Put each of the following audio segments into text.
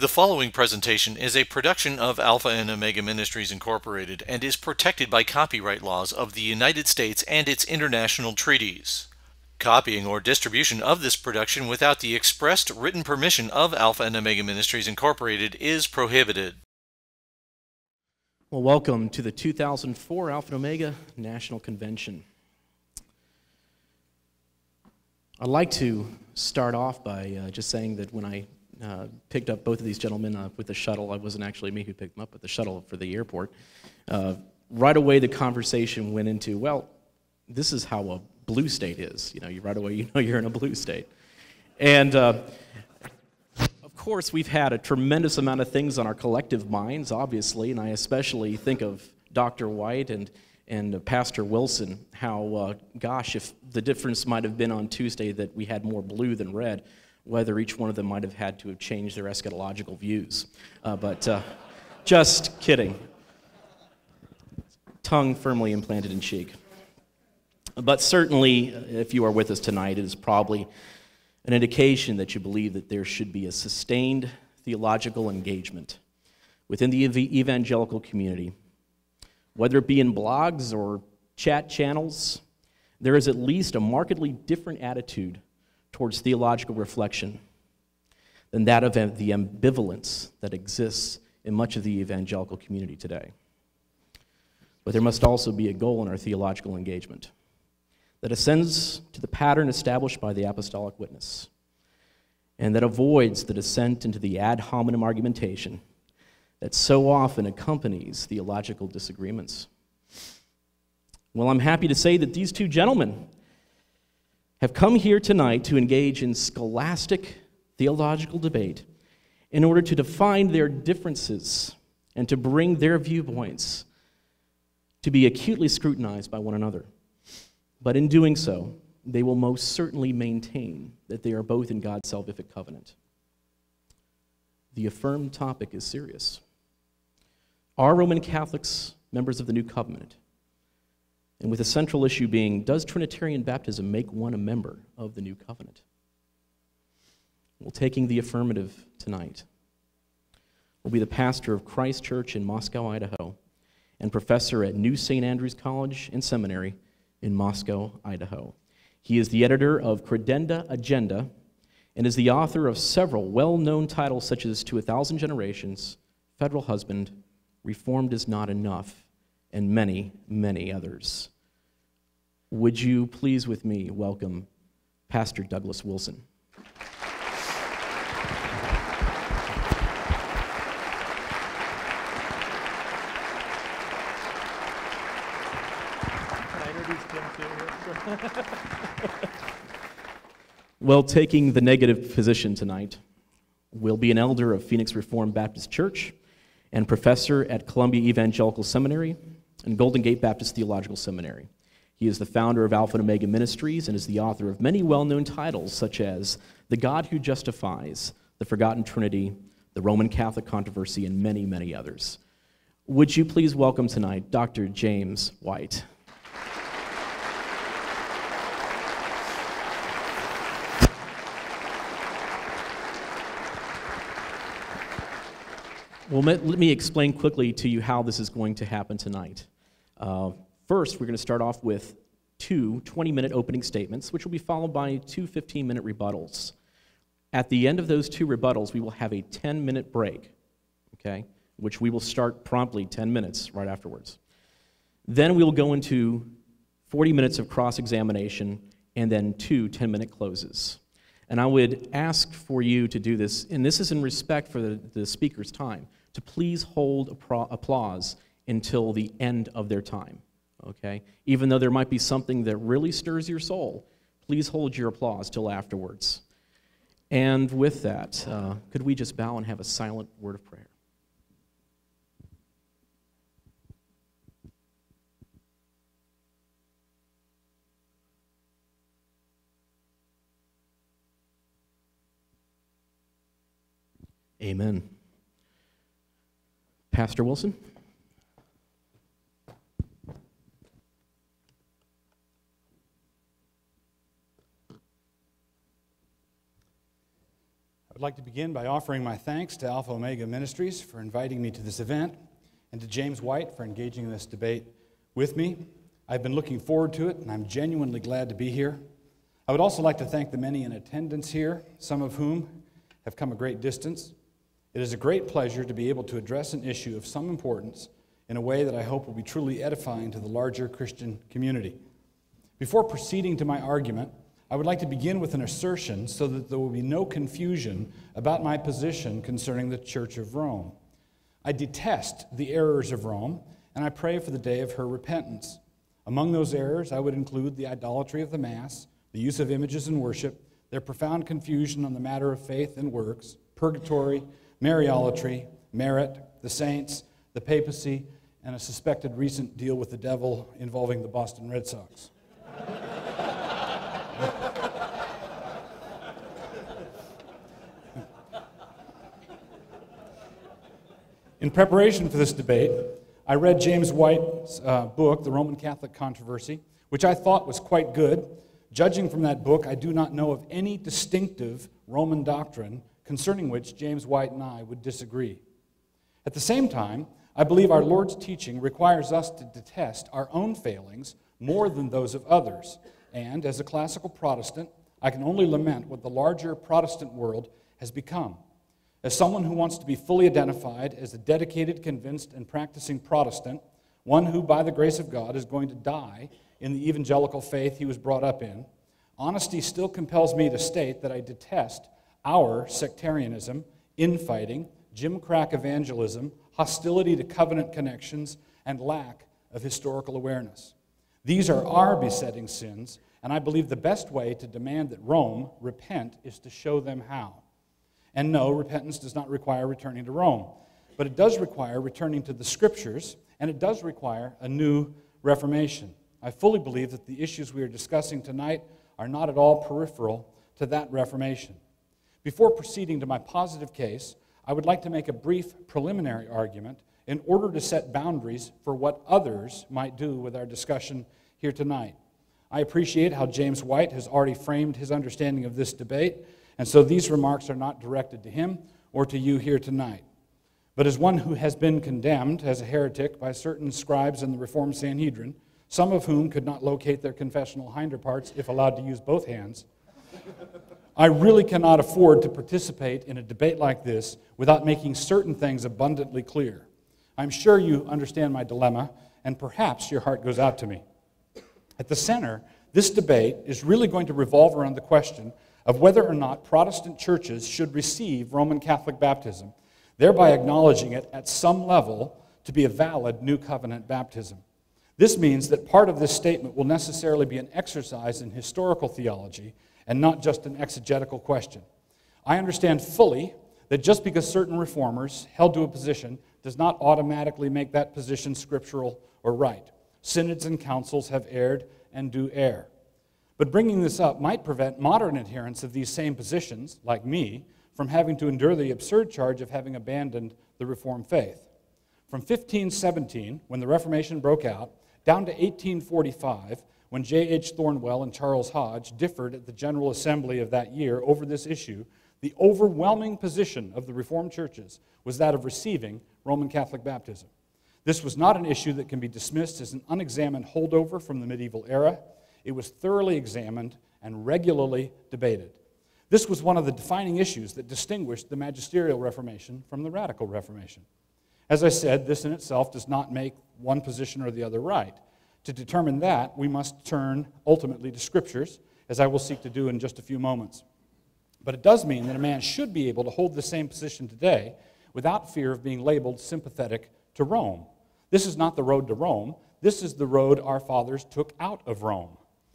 The following presentation is a production of Alpha and Omega Ministries Incorporated and is protected by copyright laws of the United States and its international treaties. Copying or distribution of this production without the expressed written permission of Alpha and Omega Ministries Incorporated is prohibited. Well, welcome to the 2004 Alpha and Omega National Convention. I'd like to start off by just saying that when I picked up both of these gentlemen up with the shuttle, it wasn't actually me who picked them up, but the shuttle for the airport. Right away, the conversation went into, well, this is how a blue state is. Right away you know you're in a blue state. And of course, we've had a tremendous amount of things on our collective minds, obviously, and I especially think of Dr. White and Pastor Wilson, how, gosh, if the difference might have been on Tuesday that we had more blue than red, whether each one of them might have had to have changed their eschatological views. But just kidding. Tongue firmly implanted in cheek. But certainly, if you are with us tonight, it is probably an indication that you believe that there should be a sustained theological engagement within the evangelical community. Whether it be in blogs or chat channels, there is at least a markedly different attitude towards theological reflection than that of the ambivalence that exists in much of the evangelical community today. But there must also be a goal in our theological engagement that ascends to the pattern established by the apostolic witness and that avoids the descent into the ad hominem argumentation that so often accompanies theological disagreements. Well, I'm happy to say that these two gentlemen have come here tonight to engage in scholastic theological debate in order to define their differences and to bring their viewpoints to be acutely scrutinized by one another. But in doing so, they will most certainly maintain that they are both in God's salvific covenant. The affirmed topic is serious. Are Roman Catholics members of the New Covenant? And with the central issue being, does Trinitarian baptism make one a member of the New Covenant? Well, taking the affirmative tonight will be the pastor of Christ Church in Moscow, Idaho, and professor at New St. Andrews College and Seminary in Moscow, Idaho. He is the editor of Credenda Agenda and is the author of several well-known titles such as To a Thousand Generations, Federal Husband, Reformed is Not Enough, and many, many others. Would you please with me welcome Pastor Douglas Wilson. Well, taking the negative position tonight will be an elder of Phoenix Reformed Baptist Church and professor at Columbia Evangelical Seminary and Golden Gate Baptist Theological Seminary. He is the founder of Alpha and Omega Ministries and is the author of many well-known titles such as The God Who Justifies, The Forgotten Trinity, The Roman Catholic Controversy, and many, many others. Would you please welcome tonight Dr. James White. Well, let me explain quickly to you how this is going to happen tonight. First, we're going to start off with two 20-minute opening statements, which will be followed by two 15-minute rebuttals. At the end of those two rebuttals, we will have a 10-minute break, okay, which we will start promptly 10 minutes right afterwards. Then we will go into 40 minutes of cross-examination and then two 10-minute closes. And I would ask for you to do this, and this is in respect for the speaker's time, to please hold applause until the end of their time, okay? Even though there might be something that really stirs your soul, please hold your applause till afterwards. And with that, could we just bow and have a silent word of prayer? Amen. Pastor Wilson? I'd like to begin by offering my thanks to Alpha Omega Ministries for inviting me to this event, and to James White for engaging in this debate with me. I've been looking forward to it, and I'm genuinely glad to be here. I would also like to thank the many in attendance here, some of whom have come a great distance. It is a great pleasure to be able to address an issue of some importance in a way that I hope will be truly edifying to the larger Christian community. Before proceeding to my argument, I would like to begin with an assertion so that there will be no confusion about my position concerning the Church of Rome. I detest the errors of Rome, and I pray for the day of her repentance. Among those errors, I would include the idolatry of the Mass, the use of images in worship, their profound confusion on the matter of faith and works, purgatory, Mariolatry, merit, the saints, the papacy, and a suspected recent deal with the devil involving the Boston Red Sox. In preparation for this debate, I read James White's book, The Roman Catholic Controversy, which I thought was quite good. Judging from that book, I do not know of any distinctive Roman doctrine concerning which James White and I would disagree. At the same time, I believe our Lord's teaching requires us to detest our own failings more than those of others. And as a classical Protestant, I can only lament what the larger Protestant world has become. As someone who wants to be fully identified as a dedicated, convinced, and practicing Protestant, one who, by the grace of God, is going to die in the evangelical faith he was brought up in, honesty still compels me to state that I detest our sectarianism, infighting, gimcrack evangelism, hostility to covenant connections, and lack of historical awareness. These are our besetting sins, and I believe the best way to demand that Rome repent is to show them how. And no, repentance does not require returning to Rome, but it does require returning to the Scriptures, and it does require a new Reformation. I fully believe that the issues we are discussing tonight are not at all peripheral to that Reformation. Before proceeding to my positive case, I would like to make a brief preliminary argument in order to set boundaries for what others might do with our discussion here tonight. I appreciate how James White has already framed his understanding of this debate, and so these remarks are not directed to him or to you here tonight. But as one who has been condemned as a heretic by certain scribes in the Reformed Sanhedrin, some of whom could not locate their confessional hinder parts if allowed to use both hands, I really cannot afford to participate in a debate like this without making certain things abundantly clear. I'm sure you understand my dilemma, and perhaps your heart goes out to me. At the center, this debate is really going to revolve around the question of whether or not Protestant churches should receive Roman Catholic baptism, thereby acknowledging it at some level to be a valid New Covenant baptism. This means that part of this statement will necessarily be an exercise in historical theology and not just an exegetical question. I understand fully that just because certain reformers held to a position does not automatically make that position scriptural or right. Synods and councils have erred and do err. But bringing this up might prevent modern adherents of these same positions, like me, from having to endure the absurd charge of having abandoned the Reformed faith. From 1517, when the Reformation broke out, down to 1845, when J.H. Thornwell and Charles Hodge differed at the General Assembly of that year over this issue, the overwhelming position of the Reformed churches was that of receiving Roman Catholic baptism. This was not an issue that can be dismissed as an unexamined holdover from the medieval era. It was thoroughly examined and regularly debated. This was one of the defining issues that distinguished the Magisterial Reformation from the Radical Reformation. As I said, this in itself does not make one position or the other right. To determine that, we must turn ultimately to Scriptures, as I will seek to do in just a few moments. But it does mean that a man should be able to hold the same position today without fear of being labeled sympathetic to Rome. This is not the road to Rome. This is the road our fathers took out of Rome.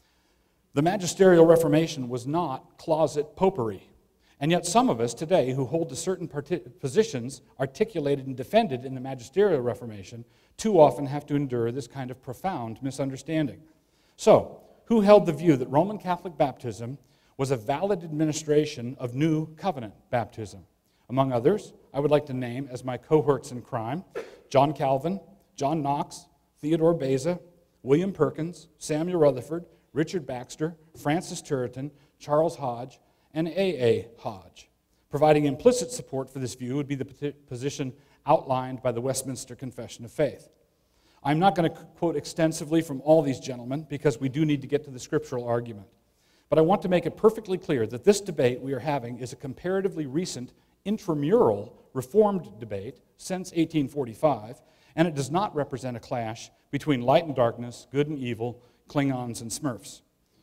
The Magisterial Reformation was not closet popery. And yet some of us today who hold to certain positions articulated and defended in the Magisterial Reformation too often have to endure this kind of profound misunderstanding. So, who held the view that Roman Catholic baptism was a valid administration of New Covenant baptism? Among others, I would like to name as my cohorts in crime John Calvin, John Knox, Theodore Beza, William Perkins, Samuel Rutherford, Richard Baxter, Francis Turretin, Charles Hodge, and A.A. Hodge. Providing implicit support for this view would be the position outlined by the Westminster Confession of Faith. I'm not going to quote extensively from all these gentlemen because we do need to get to the scriptural argument. But I want to make it perfectly clear that this debate we are having is a comparatively recent intramural Reformed debate since 1845, and it does not represent a clash between light and darkness, good and evil, Klingons and Smurfs.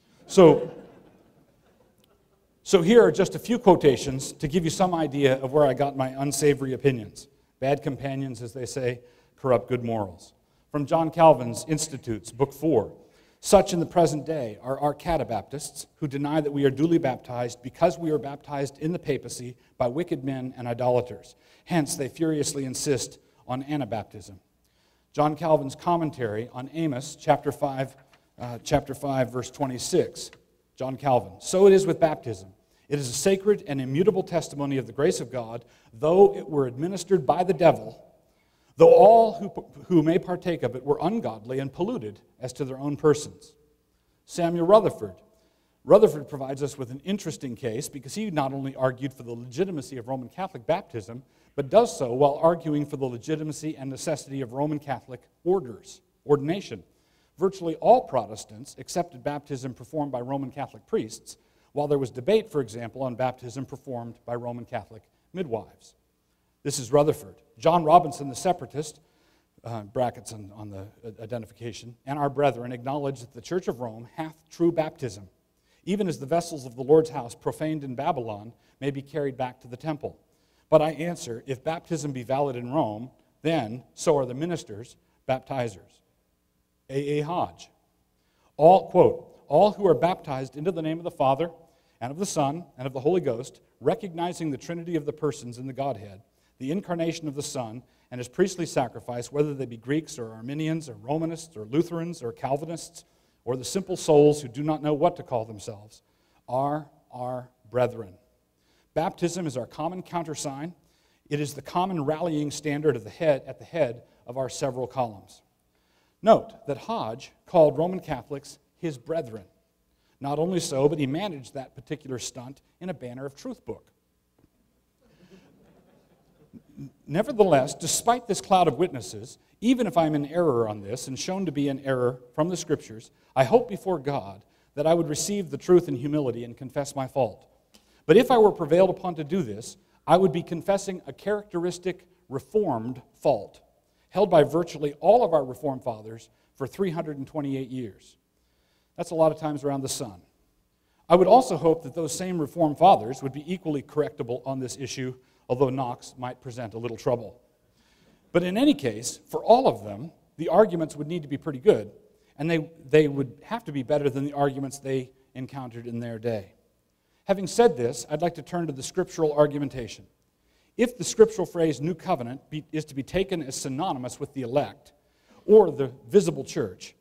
So here are just a few quotations to give you some idea of where I got my unsavory opinions. Bad companions, as they say, corrupt good morals. From John Calvin's Institutes, Book 4. Such in the present day are our Catabaptists, who deny that we are duly baptized because we are baptized in the papacy by wicked men and idolaters. Hence, they furiously insist on Anabaptism. John Calvin's commentary on Amos, chapter 5, verse 26. John Calvin, so it is with baptism. It is a sacred and immutable testimony of the grace of God, though it were administered by the devil, though all who may partake of it were ungodly and polluted as to their own persons. Samuel Rutherford. Rutherford provides us with an interesting case because he not only argued for the legitimacy of Roman Catholic baptism, but does so while arguing for the legitimacy and necessity of Roman Catholic ordination. Virtually all Protestants accepted baptism performed by Roman Catholic priests, while there was debate, for example, on baptism performed by Roman Catholic midwives. This is Rutherford. John Robinson, the separatist, brackets on the identification, and our brethren acknowledge that the Church of Rome hath true baptism, even as the vessels of the Lord's house profaned in Babylon may be carried back to the temple. But I answer, if baptism be valid in Rome, then so are the ministers, baptizers. A. Hodge. All who are baptized into the name of the Father, and of the Son, and of the Holy Ghost, recognizing the Trinity of the persons in the Godhead, the incarnation of the Son, and his priestly sacrifice, whether they be Greeks or Arminians or Romanists or Lutherans or Calvinists, or the simple souls who do not know what to call themselves, are our brethren. Baptism is our common countersign. It is the common rallying standard at the head of our several columns. Note that Hodge called Roman Catholics his brethren. Not only so, but he managed that particular stunt in a Banner of Truth book. Nevertheless, despite this cloud of witnesses, even if I'm in error on this and shown to be in error from the Scriptures, I hope before God that I would receive the truth in humility and confess my fault. But if I were prevailed upon to do this, I would be confessing a characteristic Reformed fault, held by virtually all of our Reformed fathers for 328 years. That's a lot of times around the sun. I would also hope that those same Reformed fathers would be equally correctable on this issue, although Knox might present a little trouble. But in any case, for all of them, the arguments would need to be pretty good, and they would have to be better than the arguments they encountered in their day. Having said this, I'd like to turn to the scriptural argumentation. If the scriptural phrase New Covenant is to be taken as synonymous with the elect, or the invisible church,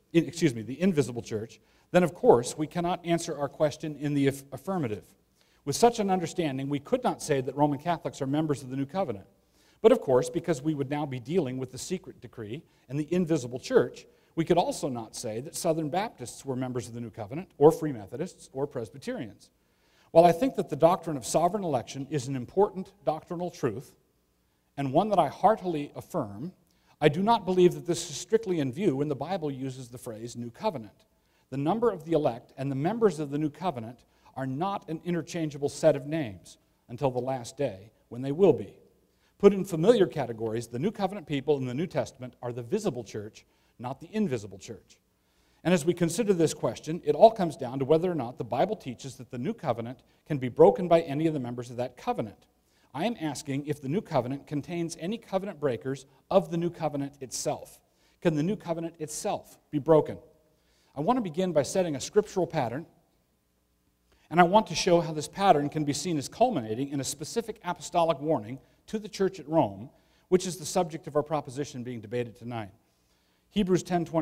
then of course we cannot answer our question in the affirmative. With such an understanding, we could not say that Roman Catholics are members of the New Covenant. But of course, because we would now be dealing with the secret decree and the invisible church, we could also not say that Southern Baptists were members of the New Covenant, or Free Methodists, or Presbyterians. While I think that the doctrine of sovereign election is an important doctrinal truth, and one that I heartily affirm, I do not believe that this is strictly in view when the Bible uses the phrase New Covenant. The number of the elect and the members of the New Covenant are not an interchangeable set of names until the last day, when they will be. Put in familiar categories, the New Covenant people in the New Testament are the visible church, not the invisible church. And as we consider this question, it all comes down to whether or not the Bible teaches that the New Covenant can be broken by any of the members of that covenant. I am asking if the New Covenant contains any covenant breakers of the New Covenant itself. Can the New Covenant itself be broken? I want to begin by setting a scriptural pattern, and I want to show how this pattern can be seen as culminating in a specific apostolic warning to the church at Rome, which is the subject of our proposition being debated tonight. Hebrews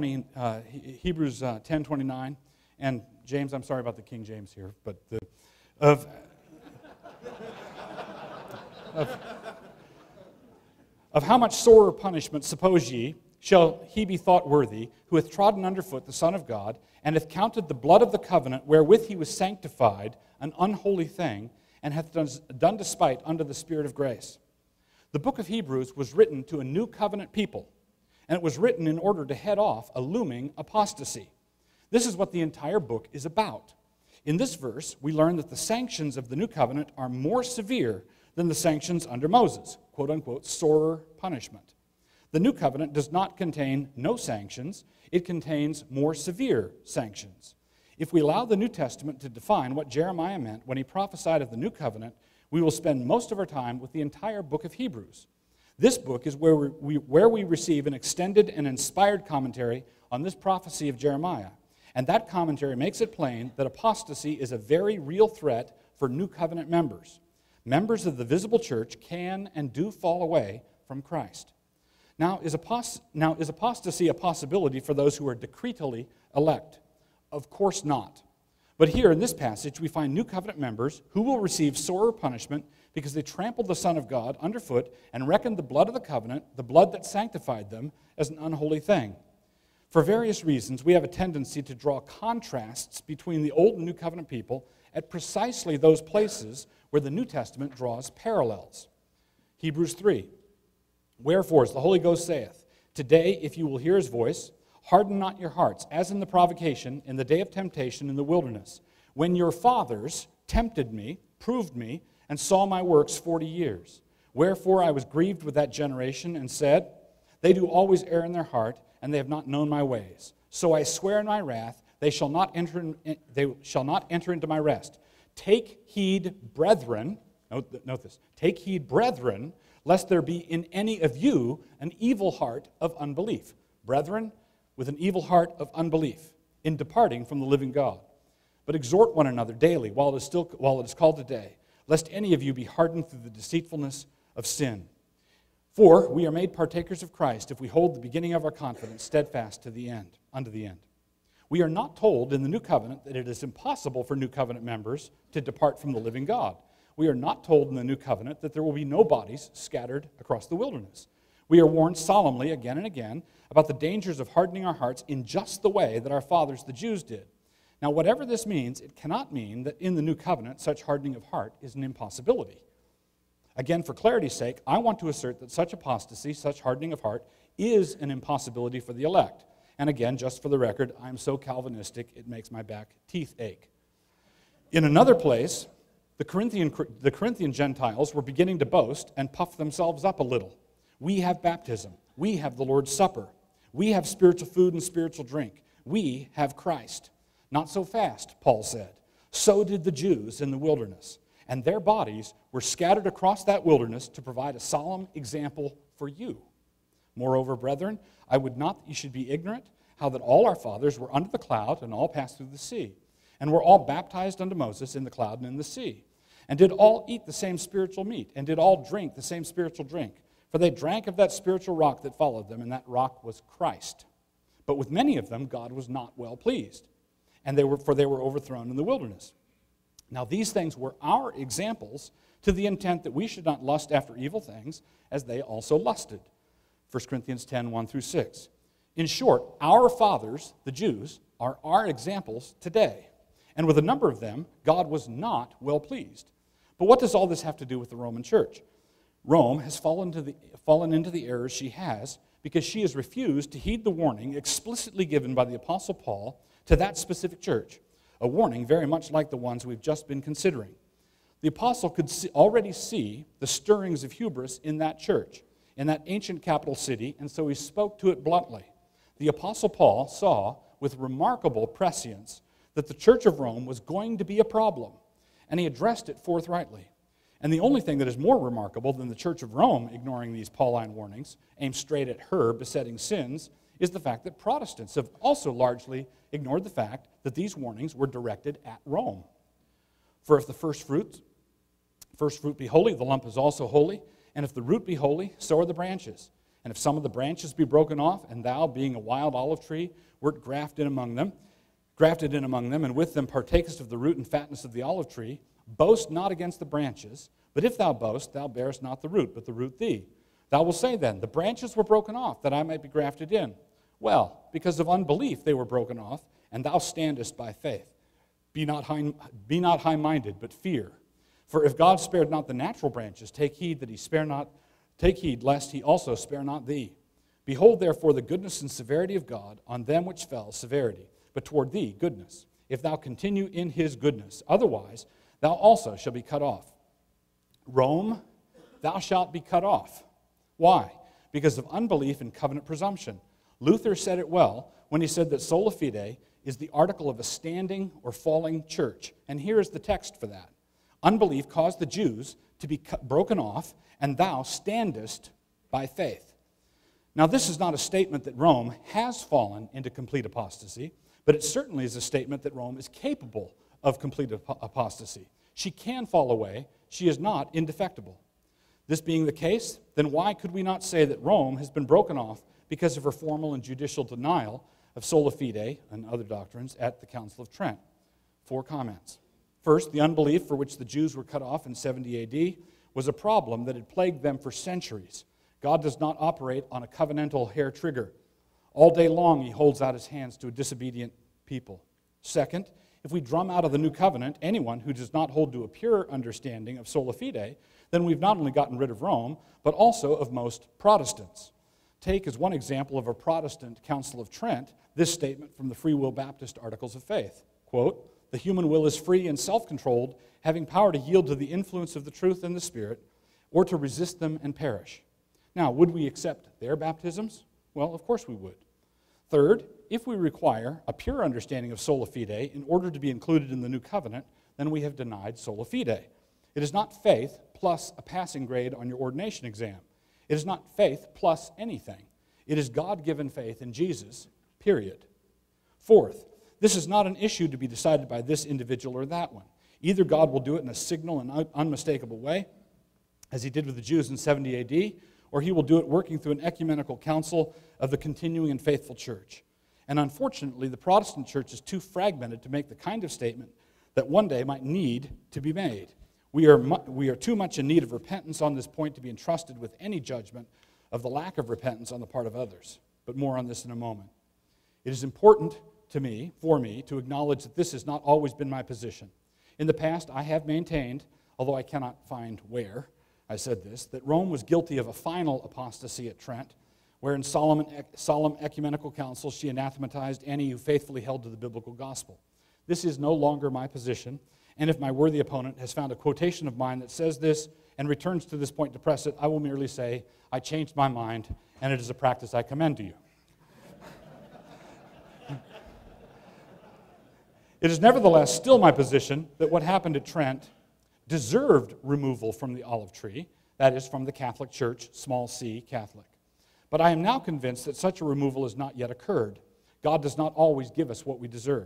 10:29, and James, I'm sorry about the King James here, but of how much sorer punishment, suppose ye, shall he be thought worthy, who hath trodden underfoot the Son of God, and hath counted the blood of the covenant wherewith he was sanctified an unholy thing, and hath done despite unto the Spirit of grace. The book of Hebrews was written to a new covenant people, and it was written in order to head off a looming apostasy. This is what the entire book is about. In this verse, we learn that the sanctions of the new covenant are more severe than the sanctions under Moses, quote-unquote, sorer punishment. The new covenant does not contain no sanctions. It contains more severe sanctions. If we allow the New Testament to define what Jeremiah meant when he prophesied of the new covenant, we will spend most of our time with the entire book of Hebrews. This book is where we receive an extended and inspired commentary on this prophecy of Jeremiah. And that commentary makes it plain that apostasy is a very real threat for new covenant members. Members of the visible church can and do fall away from Christ. Now, is apostasy a possibility for those who are decretally elect? Of course not. But here in this passage, we find new covenant members who will receive sorer punishment because they trampled the Son of God underfoot and reckoned the blood of the covenant, the blood that sanctified them, as an unholy thing. For various reasons, we have a tendency to draw contrasts between the Old and New Covenant people at precisely those places where the New Testament draws parallels. Hebrews 3, Wherefore, as the Holy Ghost saith, Today, if you will hear his voice, harden not your hearts, as in the provocation, in the day of temptation in the wilderness, when your fathers tempted me, proved me, and saw my works 40 years. Wherefore I was grieved with that generation, and said, They do always err in their heart, and they have not known my ways. So I swear in my wrath, they shall not enter into my rest. Take heed, brethren, note this, take heed, brethren, lest there be in any of you an evil heart of unbelief. Brethren, with an evil heart of unbelief, in departing from the living God. But exhort one another daily, while it is called today, lest any of you be hardened through the deceitfulness of sin. For we are made partakers of Christ if we hold the beginning of our confidence steadfast to the end, unto the end. We are not told in the New Covenant that it is impossible for New Covenant members to depart from the living God. We are not told in the New Covenant that there will be no bodies scattered across the wilderness. We are warned solemnly again and again about the dangers of hardening our hearts in just the way that our fathers, the Jews, did. Now, whatever this means, it cannot mean that in the New Covenant such hardening of heart is an impossibility. Again, for clarity's sake, I want to assert that such apostasy, such hardening of heart, is an impossibility for the elect. And again, just for the record, I'm so Calvinistic, it makes my back teeth ache. In another place, the Corinthian Gentiles were beginning to boast and puff themselves up a little. We have baptism. We have the Lord's Supper. We have spiritual food and spiritual drink. We have Christ. Not so fast, Paul said. So did the Jews in the wilderness. And their bodies were scattered across that wilderness to provide a solemn example for you. Moreover, brethren, I would not that you should be ignorant how that all our fathers were under the cloud and all passed through the sea, and were all baptized unto Moses in the cloud and in the sea, and did all eat the same spiritual meat, and did all drink the same spiritual drink. For they drank of that spiritual rock that followed them, and that rock was Christ. But with many of them God was not well pleased, and they were overthrown in the wilderness. Now these things were our examples, to the intent that we should not lust after evil things, as they also lusted. 1 Corinthians 10, 1 through 6. In short, our fathers, the Jews, are our examples today. And with a number of them, God was not well pleased. But what does all this have to do with the Roman church? Rome has fallen into the errors she has because she has refused to heed the warning explicitly given by the Apostle Paul to that specific church, a warning very much like the ones we've just been considering. The apostle could already see the stirrings of hubris in that church, in that ancient capital city, and so he spoke to it bluntly. The apostle Paul saw with remarkable prescience that the church of Rome was going to be a problem, and he addressed it forthrightly. And the only thing that is more remarkable than the church of Rome ignoring these Pauline warnings, aimed straight at her besetting sins, is the fact that Protestants have also largely ignored the fact that these warnings were directed at Rome. For if the first fruit be holy, the lump is also holy, and if the root be holy, so are the branches. And if some of the branches be broken off, and thou, being a wild olive tree, wert grafted in among them, and with them partakest of the root and fatness of the olive tree, boast not against the branches, but if thou boast, thou bearest not the root, but the root thee. Thou wilt say then, the branches were broken off, that I might be grafted in. Well, because of unbelief they were broken off, and thou standest by faith. Be not high-minded, but fear. For if God spared not the natural branches, take heed lest he also spare not thee. Behold therefore the goodness and severity of God on them which fell, severity, but toward thee goodness, if thou continue in his goodness. Otherwise thou also shalt be cut off. Rome, thou shalt be cut off. Why? Because of unbelief and covenant presumption. Luther said it well when he said that sola fide is the article of a standing or falling church. And here is the text for that. Unbelief caused the Jews to be broken off, and thou standest by faith. Now, this is not a statement that Rome has fallen into complete apostasy, but it certainly is a statement that Rome is capable of complete apostasy. She can fall away. She is not indefectible. This being the case, then why could we not say that Rome has been broken off because of her formal and judicial denial of sola fide and other doctrines at the Council of Trent? 4 comments. First, the unbelief for which the Jews were cut off in 70 AD was a problem that had plagued them for centuries. God does not operate on a covenantal hair trigger. All day long, he holds out his hands to a disobedient people. Second, if we drum out of the new covenant anyone who does not hold to a pure understanding of sola fide, then we've not only gotten rid of Rome, but also of most Protestants. Take as one example of a Protestant Council of Trent this statement from the Free Will Baptist Articles of Faith. Quote, "The human will is free and self-controlled, having power to yield to the influence of the truth and the Spirit, or to resist them and perish." Now, would we accept their baptisms? Well, of course we would. Third, if we require a pure understanding of sola fide in order to be included in the new covenant, then we have denied sola fide. It is not faith plus a passing grade on your ordination exam. It is not faith plus anything. It is God-given faith in Jesus, period. Fourth, this is not an issue to be decided by this individual or that one. Either God will do it in a signal and unmistakable way, as he did with the Jews in 70 AD, or he will do it working through an ecumenical council of the continuing and faithful church. And unfortunately, the Protestant church is too fragmented to make the kind of statement that one day might need to be made. We are too much in need of repentance on this point to be entrusted with any judgment of the lack of repentance on the part of others. But more on this in a moment. It is important for me, to acknowledge that this has not always been my position. In the past, I have maintained, although I cannot find where I said this, that Rome was guilty of a final apostasy at Trent, where in solemn ecumenical council she anathematized any who faithfully held to the biblical gospel. This is no longer my position, and if my worthy opponent has found a quotation of mine that says this and returns to this point to press it, I will merely say, I changed my mind, and it is a practice I commend to you. It is nevertheless still my position that what happened at Trent deserved removal from the olive tree, that is, from the Catholic Church, small c, Catholic. But I am now convinced that such a removal has not yet occurred. God does not always give us what we deserve.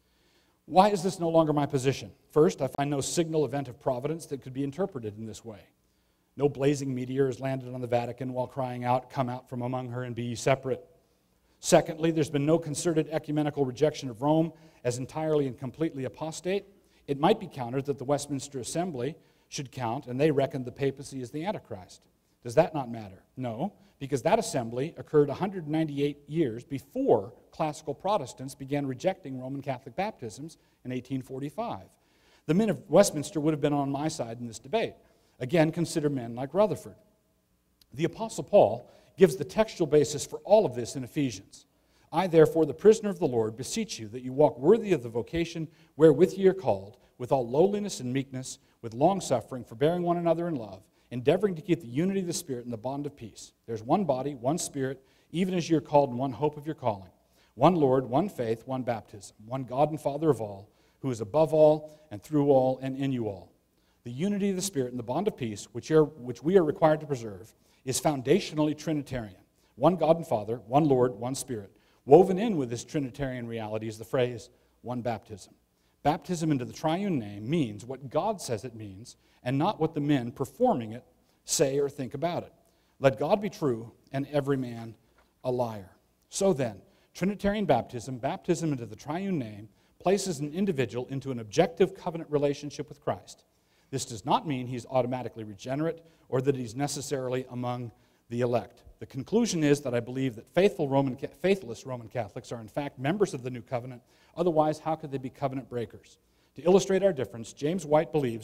Why is this no longer my position? First, I find no signal event of providence that could be interpreted in this way. No blazing meteor has landed on the Vatican while crying out, "Come out from among her and be ye separate." Secondly, there's been no concerted ecumenical rejection of Rome as entirely and completely apostate. It might be countered that the Westminster Assembly should count, and they reckoned the papacy as the Antichrist. Does that not matter? No, because that assembly occurred 198 years before classical Protestants began rejecting Roman Catholic baptisms in 1845. The men of Westminster would have been on my side in this debate. Again, consider men like Rutherford. The Apostle Paul gives the textual basis for all of this in Ephesians. I, therefore, the prisoner of the Lord, beseech you that you walk worthy of the vocation wherewith ye are called, with all lowliness and meekness, with long-suffering, forbearing one another in love, endeavoring to keep the unity of the Spirit in the bond of peace. There's one body, one Spirit, even as you are called in one hope of your calling. One Lord, one faith, one baptism, one God and Father of all, who is above all and through all and in you all. The unity of the Spirit and the bond of peace, which we are required to preserve, is foundationally Trinitarian. One God and Father, one Lord, one Spirit. Woven in with this Trinitarian reality is the phrase, one baptism. Baptism into the triune name means what God says it means, and not what the men performing it say or think about it. Let God be true, and every man a liar. So then, Trinitarian baptism, baptism into the triune name, places an individual into an objective covenant relationship with Christ. This does not mean he's automatically regenerate or that he's necessarily among the elect. The conclusion is that I believe that faithless Roman Catholics are in fact members of the new covenant. Otherwise, how could they be covenant breakers? To illustrate our difference, James White believes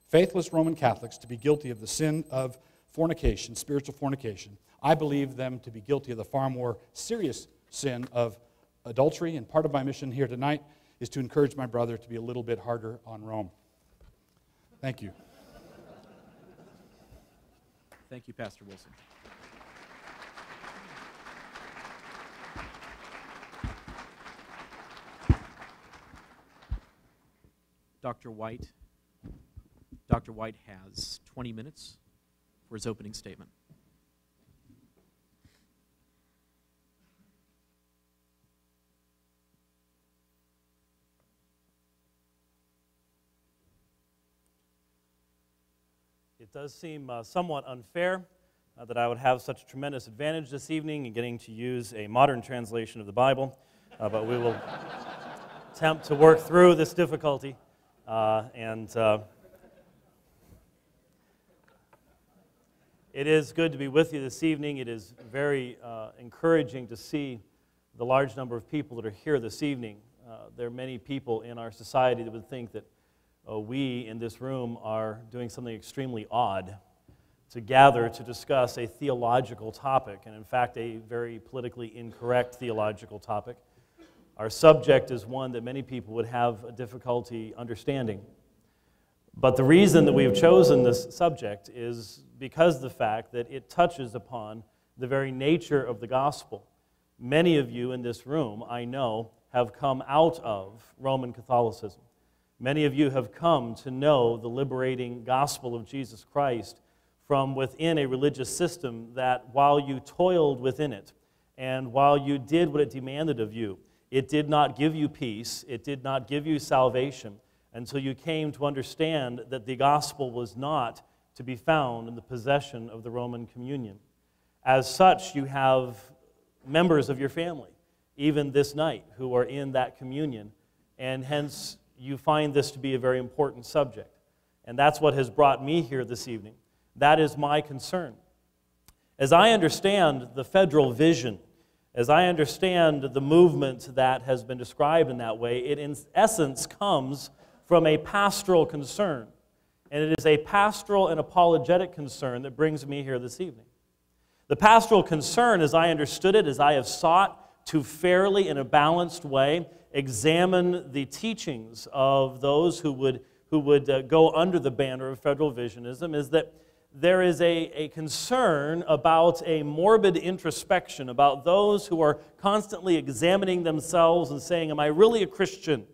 faithless Roman Catholics to be guilty of the sin of fornication, spiritual fornication. I believe them to be guilty of the far more serious sin of adultery, and part of my mission here tonight is to encourage my brother to be a little bit harder on Rome. Thank you. Thank you, Pastor Wilson. Dr. White has 20 minutes for his opening statement. It does seem somewhat unfair that I would have such a tremendous advantage this evening in getting to use a modern translation of the Bible, but we will attempt to work through this difficulty. It is good to be with you this evening. It is very encouraging to see the large number of people that are here this evening. There are many people in our society that would think that we in this room are doing something extremely odd to gather to discuss a theological topic, and in fact a very politically incorrect theological topic. Our subject is one that many people would have a difficulty understanding. But the reason that we have chosen this subject is because of the fact that it touches upon the very nature of the gospel. Many of you in this room, I know, have come out of Roman Catholicism. Many of you have come to know the liberating gospel of Jesus Christ from within a religious system that while you toiled within it and while you did what it demanded of you, it did not give you peace, it did not give you salvation until you came to understand that the gospel was not to be found in the possession of the Roman communion. As such, you have members of your family, even this night, who are in that communion, and hence you find this to be a very important subject. And that's what has brought me here this evening. That is my concern. As I understand the federal vision, as I understand the movement that has been described in that way, it in essence comes from a pastoral concern. And it is a pastoral and apologetic concern that brings me here this evening. The pastoral concern, as I understood it, as I have sought to fairly, in a balanced way, examine the teachings of those who would go under the banner of federal visionism, is that there is a concern about a morbid introspection, about those who are constantly examining themselves and saying, am I really a Christian?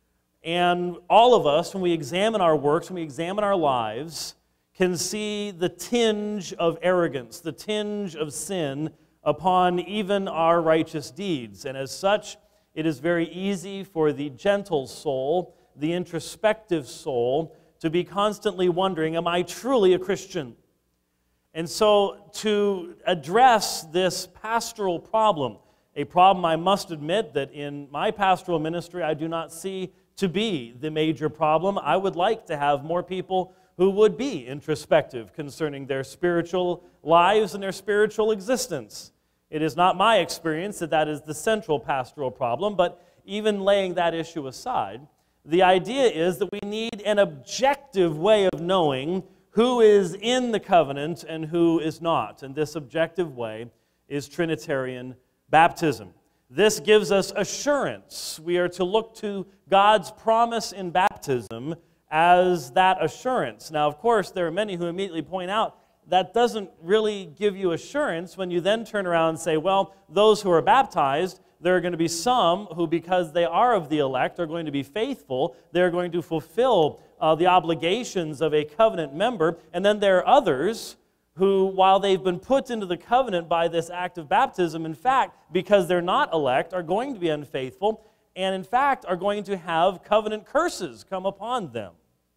And all of us, when we examine our works, when we examine our lives, can see the tinge of arrogance, the tinge of sin upon even our righteous deeds. And as such, it is very easy for the gentle soul, the introspective soul, to be constantly wondering, am I truly a Christian? And so to address this pastoral problem, a problem I must admit that in my pastoral ministry I do not see to be the major problem. I would like to have more people who would be introspective concerning their spiritual lives and their spiritual existence. It is not my experience that that is the central pastoral problem, but even laying that issue aside, the idea is that we need an objective way of knowing who is in the covenant and who is not. And this objective way is Trinitarian baptism. This gives us assurance. We are to look to God's promise in baptism as that assurance. Now, of course, there are many who immediately point out that doesn't really give you assurance when you then turn around and say, well, those who are baptized, there are going to be some who, because they are of the elect, are going to be faithful. They're going to fulfill the obligations of a covenant member. And then there are others who, while they've been put into the covenant by this act of baptism, in fact, because they're not elect, are going to be unfaithful, and in fact are going to have covenant curses come upon them.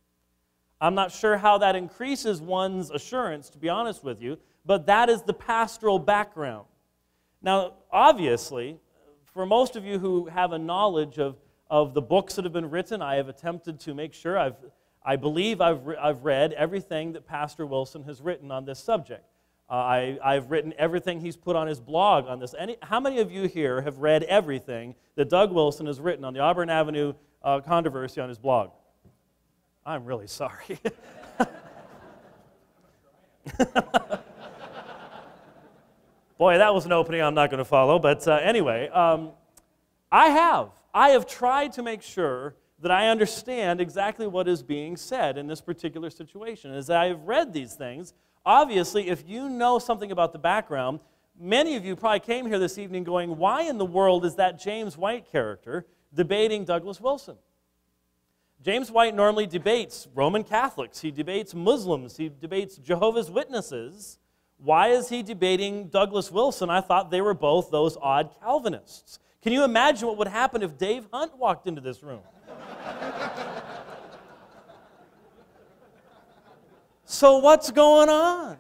I'm not sure how that increases one's assurance, to be honest with you, but that is the pastoral background. Now, obviously, for most of you who have a knowledge of the books that have been written, I have attempted to make sure I believe I've read everything that Pastor Wilson has written on this subject. I've written everything he's put on his blog on this. How many of you here have read everything that Doug Wilson has written on the Auburn Avenue controversy on his blog? I'm really sorry. Boy, that was an opening I'm not going to follow. But anyway, I have tried to make sure that I understand exactly what is being said in this particular situation. As I have read these things, obviously, if you know something about the background, many of you probably came here this evening going, why in the world is that James White character debating Douglas Wilson? James White normally debates Roman Catholics. He debates Muslims. He debates Jehovah's Witnesses. Why is he debating Douglas Wilson? I thought they were both those odd Calvinists. Can you imagine what would happen if Dave Hunt walked into this room? So what's going on?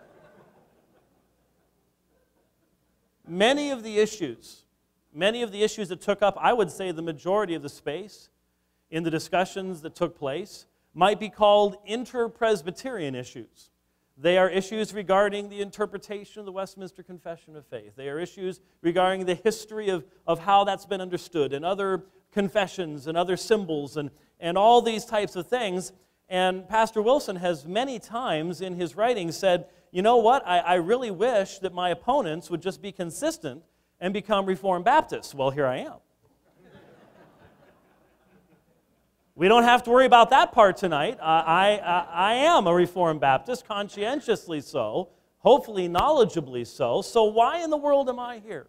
Many of the issues that took up, I would say the majority of the space in the discussions that took place, might be called inter-Presbyterian issues. They are issues regarding the interpretation of the Westminster Confession of Faith. They are issues regarding the history of how that's been understood and other confessions and other symbols and all these types of things. And Pastor Wilson has many times in his writings said, you know what, I really wish that my opponents would just be consistent and become Reformed Baptists. Well, here I am. We don't have to worry about that part tonight. I am a Reformed Baptist, conscientiously so, hopefully knowledgeably so. So why in the world am I here?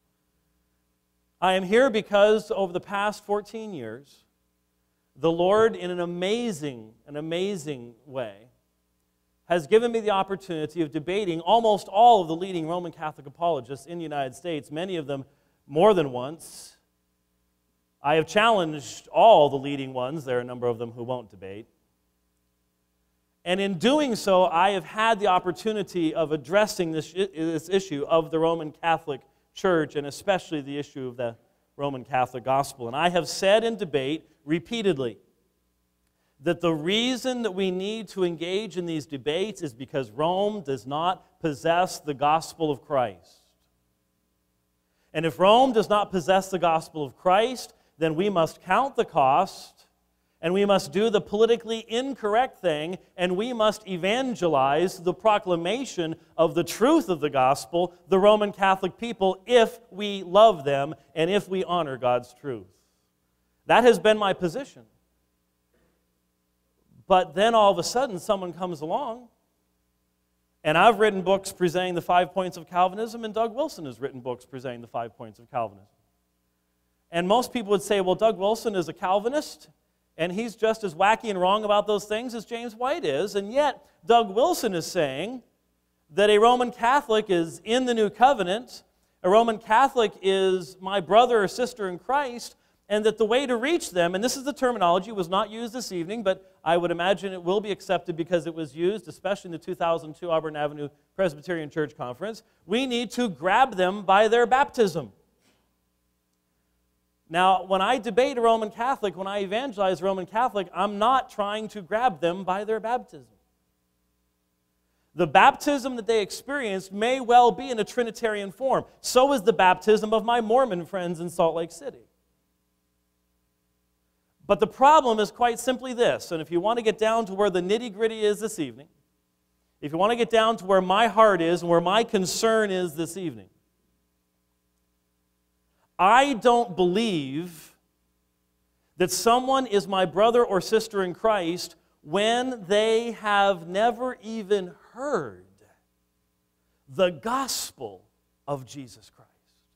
I am here because over the past 14 years, the Lord, in an amazing way, has given me the opportunity of debating almost all of the leading Roman Catholic apologists in the United States, many of them more than once. I have challenged all the leading ones. There are a number of them who won't debate. And in doing so, I have had the opportunity of addressing this issue of the Roman Catholic Church, and especially the issue of the Roman Catholic gospel. And I have said in debate repeatedly that the reason that we need to engage in these debates is because Rome does not possess the gospel of Christ. And if Rome does not possess the gospel of Christ, then we must count the cost, and we must do the politically incorrect thing, and we must evangelize the proclamation of the truth of the gospel, the Roman Catholic people, if we love them and if we honor God's truth. That has been my position. But then all of a sudden someone comes along, and I've written books presenting the 5 points of Calvinism, and Doug Wilson has written books presenting the 5 points of Calvinism. And most people would say, well, Doug Wilson is a Calvinist, and he's just as wacky and wrong about those things as James White is. And yet, Doug Wilson is saying that a Roman Catholic is in the new covenant, a Roman Catholic is my brother or sister in Christ, and that the way to reach them, and this is the terminology, was not used this evening, but I would imagine it will be accepted because it was used, especially in the 2002 Auburn Avenue Presbyterian Church Conference, we need to grab them by their baptism. Now, when I debate a Roman Catholic, when I evangelize a Roman Catholic, I'm not trying to grab them by their baptism. The baptism that they experienced may well be in a Trinitarian form. So is the baptism of my Mormon friends in Salt Lake City. But the problem is quite simply this, and if you want to get down to where the nitty-gritty is this evening, if you want to get down to where my heart is and where my concern is this evening, I don't believe that someone is my brother or sister in Christ when they have never even heard the gospel of Jesus Christ.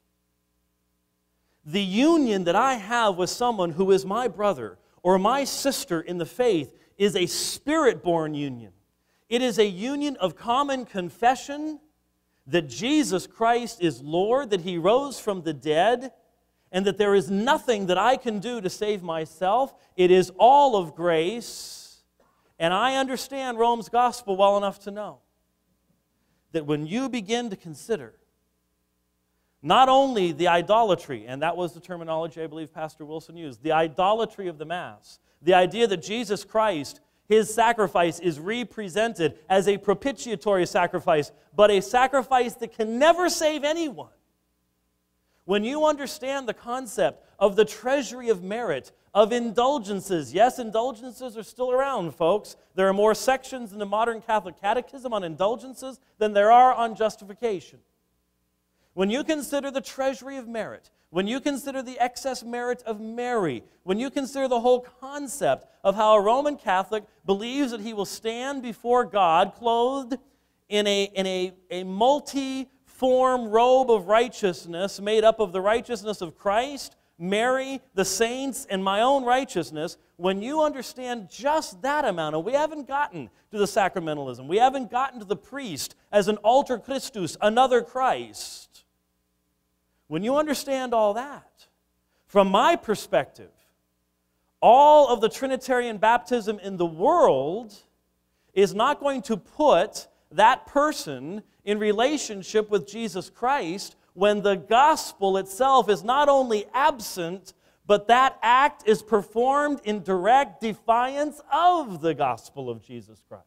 The union that I have with someone who is my brother or my sister in the faith is a spirit-born union. It is a union of common confession that Jesus Christ is Lord, that He rose from the dead, and that there is nothing that I can do to save myself. It is all of grace. And I understand Rome's gospel well enough to know that when you begin to consider not only the idolatry, and that was the terminology I believe Pastor Wilson used, the idolatry of the Mass, the idea that Jesus Christ, His sacrifice is represented as a propitiatory sacrifice, but a sacrifice that can never save anyone. When you understand the concept of the treasury of merit, of indulgences. Yes, indulgences are still around, folks. There are more sections in the modern Catholic Catechism on indulgences than there are on justification. When you consider the treasury of merit, when you consider the excess merit of Mary, when you consider the whole concept of how a Roman Catholic believes that he will stand before God clothed in a multi-form robe of righteousness made up of the righteousness of Christ, Mary, the saints, and my own righteousness, when you understand just that amount, and we haven't gotten to the sacramentalism, we haven't gotten to the priest as an alter Christus, another Christ. When you understand all that, from my perspective, all of the Trinitarian baptism in the world is not going to put that person in relationship with Jesus Christ when the gospel itself is not only absent, but that act is performed in direct defiance of the gospel of Jesus Christ.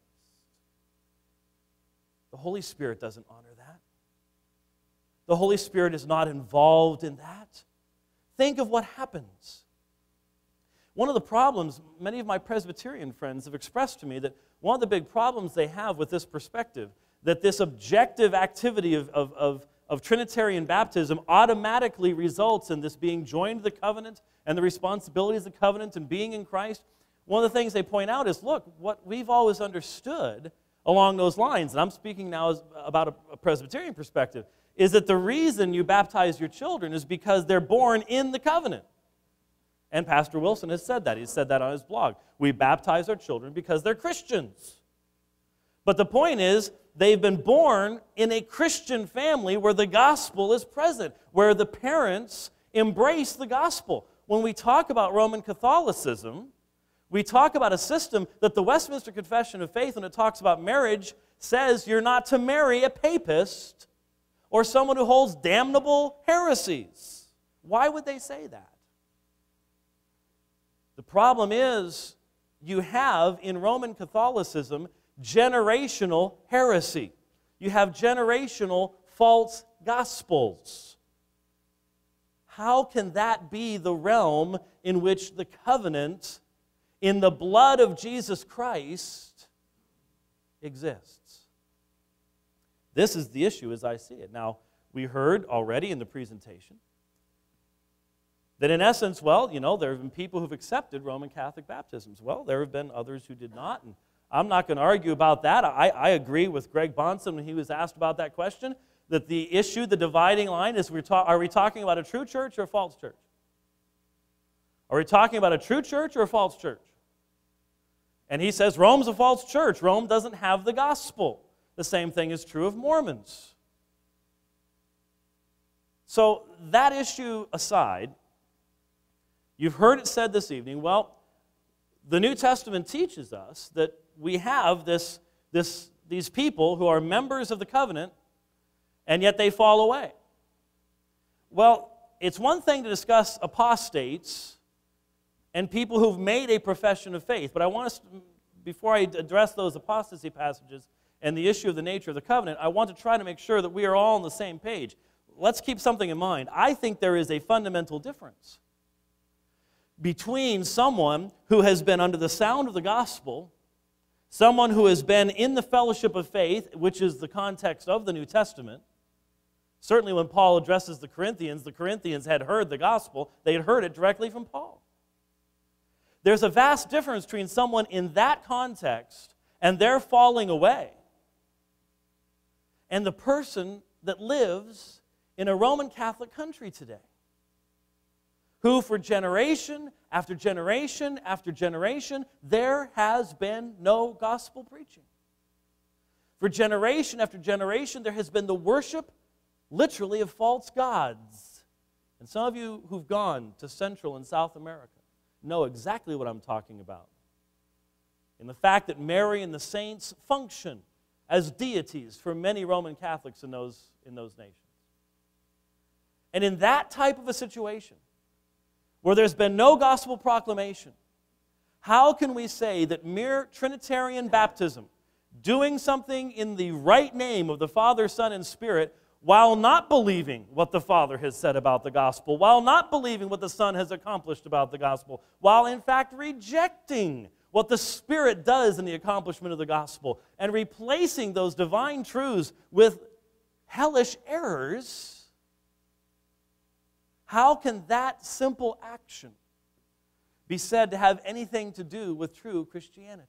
The Holy Spirit doesn't honor that. The Holy Spirit is not involved in that. Think of what happens. One of the problems, many of my Presbyterian friends have expressed to me that one of the big problems they have with this perspective, that this objective activity of Trinitarian baptism automatically results in this being joined to the covenant and the responsibilities of the covenant and being in Christ. One of the things they point out is, look, what we've always understood along those lines, and I'm speaking now about a Presbyterian perspective, is that the reason you baptize your children is because they're born in the covenant. And Pastor Wilson has said that. He's said that on his blog. We baptize our children because they're Christians. But the point is, they've been born in a Christian family where the gospel is present, where the parents embrace the gospel. When we talk about Roman Catholicism, we talk about a system that the Westminster Confession of Faith, when it talks about marriage, says you're not to marry a papist or someone who holds damnable heresies. Why would they say that? The problem is you have in Roman Catholicism generational heresy. You have generational false gospels. How can that be the realm in which the covenant in the blood of Jesus Christ exists? This is the issue as I see it. Now, we heard already in the presentation that in essence, well, there have been people who've accepted Roman Catholic baptisms. Well, there have been others who did not, and I'm not going to argue about that. I agree with Greg Bonson when he was asked about that question, that the issue, the dividing line is, are we talking about a true church or a false church? Are we talking about a true church or a false church? And he says Rome's a false church. Rome doesn't have the gospel. The same thing is true of Mormons. So that issue aside, you've heard it said this evening, well, the New Testament teaches us that we have these people who are members of the covenant, and yet they fall away. Well, it's one thing to discuss apostates and people who've made a profession of faith, but I want us, before I address those apostasy passages and the issue of the nature of the covenant, I want to try to make sure that we are all on the same page. Let's keep something in mind. I think there is a fundamental difference between someone who has been under the sound of the gospel, someone who has been in the fellowship of faith, which is the context of the New Testament. Certainly when Paul addresses the Corinthians had heard the gospel. They had heard it directly from Paul. There's a vast difference between someone in that context and their falling away and the person that lives in a Roman Catholic country today, who for generation after generation after generation, there has been no gospel preaching. For generation after generation, there has been the worship, literally, of false gods. And some of you who've gone to Central and South America know exactly what I'm talking about. In the fact that Mary and the saints function as deities for many Roman Catholics in those nations. And in that type of a situation, where there's been no gospel proclamation, how can we say that mere Trinitarian baptism, doing something in the right name of the Father, Son, and Spirit, while not believing what the Father has said about the gospel, while not believing what the Son has accomplished about the gospel, while in fact rejecting what the Spirit does in the accomplishment of the gospel, and replacing those divine truths with hellish errors, how can that simple action be said to have anything to do with true Christianity?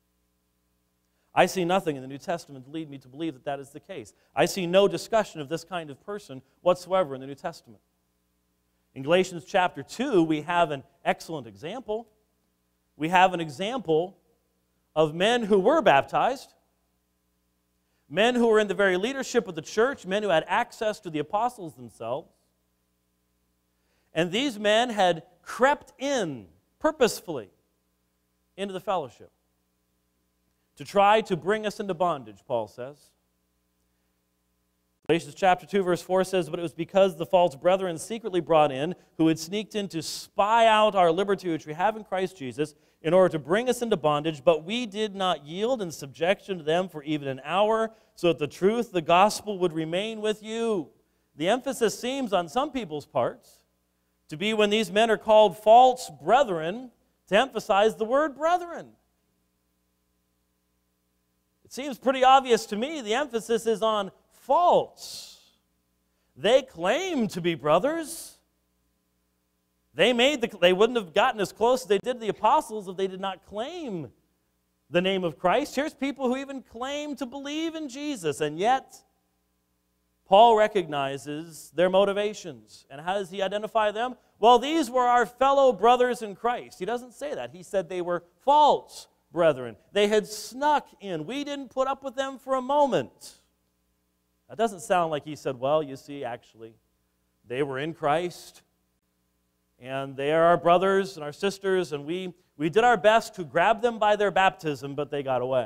I see nothing in the New Testament to lead me to believe that that is the case. I see no discussion of this kind of person whatsoever in the New Testament. In Galatians chapter 2, we have an excellent example. We have an example of men who were baptized, men who were in the very leadership of the church, men who had access to the apostles themselves. And these men had crept in purposefully into the fellowship to try to bring us into bondage, Paul says. Galatians chapter 2, verse 4 says, "But it was because the false brethren secretly brought in, who had sneaked in to spy out our liberty which we have in Christ Jesus, in order to bring us into bondage, but we did not yield in subjection to them for even an hour, so that the truth, the gospel, would remain with you." The emphasis seems on some people's parts to be, when these men are called false brethren, to emphasize the word brethren. It seems pretty obvious to me the emphasis is on false. They claim to be brothers. They wouldn't have gotten as close as they did to the apostles if they did not claim the name of Christ. Here's people who even claim to believe in Jesus, and yet Paul recognizes their motivations. And how does he identify them? Well, these were our fellow brothers in Christ. He doesn't say that. He said they were false brethren. They had snuck in. We didn't put up with them for a moment. That doesn't sound like he said, well, you see, actually, they were in Christ, and they are our brothers and our sisters, and we did our best to grab them by their baptism, but they got away.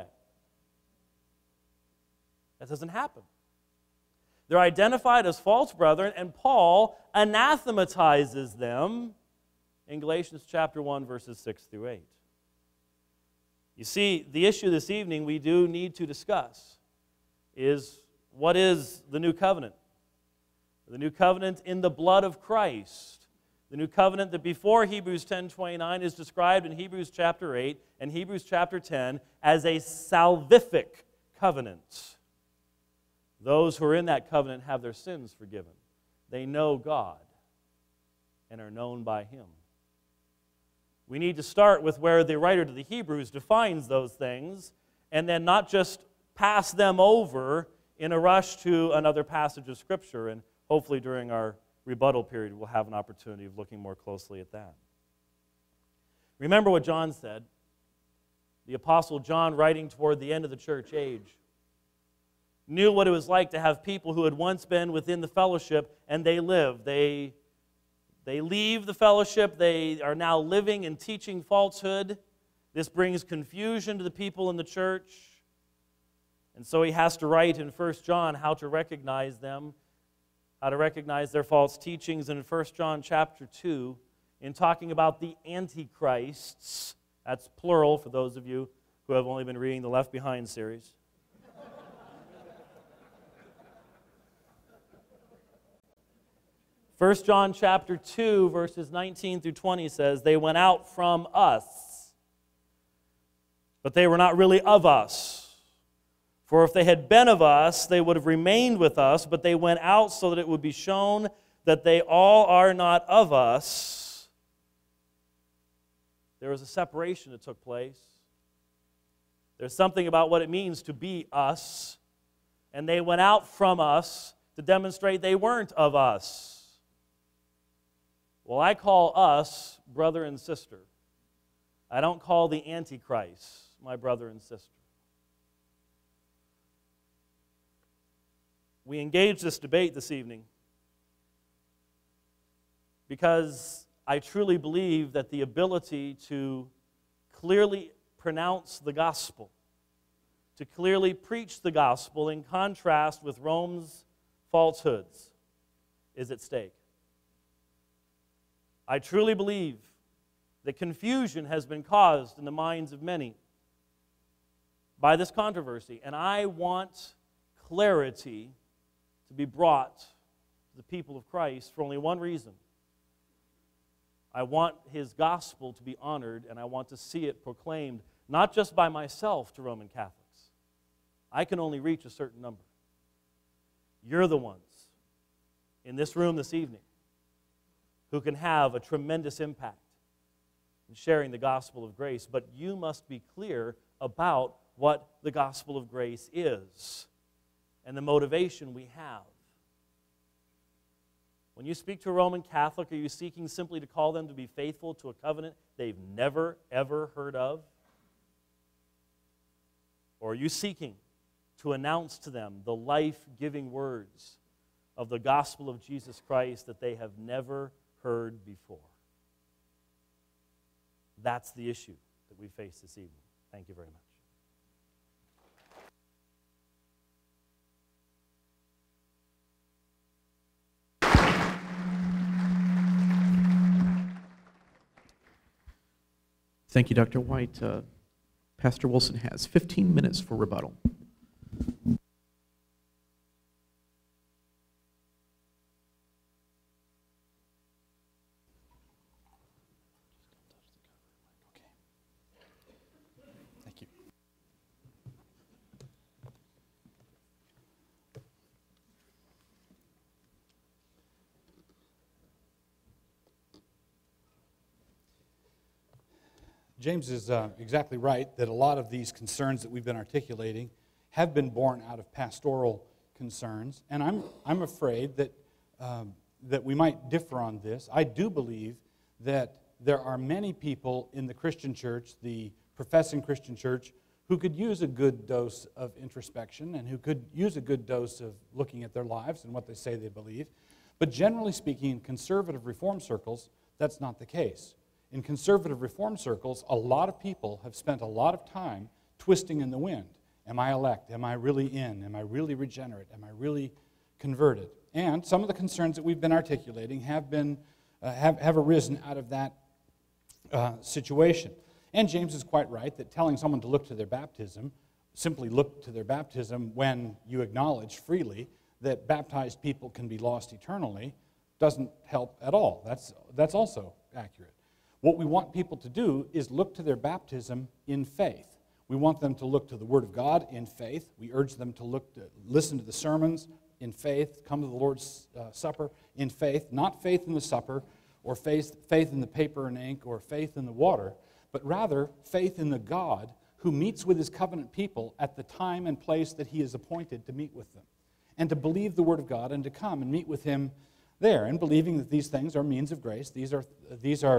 That doesn't happen. They're identified as false brethren, and Paul anathematizes them in Galatians chapter 1, verses 6 through 8. You see, the issue this evening we do need to discuss is, what is the new covenant? The new covenant in the blood of Christ. The new covenant that before Hebrews 10:29 is described in Hebrews chapter 8 and Hebrews chapter 10 as a salvific covenant. Those who are in that covenant have their sins forgiven. They know God and are known by Him. We need to start with where the writer to the Hebrews defines those things, and then not just pass them over in a rush to another passage of Scripture. And hopefully during our rebuttal period we'll have an opportunity of looking more closely at that. Remember what John said. The Apostle John, writing toward the end of the church age, knew what it was like to have people who had once been within the fellowship and they live. They leave the fellowship. They are now living and teaching falsehood. This brings confusion to the people in the church. And so he has to write in 1 John how to recognize them, how to recognize their false teachings. And in 1 John chapter 2, in talking about the antichrists, that's plural for those of you who have only been reading the Left Behind series. 1 John chapter 2, verses 19 through 20 says, "They went out from us, but they were not really of us. For if they had been of us, they would have remained with us, but they went out so that it would be shown that they all are not of us." There was a separation that took place. There's something about what it means to be us, and they went out from us to demonstrate they weren't of us. Well, I call us brother and sister. I don't call the Antichrist my brother and sister. We engage this debate this evening because I truly believe that the ability to clearly pronounce the gospel, to clearly preach the gospel in contrast with Rome's falsehoods, is at stake. I truly believe that confusion has been caused in the minds of many by this controversy, and I want clarity to be brought to the people of Christ for only one reason. I want his gospel to be honored, and I want to see it proclaimed, not just by myself to Roman Catholics. I can only reach a certain number. You're the ones in this room this evening who can have a tremendous impact in sharing the gospel of grace, but you must be clear about what the gospel of grace is and the motivation we have. When you speak to a Roman Catholic, are you seeking simply to call them to be faithful to a covenant they've never, ever heard of? Or are you seeking to announce to them the life-giving words of the gospel of Jesus Christ that they have never heard before? That's the issue that we face this evening. Thank you very much. Thank you, Dr. White. Pastor Wilson has 15 minutes for rebuttal. Thank you. James is exactly right that a lot of these concerns that we've been articulating have been born out of pastoral concerns, and I'm afraid that that we might differ on this. I do believe that there are many people in the Christian church, the professing Christian church, who could use a good dose of introspection and who could use a good dose of looking at their lives and what they say they believe. But generally speaking, in conservative reform circles, that's not the case. In conservative reform circles, a lot of people have spent a lot of time twisting in the wind. Am I elect? Am I really in? Am I really regenerate? Am I really converted? And some of the concerns that we've been articulating have arisen out of that situation. And James is quite right that telling someone to look to their baptism, simply look to their baptism when you acknowledge freely that baptized people can be lost eternally, doesn't help at all. That's also accurate. What we want people to do is look to their baptism in faith. We want them to look to the Word of God in faith. We urge them to listen to the sermons in faith, come to the Lord's Supper in faith, not faith in the supper or faith in the paper and ink or faith in the water, but rather faith in the God who meets with his covenant people at the time and place that he is appointed to meet with them, and to believe the Word of God and to come and meet with him there, and believing that these things are means of grace. These are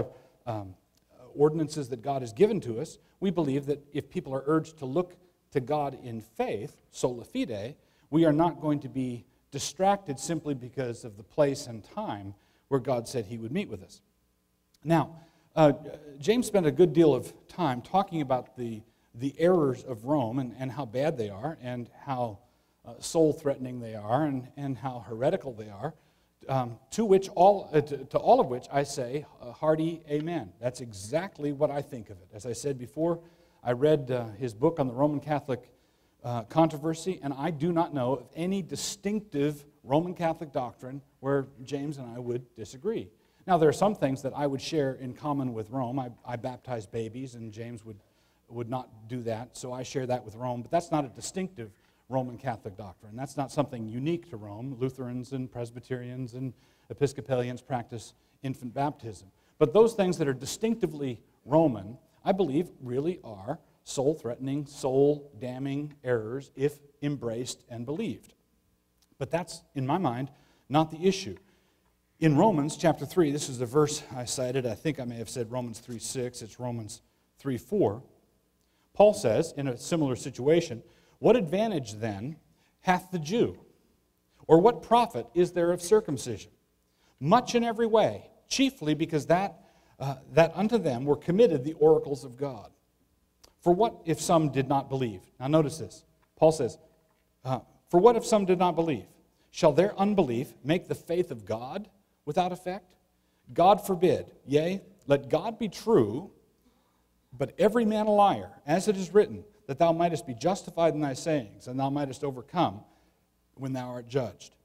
ordinances that God has given to us. We believe that if people are urged to look to God in faith, sola fide, we are not going to be distracted simply because of the place and time where God said he would meet with us. Now, James spent a good deal of time talking about the errors of Rome and how bad they are and how soul-threatening they are and how heretical they are. To all of which I say a hearty amen. That's exactly what I think of it. As I said before, I read his book on the Roman Catholic controversy, and I do not know of any distinctive Roman Catholic doctrine where James and I would disagree. Now, there are some things that I would share in common with Rome. I baptize babies, and James would not do that, so I share that with Rome, but that's not a distinctive Roman Catholic doctrine. That's not something unique to Rome. Lutherans and Presbyterians and Episcopalians practice infant baptism. But those things that are distinctively Roman, I believe, really are soul-threatening, soul-damning errors if embraced and believed. But that's, in my mind, not the issue. In Romans chapter 3, this is the verse I cited. I think I may have said Romans 3:6. It's Romans 3:4. Paul says, in a similar situation, "What advantage, then, hath the Jew? Or what profit is there of circumcision? Much in every way, chiefly because that unto them were committed the oracles of God. For what if some did not believe?" Now notice this. Paul says, "For what if some did not believe? Shall their unbelief make the faith of God without effect? God forbid. Yea, let God be true, but every man a liar, as it is written, that thou mightest be justified in thy sayings, and thou mightest overcome when thou art judged."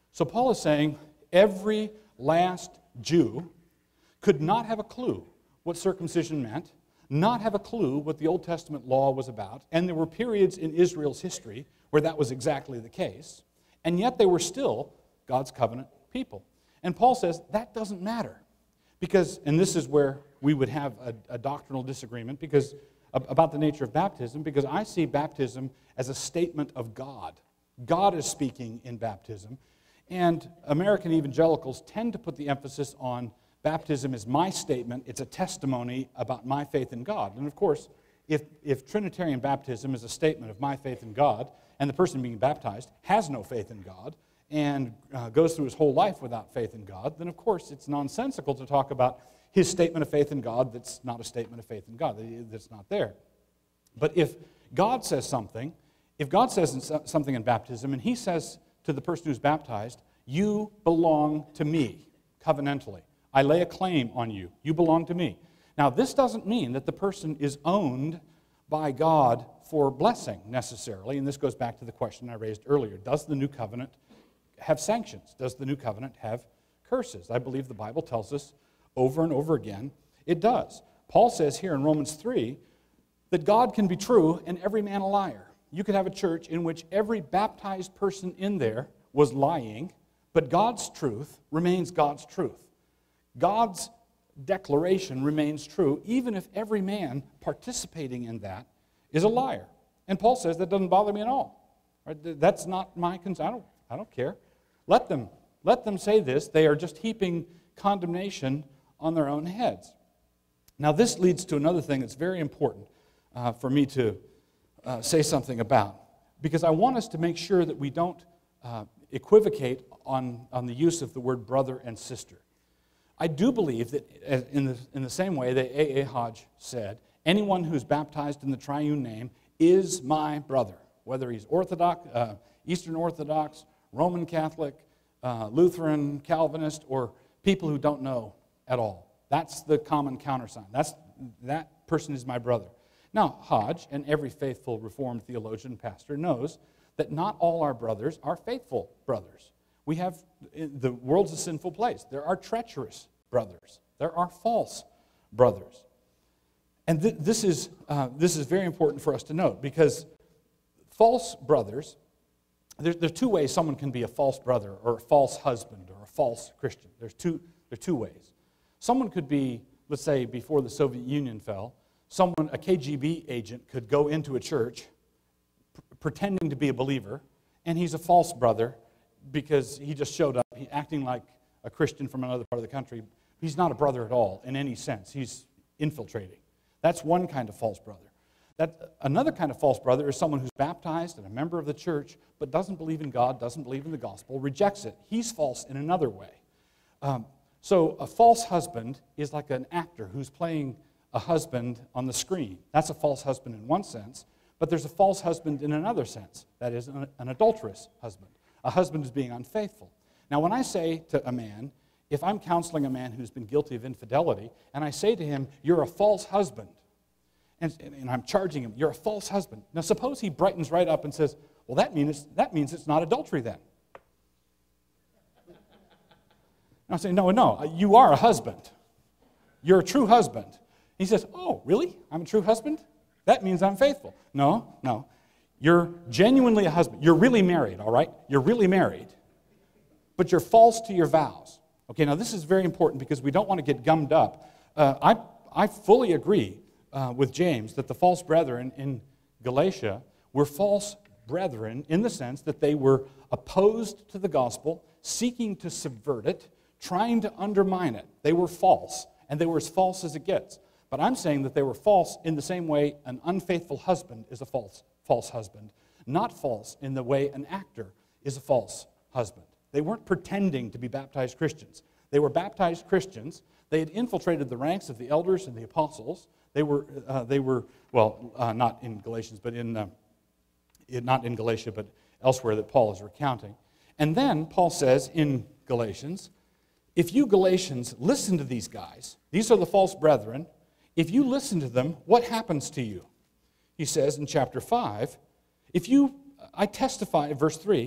So Paul is saying every last Jew could not have a clue what circumcision meant, not have a clue what the Old Testament law was about, and there were periods in Israel's history where that was exactly the case, and yet they were still God's covenant people. And Paul says that doesn't matter, because, and this is where we would have a doctrinal disagreement because about the nature of baptism, because I see baptism as a statement of God. God is speaking in baptism, and American evangelicals tend to put the emphasis on baptism as my statement, it's a testimony about my faith in God. And of course, if Trinitarian baptism is a statement of my faith in God, and the person being baptized has no faith in God, and goes through his whole life without faith in God, then of course it's nonsensical to talk about his statement of faith in God that's not a statement of faith in God, that's not there. But if God says something, if God says something in baptism, and he says to the person who's baptized, you belong to me covenantally. I lay a claim on you. You belong to me. Now, this doesn't mean that the person is owned by God for blessing necessarily, and this goes back to the question I raised earlier. Does the new covenant have sanctions? Does the new covenant have curses? I believe the Bible tells us over and over again it does. Paul says here in Romans 3 that God can be true and every man a liar. You could have a church in which every baptized person in there was lying, but God's truth remains God's truth. God's declaration remains true, even if every man participating in that is a liar. And Paul says that doesn't bother me at all. Right? That's not my concern. I don't care. Let them say this. They are just heaping condemnation on their own heads. Now, this leads to another thing that's very important for me to say something about, because I want us to make sure that we don't equivocate on the use of the word brother and sister. I do believe that in the same way that A.A. Hodge said, anyone who's baptized in the triune name is my brother, whether he's Orthodox, Eastern Orthodox, Roman Catholic, Lutheran, Calvinist, or people who don't know at all. That's the common countersign. That person is my brother. Now, Hodge and every faithful Reformed theologian and pastor knows that not all our brothers are faithful brothers. We have, the world's a sinful place. There are treacherous brothers. There are false brothers. And this is very important for us to note, because false brothers, there are two ways someone can be a false brother or a false husband or a false Christian. There are two ways. Someone could be, let's say, before the Soviet Union fell, a KGB agent could go into a church pretending to be a believer, and he's a false brother because he just showed up, acting like a Christian from another part of the country. He's not a brother at all in any sense. He's infiltrating. That's one kind of false brother. Another kind of false brother is someone who's baptized and a member of the church, but doesn't believe in God, doesn't believe in the gospel, rejects it. He's false in another way. So a false husband is like an actor who's playing a husband on the screen. That's a false husband in one sense, but there's a false husband in another sense. That is an adulterous husband. A husband is being unfaithful. Now, when I say to a man, if I'm counseling a man who's been guilty of infidelity, and I say to him, you're a false husband, and I'm charging him, you're a false husband. Now, suppose he brightens right up and says, well, that means it's not adultery then. And I say, no, you are a husband. You're a true husband. He says, oh, really? I'm a true husband? That means I'm faithful. No. You're genuinely a husband. You're really married, all right? You're really married. But you're false to your vows. Okay, now this is very important because we don't want to get gummed up. I fully agree with James that the false brethren in Galatia were false brethren in the sense that they were opposed to the gospel, seeking to subvert it, trying to undermine it. They were false, and they were as false as it gets. But I'm saying that they were false in the same way an unfaithful husband is a false husband, not false in the way an actor is a false husband. They weren't pretending to be baptized Christians. They were baptized Christians. They had infiltrated the ranks of the elders and the apostles. They were not in Galatians, but not in Galatia, but elsewhere that Paul is recounting. And then Paul says in Galatians, if you Galatians listen to these guys, these are the false brethren, if you listen to them, what happens to you? He says in chapter 5, I testify, verse 3,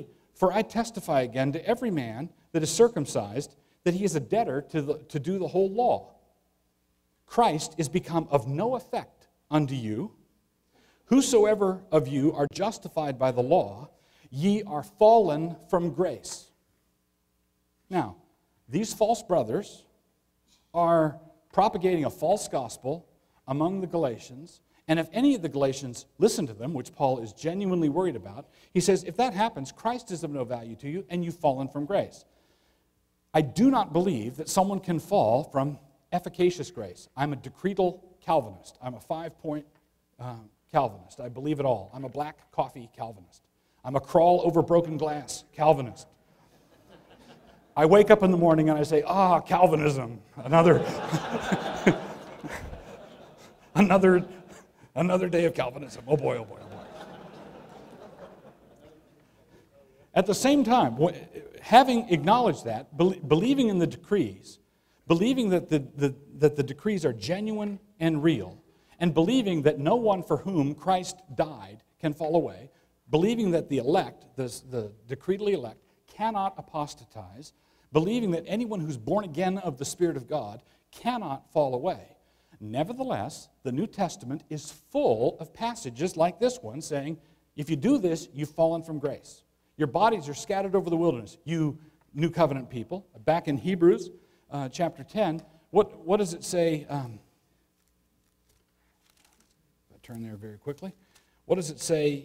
For I testify again to every man that is circumcised that he is a debtor to do the whole law. Christ is become of no effect unto you. Whosoever of you are justified by the law, ye are fallen from grace. Now, these false brothers are propagating a false gospel among the Galatians, and if any of the Galatians listen to them, which Paul is genuinely worried about, he says, if that happens, Christ is of no value to you, and you've fallen from grace. I do not believe that someone can fall from efficacious grace. I'm a decretal Calvinist. I'm a 5-point Calvinist. I believe it all. I'm a black coffee Calvinist. I'm a crawl over broken glass Calvinist. I wake up in the morning and I say, Calvinism, another day of Calvinism. Oh boy, oh boy, oh boy. At the same time, having acknowledged that, believing in the decrees, believing that the decrees are genuine and real, and believing that no one for whom Christ died can fall away, believing that the elect, the decreedly elect, cannot apostatize, believing that anyone who's born again of the Spirit of God cannot fall away. Nevertheless, the New Testament is full of passages like this one saying, if you do this, you've fallen from grace. Your bodies are scattered over the wilderness, you New Covenant people. Back in Hebrews chapter 10, what does it say? I'll turn there very quickly. What does it say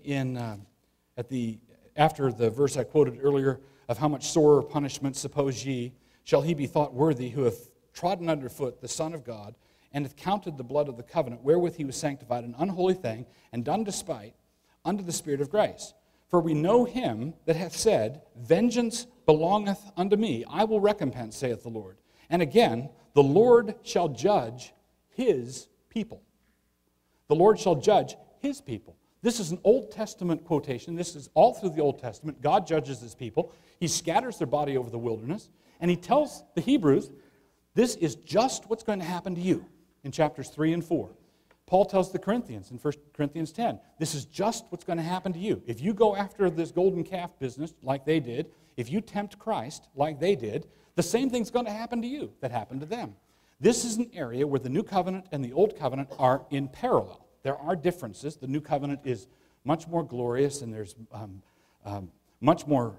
after the verse I quoted earlier of how much sorer punishment, suppose ye, shall he be thought worthy who hath trodden underfoot the Son of God, and hath counted the blood of the covenant wherewith he was sanctified an unholy thing, and done despite unto the Spirit of grace. For we know him that hath said, vengeance belongeth unto me, I will recompense, saith the Lord. And again, the Lord shall judge his people. The Lord shall judge his people. This is an Old Testament quotation. This is all through the Old Testament. God judges his people. He scatters their body over the wilderness. And he tells the Hebrews, this is just what's going to happen to you in chapters 3 and 4. Paul tells the Corinthians in 1 Corinthians 10, this is just what's going to happen to you. If you go after this golden calf business like they did, if you tempt Christ like they did, the same thing's going to happen to you that happened to them. This is an area where the New Covenant and the Old Covenant are in parallel. There are differences. The New Covenant is much more glorious, and there's much more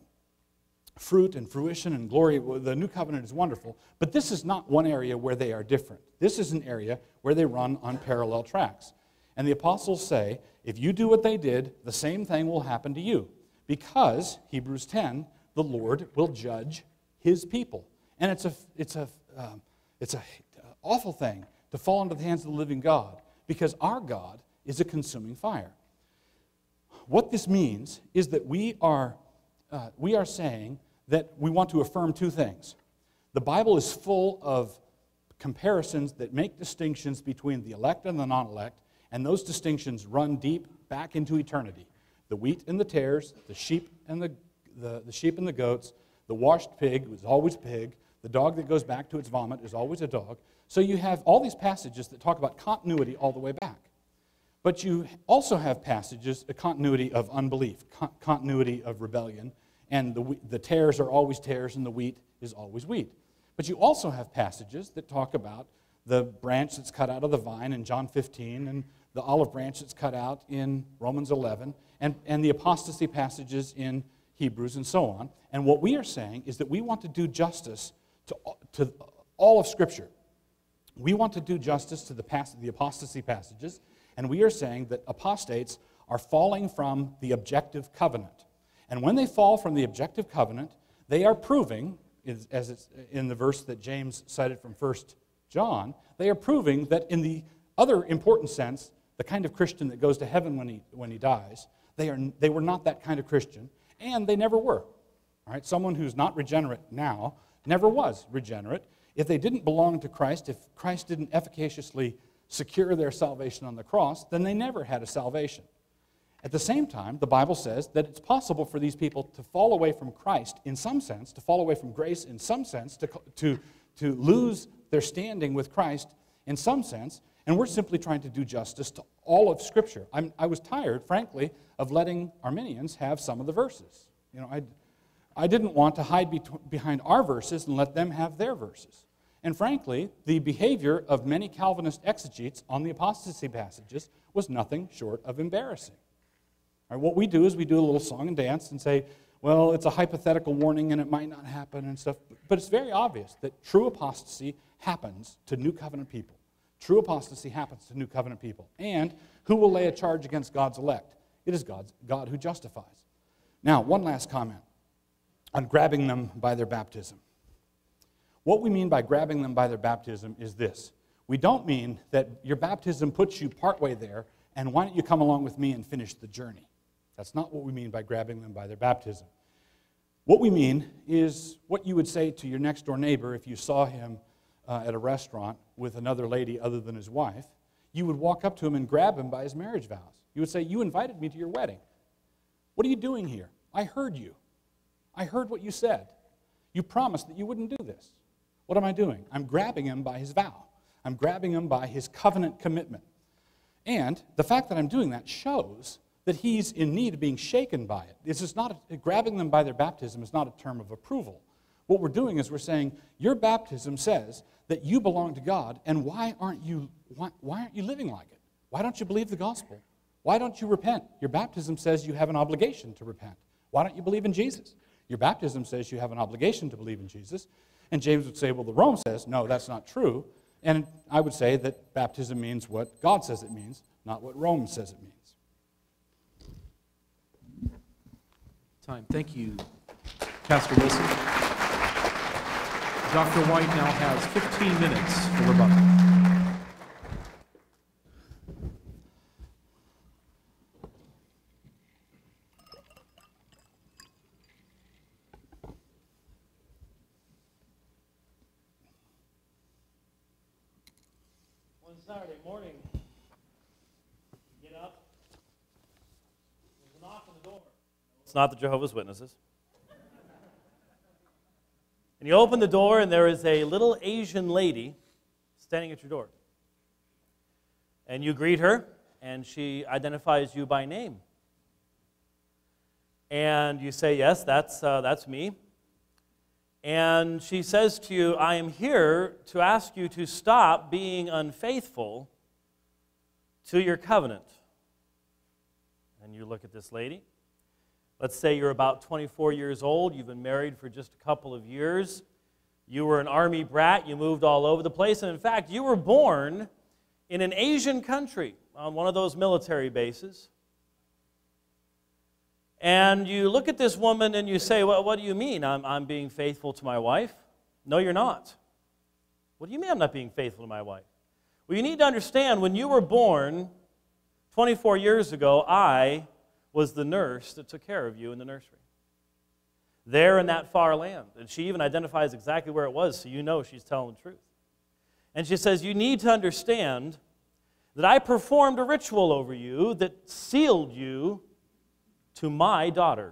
fruit and fruition and glory. The New Covenant is wonderful, but this is not one area where they are different. This is an area where they run on parallel tracks. And the apostles say, if you do what they did, the same thing will happen to you. Because, Hebrews 10, the Lord will judge his people. And it's a awful thing to fall into the hands of the living God, because our God is a consuming fire. What this means is that we are saying that we want to affirm two things. The Bible is full of comparisons that make distinctions between the elect and the non-elect, and those distinctions run deep back into eternity. The wheat and the tares, the sheep and the sheep and the goats, the washed pig was always pig, the dog that goes back to its vomit is always a dog. So you have all these passages that talk about continuity all the way back. But you also have passages, a continuity of unbelief, continuity of rebellion, and the tares are always tares and the wheat is always wheat. But you also have passages that talk about the branch that's cut out of the vine in John 15 and the olive branch that's cut out in Romans 11 and the apostasy passages in Hebrews and so on. And what we are saying is that we want to do justice to all of Scripture. We want to do justice to the apostasy passages, and we are saying that apostates are falling from the objective covenant. And when they fall from the objective covenant, they are proving, as it's in the verse that James cited from 1 John, they are proving that in the other important sense, the kind of Christian that goes to heaven when he dies, they were not that kind of Christian, and they never were. All right? Someone who's not regenerate now never was regenerate. If they didn't belong to Christ, if Christ didn't efficaciously secure their salvation on the cross, then they never had a salvation. At the same time, the Bible says that it's possible for these people to fall away from Christ in some sense, to fall away from grace in some sense, to lose their standing with Christ in some sense, and we're simply trying to do justice to all of Scripture. I was tired, frankly, of letting Arminians have some of the verses. You know, I didn't want to hide behind our verses and let them have their verses. And frankly, the behavior of many Calvinist exegetes on the apostasy passages was nothing short of embarrassing. All right, what we do is we do a little song and dance and say, well, it's a hypothetical warning and it might not happen and stuff. But it's very obvious that true apostasy happens to New Covenant people. True apostasy happens to New Covenant people. And who will lay a charge against God's elect? It is God who justifies. Now, one last comment on grabbing them by their baptism. What we mean by grabbing them by their baptism is this. We don't mean that your baptism puts you partway there and why don't you come along with me and finish the journey. That's not what we mean by grabbing them by their baptism. What we mean is what you would say to your next door neighbor if you saw him at a restaurant with another lady other than his wife. You would walk up to him and grab him by his marriage vows. You would say, you invited me to your wedding. What are you doing here? I heard you. I heard what you said. You promised that you wouldn't do this. What am I doing? I'm grabbing him by his vow. I'm grabbing him by his covenant commitment. And the fact that I'm doing that shows that he's in need of being shaken by it. This is not grabbing them by their baptism is not a term of approval. What we're doing is we're saying, your baptism says that you belong to God, and why aren't you living like it? Why don't you believe the gospel? Why don't you repent? Your baptism says you have an obligation to repent. Why don't you believe in Jesus? Your baptism says you have an obligation to believe in Jesus. And James would say, well, the Rome says, no, that's not true. And I would say that baptism means what God says it means, not what Rome says it means. Time. Thank you, Pastor Wilson. Dr. White now has 15 minutes for rebuttal. One Saturday morning, get up, there's a knock on the door. It's not the Jehovah's Witnesses. And you open the door, and there is a little Asian lady standing at your door. And you greet her, and she identifies you by name. And you say, yes, that's me. And she says to you, I am here to ask you to stop being unfaithful to your covenant. And you look at this lady. Let's say you're about 24 years old. You've been married for just a couple of years. You were an army brat. You moved all over the place. And in fact, you were born in an Asian country on one of those military bases. And you look at this woman and you say, well, what do you mean I'm being faithful to my wife? No, you're not. What do you mean I'm not being faithful to my wife? Well, you need to understand, when you were born 24 years ago, I was the nurse that took care of you in the nursery. There in that far land. And she even identifies exactly where it was, so you know she's telling the truth. And she says, you need to understand that I performed a ritual over you that sealed you to my daughter.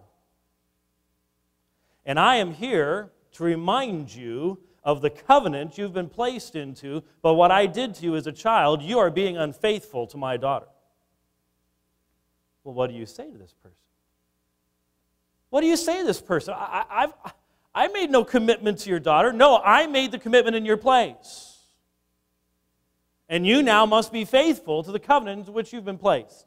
And I am here to remind you of the covenant you've been placed into, but what I did to you as a child, you are being unfaithful to my daughter. Well, what do you say to this person? What do you say to this person? I made no commitment to your daughter. No, I made the commitment in your place. And you now must be faithful to the covenant into which you've been placed.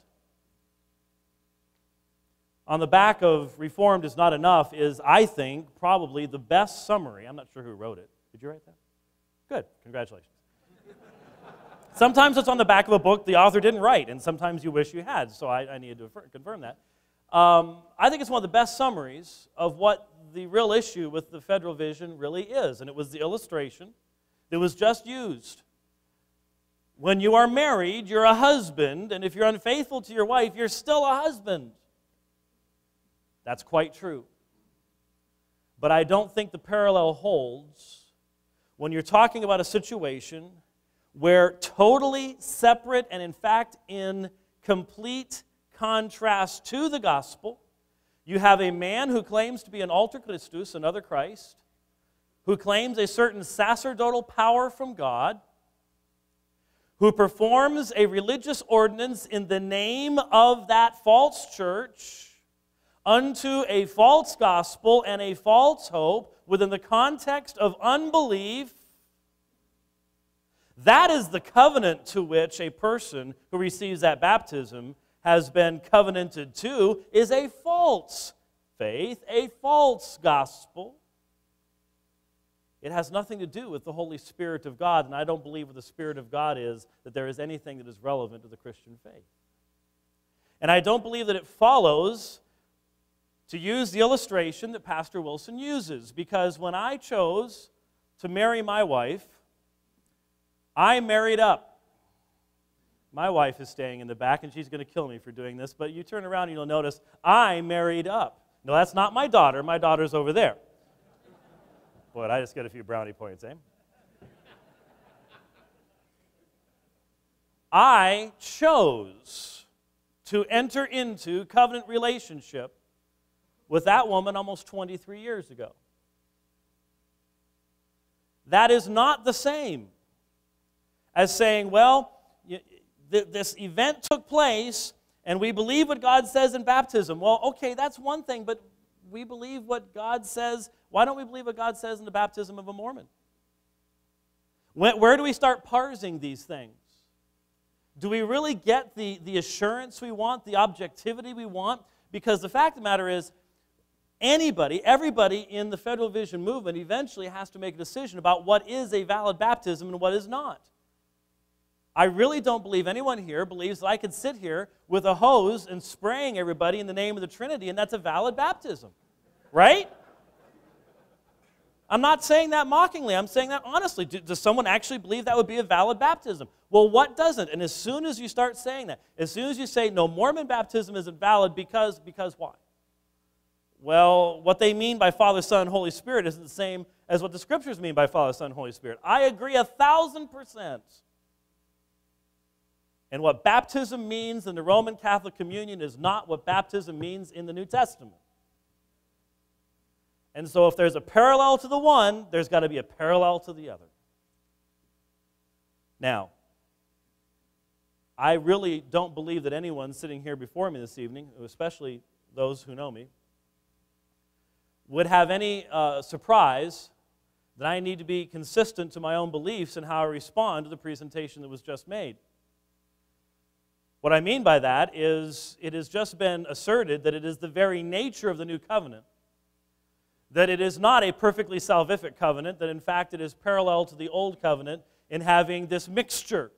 On the back of Reformed is Not Enough is, I think, probably the best summary. I'm not sure who wrote it. Did you write that? Good. Congratulations. Sometimes it's on the back of a book the author didn't write, and sometimes you wish you had, so I needed to confirm that. I think it's one of the best summaries of what the real issue with the federal vision really is, and it was the illustration that was just used. When you are married, you're a husband, and if you're unfaithful to your wife, you're still a husband. That's quite true. But I don't think the parallel holds when you're talking about a situation where totally separate and in fact in complete contrast to the gospel, you have a man who claims to be an alter Christus, another Christ, who claims a certain sacerdotal power from God, who performs a religious ordinance in the name of that false church, unto a false gospel and a false hope within the context of unbelief, that is the covenant to which a person who receives that baptism has been covenanted to, is a false faith, a false gospel. It has nothing to do with the Holy Spirit of God, and I don't believe what the Spirit of God is, that there is anything that is relevant to the Christian faith. And I don't believe that it follows, to use the illustration that Pastor Wilson uses, because when I chose to marry my wife, I married up. My wife is staying in the back, and she's going to kill me for doing this, but you turn around and you'll notice I married up. No, that's not my daughter. My daughter's over there. Boy, I just got a few brownie points, eh? I chose to enter into covenant relationship with that woman almost 23 years ago. That is not the same as saying, well, this event took place and we believe what God says in baptism. Well, okay, that's one thing, but we believe what God says. Why don't we believe what God says in the baptism of a Mormon? Where do we start parsing these things? Do we really get the assurance we want, the objectivity we want? Because the fact of the matter is, everybody in the Federal Vision movement eventually has to make a decision about what is a valid baptism and what is not. I really don't believe anyone here believes that I could sit here with a hose and spraying everybody in the name of the Trinity and that's a valid baptism. Right? I'm not saying that mockingly. I'm saying that honestly. Does someone actually believe that would be a valid baptism? Well, what doesn't? And as soon as you start saying that, as soon as you say, no, Mormon baptism isn't valid because why? Well, what they mean by Father, Son, Holy Spirit isn't the same as what the Scriptures mean by Father, Son, Holy Spirit. I agree 1,000%. And what baptism means in the Roman Catholic Communion is not what baptism means in the New Testament. And so if there's a parallel to the one, there's got to be a parallel to the other. Now, I really don't believe that anyone sitting here before me this evening, especially those who know me, would have any surprise that I need to be consistent to my own beliefs in how I respond to the presentation that was just made. What I mean by that is it has just been asserted that it is the very nature of the new covenant, that it is not a perfectly salvific covenant, that in fact it is parallel to the old covenant in having this mixture,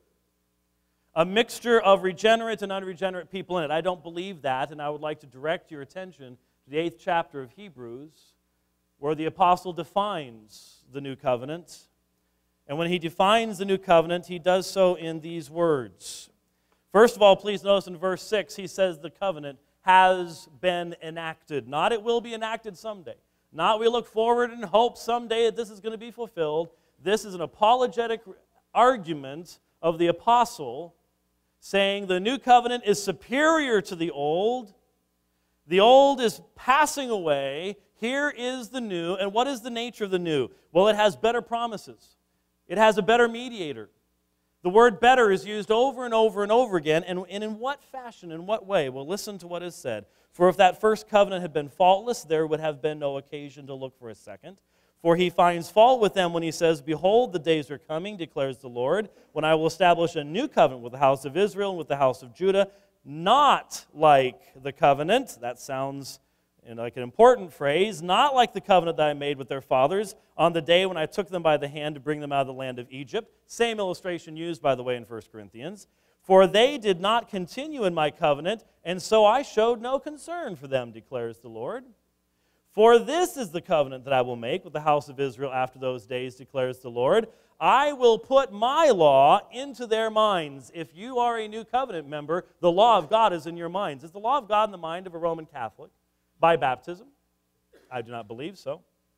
a mixture of regenerate and unregenerate people in it. I don't believe that, and I would like to direct your attention to the 8th chapter of Hebrews, where the apostle defines the new covenant. And when he defines the new covenant, he does so in these words. First of all, please notice in verse 6, he says the covenant has been enacted. Not it will be enacted someday. Not we look forward and hope someday that this is going to be fulfilled. This is an apologetic argument of the apostle saying the new covenant is superior to the old. The old is passing away. Here is the new. And what is the nature of the new? Well, it has better promises. It has a better mediator. The word better is used over and over and over again. And in what fashion, in what way? Well, listen to what is said. For if that first covenant had been faultless, there would have been no occasion to look for a second. For he finds fault with them when he says, behold, the days are coming, declares the Lord, when I will establish a new covenant with the house of Israel and with the house of Judah, not like the covenant. That sounds like an important phrase. Not like the covenant that I made with their fathers on the day when I took them by the hand to bring them out of the land of Egypt. Same illustration used, by the way, in 1 Corinthians. For they did not continue in my covenant, and so I showed no concern for them, declares the Lord. For this is the covenant that I will make with the house of Israel after those days, declares the Lord. I will put my law into their minds. If you are a new covenant member, the law of God is in your minds. Is the law of God in the mind of a Roman Catholic by baptism? I do not believe so.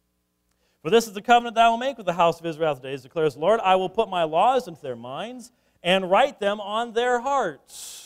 For this is the covenant that I will make with the house of Israel after days, declares the Lord. I will put my laws into their minds and write them on their hearts.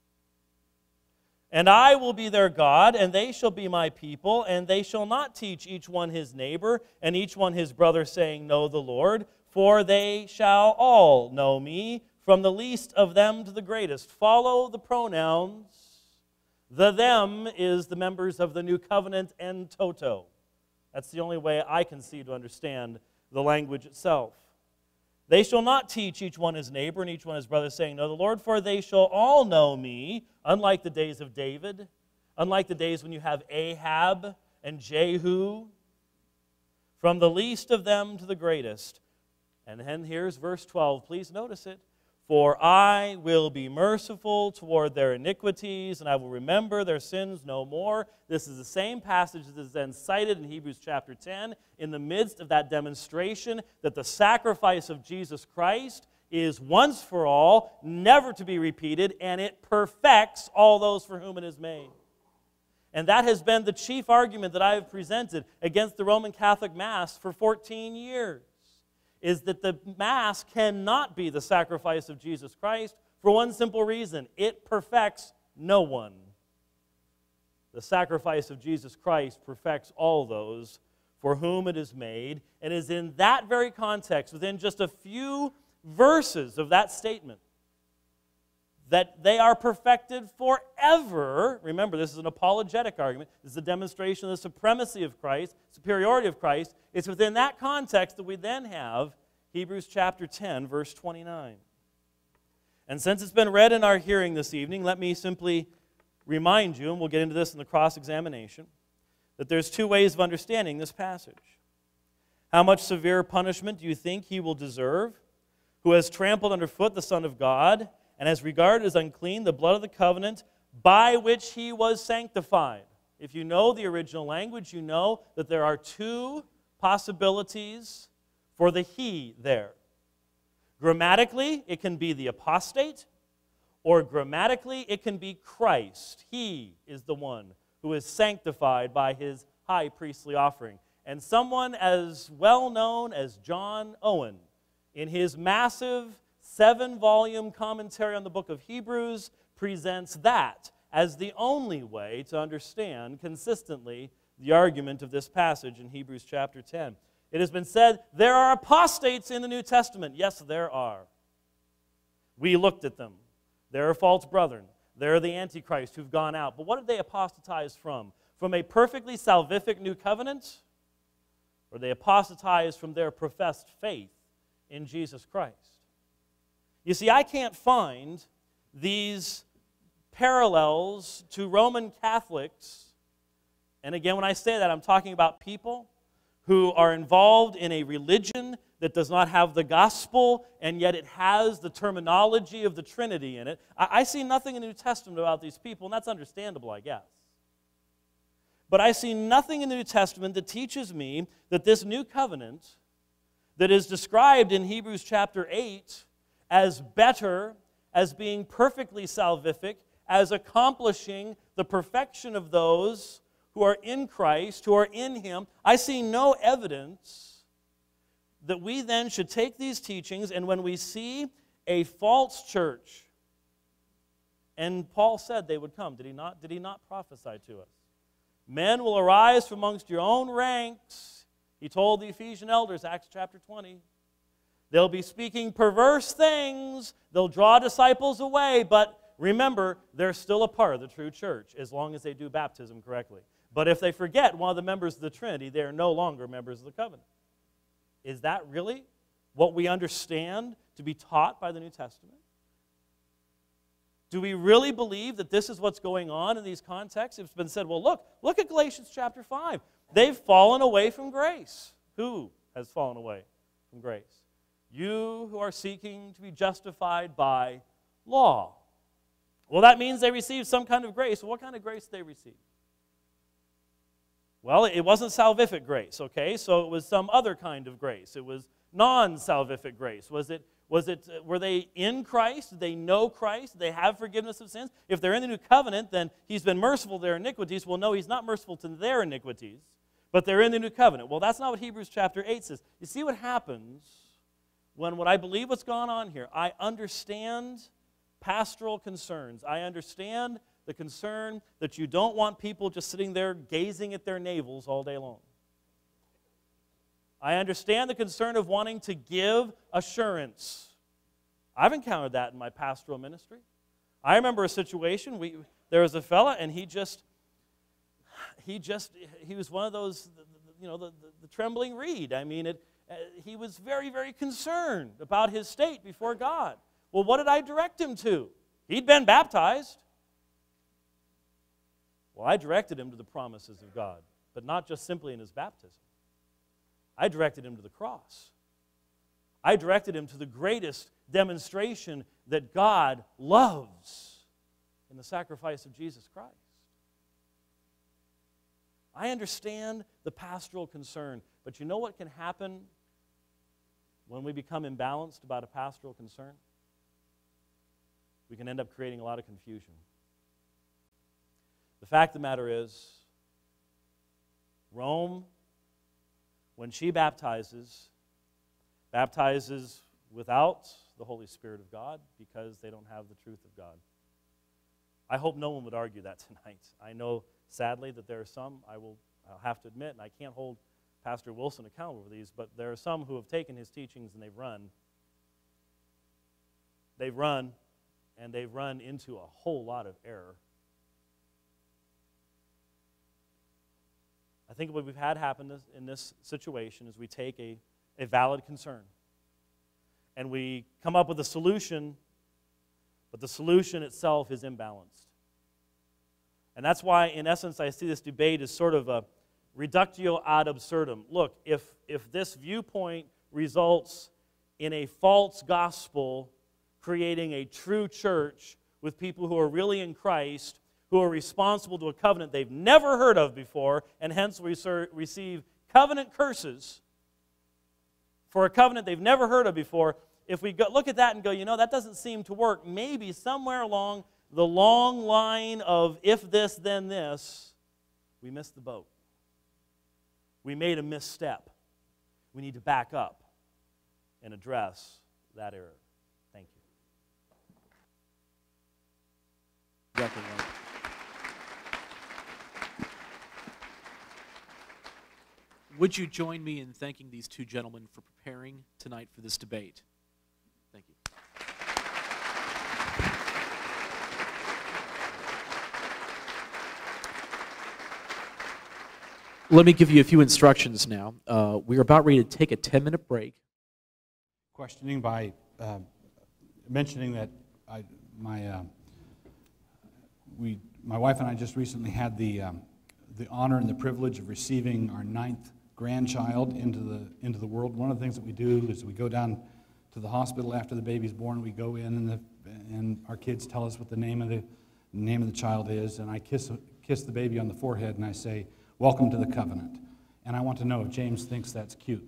And I will be their God, and they shall be my people, and they shall not teach each one his neighbor and each one his brother, saying, know the Lord, for they shall all know me, from the least of them to the greatest. Follow the pronouns The them is the members of the new covenant en toto. That's the only way I can see to understand the language itself. They shall not teach each one his neighbor and each one his brother, saying, Know the Lord, for they shall all know me, unlike the days of David, unlike the days when you have Ahab and Jehu, from the least of them to the greatest. And then here's verse 12. Please notice it. For I will be merciful toward their iniquities, and I will remember their sins no more. This is the same passage that is then cited in Hebrews chapter 10 in the midst of that demonstration that the sacrifice of Jesus Christ is once for all, never to be repeated, and it perfects all those for whom it is made. And that has been the chief argument that I have presented against the Roman Catholic Mass for 14 years. Is that the Mass cannot be the sacrifice of Jesus Christ for one simple reason. It perfects no one. The sacrifice of Jesus Christ perfects all those for whom it is made, and is in that very context, within just a few verses of that statement, that they are perfected forever. Remember, this is an apologetic argument. This is a demonstration of the supremacy of Christ, superiority of Christ. It's within that context that we then have Hebrews chapter 10, verse 29. And since it's been read in our hearing this evening, let me simply remind you, and we'll get into this in the cross-examination, that there's two ways of understanding this passage. How much severe punishment do you think he will deserve, who has trampled underfoot the Son of God, and has regarded as unclean the blood of the covenant by which he was sanctified? If you know the original language, you know that there are two possibilities for the he there. Grammatically, it can be the apostate, or grammatically, it can be Christ. He is the one who is sanctified by his high priestly offering. And someone as well known as John Owen, in his massive 7-volume commentary on the book of Hebrews, presents that as the only way to understand consistently the argument of this passage in Hebrews chapter 10. It has been said, there are apostates in the New Testament. Yes, there are. We looked at them. There are false brethren. There are the Antichrist who've gone out. But what did they apostatize from? From a perfectly salvific new covenant? Or they apostatized from their professed faith in Jesus Christ? You see, I can't find these parallels to Roman Catholics. And again, when I say that, I'm talking about people who are involved in a religion that does not have the gospel, and yet it has the terminology of the Trinity in it. I see nothing in the New Testament about these people, and that's understandable, I guess. But I see nothing in the New Testament that teaches me that this new covenant that is described in Hebrews chapter 8 as better, as being perfectly salvific, as accomplishing the perfection of those who are in Christ, who are in Him. I see no evidence that we then should take these teachings, and when we see a false church, and Paul said they would come, did he not? Did he not prophesy to us? Men will arise from amongst your own ranks, he told the Ephesian elders, Acts chapter 20. They'll be speaking perverse things, they'll draw disciples away, but remember, they're still a part of the true church as long as they do baptism correctly. But if they forget one of the members of the Trinity, they are no longer members of the covenant. Is that really what we understand to be taught by the New Testament? Do we really believe that this is what's going on in these contexts? It's been said, well, look at Galatians chapter 5. They've fallen away from grace. Who has fallen away from grace? You who are seeking to be justified by law. Well, that means they received some kind of grace. Well, what kind of grace did they receive? Well, it wasn't salvific grace, okay? So it was some other kind of grace. It was non-salvific grace. Were they in Christ? Did they know Christ? Did they have forgiveness of sins? If they're in the new covenant, then He's been merciful to their iniquities. Well, no, He's not merciful to their iniquities, but they're in the new covenant. Well, that's not what Hebrews chapter 8 says. You see what happens when I believe what's gone on here? I understand pastoral concerns. I understand the concern that you don't want people just sitting there gazing at their navels all day long. I understand the concern of wanting to give assurance. I've encountered that in my pastoral ministry. I remember a situation, there was a fella, and he was one of those, the trembling reed. I mean, he was very, very concerned about his state before God. Well, what did I direct him to? He'd been baptized. Well, I directed him to the promises of God, but not just simply in his baptism. I directed him to the cross. I directed him to the greatest demonstration that God loves in the sacrifice of Jesus Christ. I understand the pastoral concern, but you know what can happen when we become imbalanced about a pastoral concern? We can end up creating a lot of confusion. The fact of the matter is, Rome, when she baptizes without the Holy Spirit of God because they don't have the truth of God. I hope no one would argue that tonight. I know, sadly, that there are some, I'll have to admit, and I can't hold Pastor Wilson accountable for these, but there are some who have taken his teachings and they've run. And they've run into a whole lot of error. I think what we've had happen in this situation is we take a valid concern and we come up with a solution, but the solution itself is imbalanced. And that's why, in essence, I see this debate as sort of a reductio ad absurdum. Look, if this viewpoint results in a false gospel creating a true church with people who are really in Christ, who are responsible to a covenant they've never heard of before, and hence receive covenant curses for a covenant they've never heard of before, if we look at that and go, that doesn't seem to work, maybe somewhere along the long line of if this, then this, we missed the boat. We made a misstep. We need to back up and address that error. Thank you. Exactly right. Would you join me in thanking these two gentlemen for preparing tonight for this debate? Thank you. Let me give you a few instructions now. We're about ready to take a 10-minute break. Questioning by mentioning that my wife and I just recently had the honor and the privilege of receiving our 9th grandchild into the world. One of the things that we do is we go down to the hospital after the baby's born. We go in and our kids tell us what the name of the child is, and I kiss the baby on the forehead and I say, "Welcome to the covenant." And I want to know if James thinks that's cute.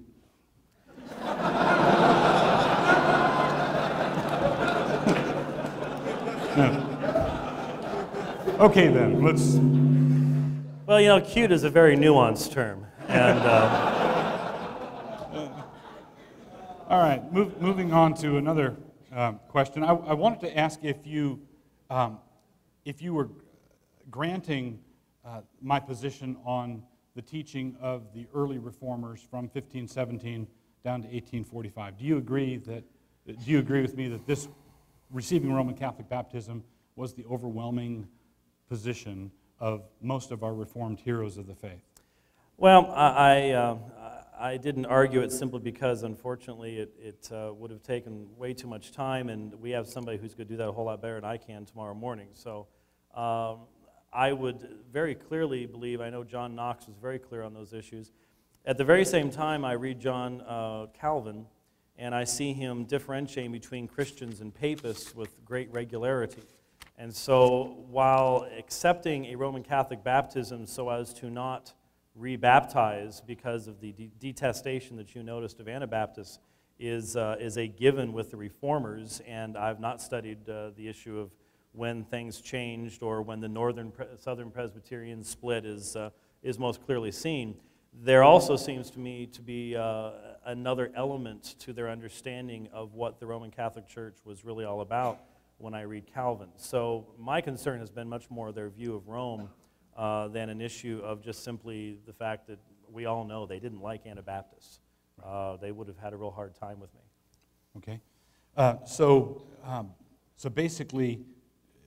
Okay then, let's... Well, cute is a very nuanced term. And all right, moving on to another question. I wanted to ask if you were granting my position on the teaching of the early reformers from 1517 down to 1845. Do you agree with me that this receiving Roman Catholic baptism was the overwhelming position of most of our Reformed heroes of the faith? Well, I didn't argue it simply because, unfortunately, it would have taken way too much time, and we have somebody who's going to do that a whole lot better than I can tomorrow morning. So I would very clearly believe, I know John Knox was very clear on those issues. At the very same time, I read John Calvin, and I see him differentiating between Christians and papists with great regularity. And so while accepting a Roman Catholic baptism so as to not rebaptize because of the detestation that you noticed of Anabaptists is a given with the Reformers, and I've not studied the issue of when things changed or when the Southern Presbyterian split is most clearly seen. There also seems to me to be another element to their understanding of what the Roman Catholic Church was really all about when I read Calvin. So my concern has been much more their view of Rome than an issue of just simply the fact that we all know they didn't like Anabaptists. They would have had a real hard time with me. Okay. So basically,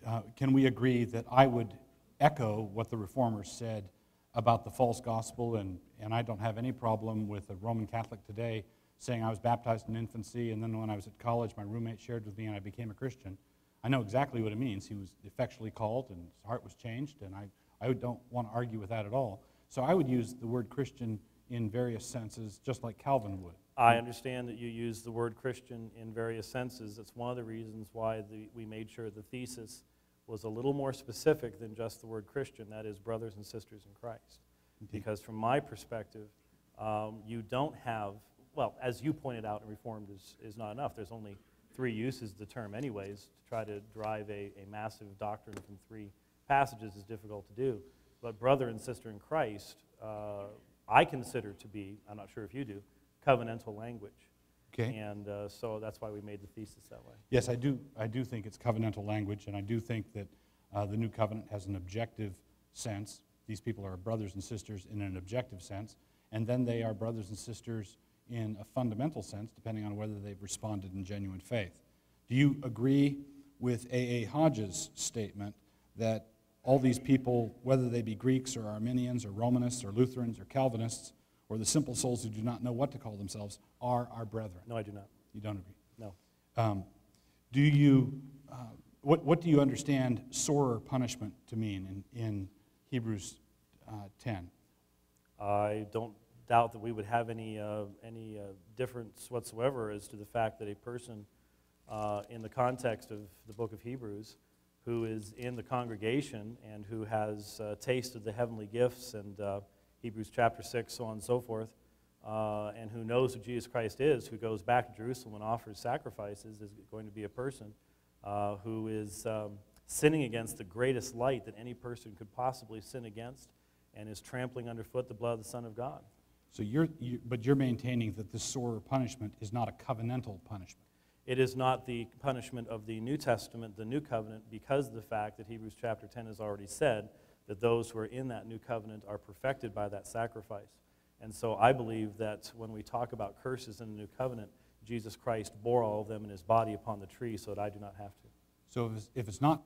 can we agree that I would echo what the Reformers said about the false gospel, and I don't have any problem with a Roman Catholic today saying I was baptized in infancy, and then when I was at college, my roommate shared with me and I became a Christian. I know exactly what it means. He was effectually called and his heart was changed, and I don't want to argue with that at all. So I would use the word Christian in various senses, just like Calvin would. I understand that you use the word Christian in various senses. That's one of the reasons why we made sure the thesis was a little more specific than just the word Christian, that is, brothers and sisters in Christ. Indeed. Because from my perspective, you don't have, well, as you pointed out, and Reformed is not enough. There's only 3 uses of the term anyways. To try to drive a massive doctrine from 3 passages is difficult to do. But brother and sister in Christ, I consider to be, I'm not sure if you do, covenantal language. Okay. And so that's why we made the thesis that way. Yes, I do think it's covenantal language, and I do think that the New Covenant has an objective sense. These people are brothers and sisters in an objective sense, and then they are brothers and sisters in a fundamental sense, depending on whether they've responded in genuine faith. Do you agree with A.A. Hodges' statement that all these people, whether they be Greeks or Arminians or Romanists or Lutherans or Calvinists, or the simple souls who do not know what to call themselves, are our brethren? No, I do not. You don't agree? No. Do you, what do you understand sorer punishment to mean in Hebrews 10? I don't doubt that we would have any difference whatsoever as to the fact that a person in the context of the book of Hebrews who is in the congregation and who has tasted the heavenly gifts and Hebrews chapter 6, so on and so forth, and who knows who Jesus Christ is, who goes back to Jerusalem and offers sacrifices, is going to be a person who is sinning against the greatest light that any person could possibly sin against, and is trampling underfoot the blood of the Son of God. So but you're maintaining that this sorer punishment is not a covenantal punishment. It is not the punishment of the New Testament, the New Covenant, because of the fact that Hebrews chapter 10 has already said that those who are in that New Covenant are perfected by that sacrifice. And so I believe that when we talk about curses in the New Covenant, Jesus Christ bore all of them in his body upon the tree so that I do not have to. So if it's not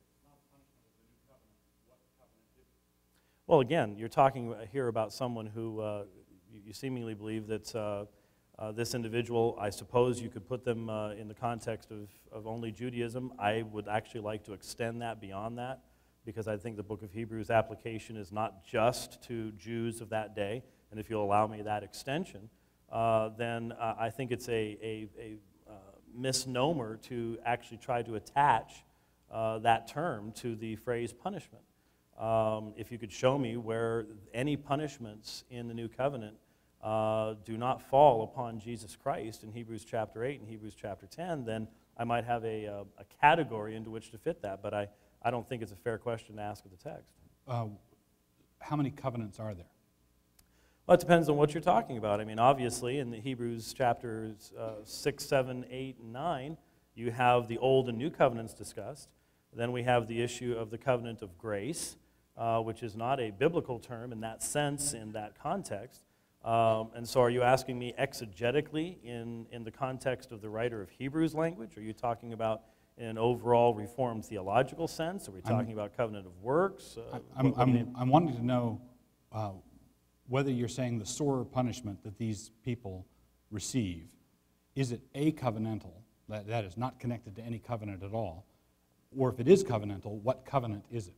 Well, again, you're talking here about someone who you seemingly believe that this individual, I suppose you could put them in the context of only Judaism. I would actually like to extend that beyond that, because I think the book of Hebrews application is not just to Jews of that day. And if you'll allow me that extension, then I think it's a misnomer to actually try to attach that term to the phrase punishment. If you could show me where any punishments in the New Covenant do not fall upon Jesus Christ in Hebrews chapter 8 and Hebrews chapter 10, then I might have a category into which to fit that. But I don't think it's a fair question to ask of the text. how many covenants are there? Well, it depends on what you're talking about. I mean, obviously, in the Hebrews chapters 6, 7, 8, and 9, you have the Old and New Covenants discussed. Then we have the issue of the covenant of grace, which is not a biblical term in that sense, in that context. And so are you asking me exegetically in the context of the writer of Hebrews language? Are you talking about in an overall Reformed theological sense? Are we talking about covenant of works? I'm wanting to know whether you're saying the sorer punishment that these people receive, is it a covenantal, that is not connected to any covenant at all, or if it is covenantal, what covenant is it?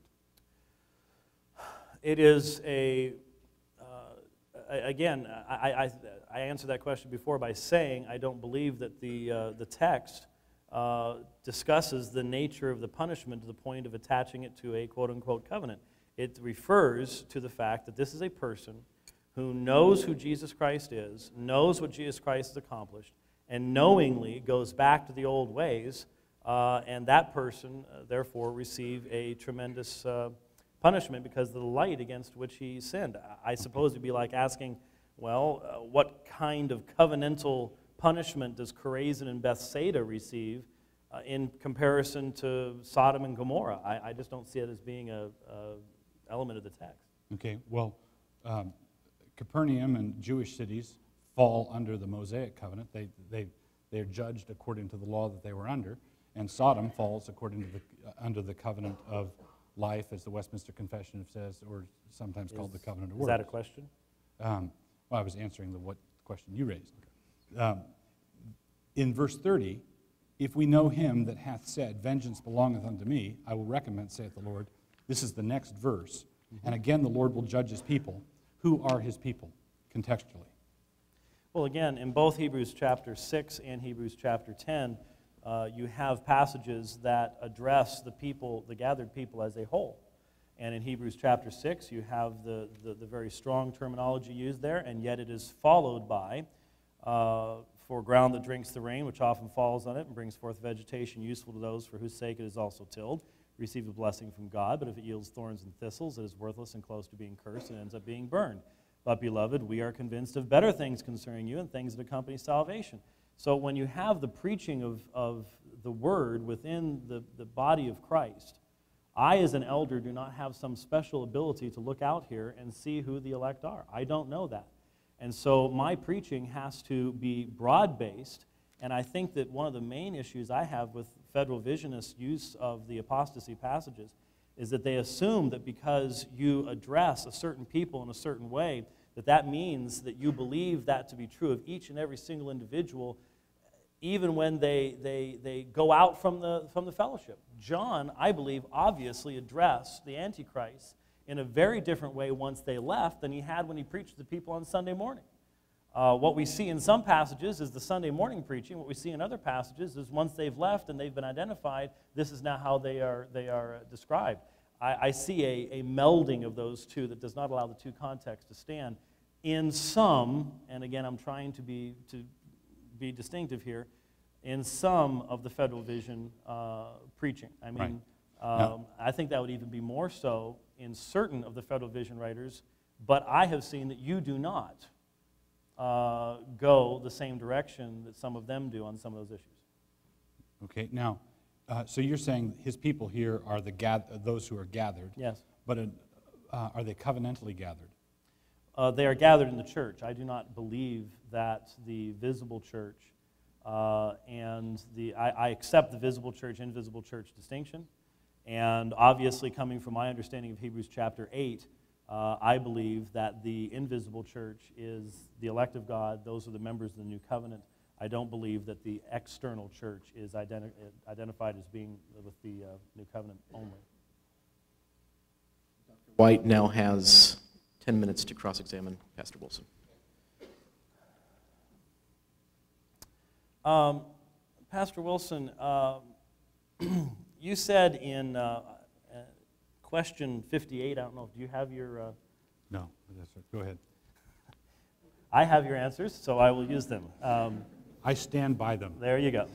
It is again, I answered that question before by saying I don't believe that the text discusses the nature of the punishment to the point of attaching it to a quote-unquote covenant. It refers to the fact that this is a person who knows who Jesus Christ is, knows what Jesus Christ has accomplished, and knowingly goes back to the old ways, and that person, therefore, receive a tremendous punishment because of the light against which he sinned. I suppose it would be like asking, well, what kind of covenantal punishment does Chorazin and Bethsaida receive in comparison to Sodom and Gomorrah? I just don't see it as being an element of the text. Okay, well, Capernaum and Jewish cities fall under the Mosaic covenant. They're judged according to the law that they were under. and Sodom falls according to under the covenant of life, as the Westminster Confession says, or sometimes called the covenant of works. Is that a question? Well, I was answering what question you raised. In verse 30, if we know him that hath said, vengeance belongeth unto me, I will recommend, saith the Lord. This is the next verse. And again, the Lord will judge his people. Who are his people, contextually? Well, again, in both Hebrews chapter 6 and Hebrews chapter 10, you have passages that address the people, the gathered people as a whole. And in Hebrews chapter 6, you have the very strong terminology used there, and yet it is followed by, for ground that drinks the rain, which often falls on it and brings forth vegetation useful to those for whose sake it is also tilled, receive a blessing from God. But if it yields thorns and thistles, it is worthless and close to being cursed and ends up being burned. But, beloved, we are convinced of better things concerning you and things that accompany salvation. So when you have the preaching of the word within the body of Christ, I, as an elder, do not have some special ability to look out here and see who the elect are. I don't know that. And so my preaching has to be broad-based, and I think that one of the main issues I have with Federal Visionists' use of the apostasy passages is that they assume that because you address a certain people in a certain way, that means that you believe that to be true of each and every single individual, even when they go out from the fellowship. John, I believe, obviously addressed the Antichrist in a very different way once they left than he had when he preached to the people on Sunday morning. What we see in some passages is the Sunday morning preaching. What we see in other passages is once they've left and they've been identified, this is now how they are described. I see a melding of those two that does not allow the two contexts to stand. In some, and again I'm trying to be distinctive here, in some of the Federal Vision preaching. I mean, right. I think that would even be more so in certain of the Federal Vision writers, but I have seen that you do not go the same direction that some of them do on some of those issues. Okay, now, so you're saying his people here are those who are gathered. Yes. But are they covenantally gathered? They are gathered in the church. I do not believe that the visible church and I accept the visible church, invisible church distinction. And obviously, coming from my understanding of Hebrews chapter 8, I believe that the invisible church is the elect of God. Those are the members of the new covenant. I don't believe that the external church is identified as being with the new covenant only. White now has 10 minutes to cross-examine Pastor Wilson. Pastor Wilson, you said in question 58, I don't know, do you have your... No, that's right. Go ahead. I have your answers, so I will use them. I stand by them. There you go.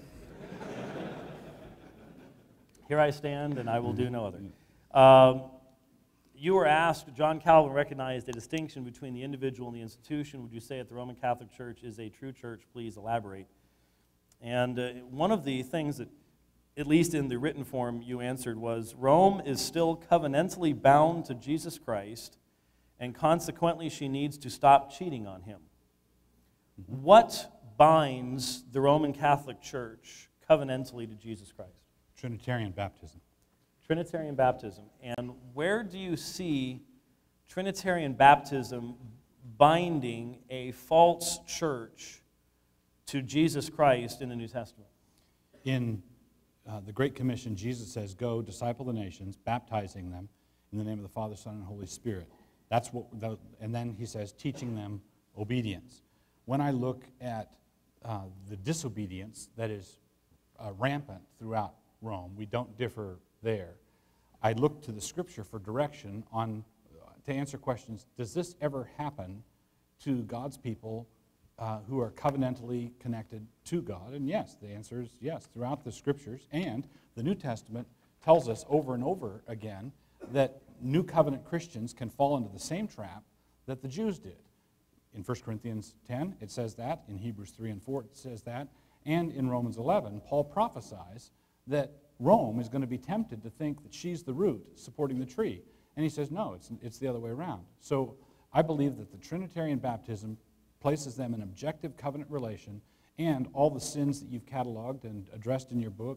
Here I stand, and I will do no other. You were asked, John Calvin recognized a distinction between the individual and the institution. Would you say that the Roman Catholic Church is a true church? Please elaborate. And one of the things that, at least in the written form, you answered was, Rome is still covenantally bound to Jesus Christ, and consequently she needs to stop cheating on him. Mm-hmm. What binds the Roman Catholic Church covenantally to Jesus Christ? Trinitarian baptism. Trinitarian baptism. And where do you see Trinitarian baptism binding a false church to Jesus Christ in the New Testament? In the Great Commission, Jesus says, go, disciple the nations, baptizing them in the name of the Father, Son, and Holy Spirit. That's what, and then he says, teaching them obedience. When I look at the disobedience that is rampant throughout Rome, we don't differ there. I look to the Scripture for direction to answer questions, does this ever happen to God's people who are covenantally connected to God? And yes, the answer is yes, throughout the Scriptures. And the New Testament tells us over and over again that New Covenant Christians can fall into the same trap that the Jews did. In 1 Corinthians 10, it says that. In Hebrews 3 and 4, it says that. And in Romans 11, Paul prophesies that Rome is going to be tempted to think that she's the root supporting the tree. And he says, no, it's the other way around. So I believe that the Trinitarian baptism places them in objective covenant relation, and all the sins that you've cataloged and addressed in your book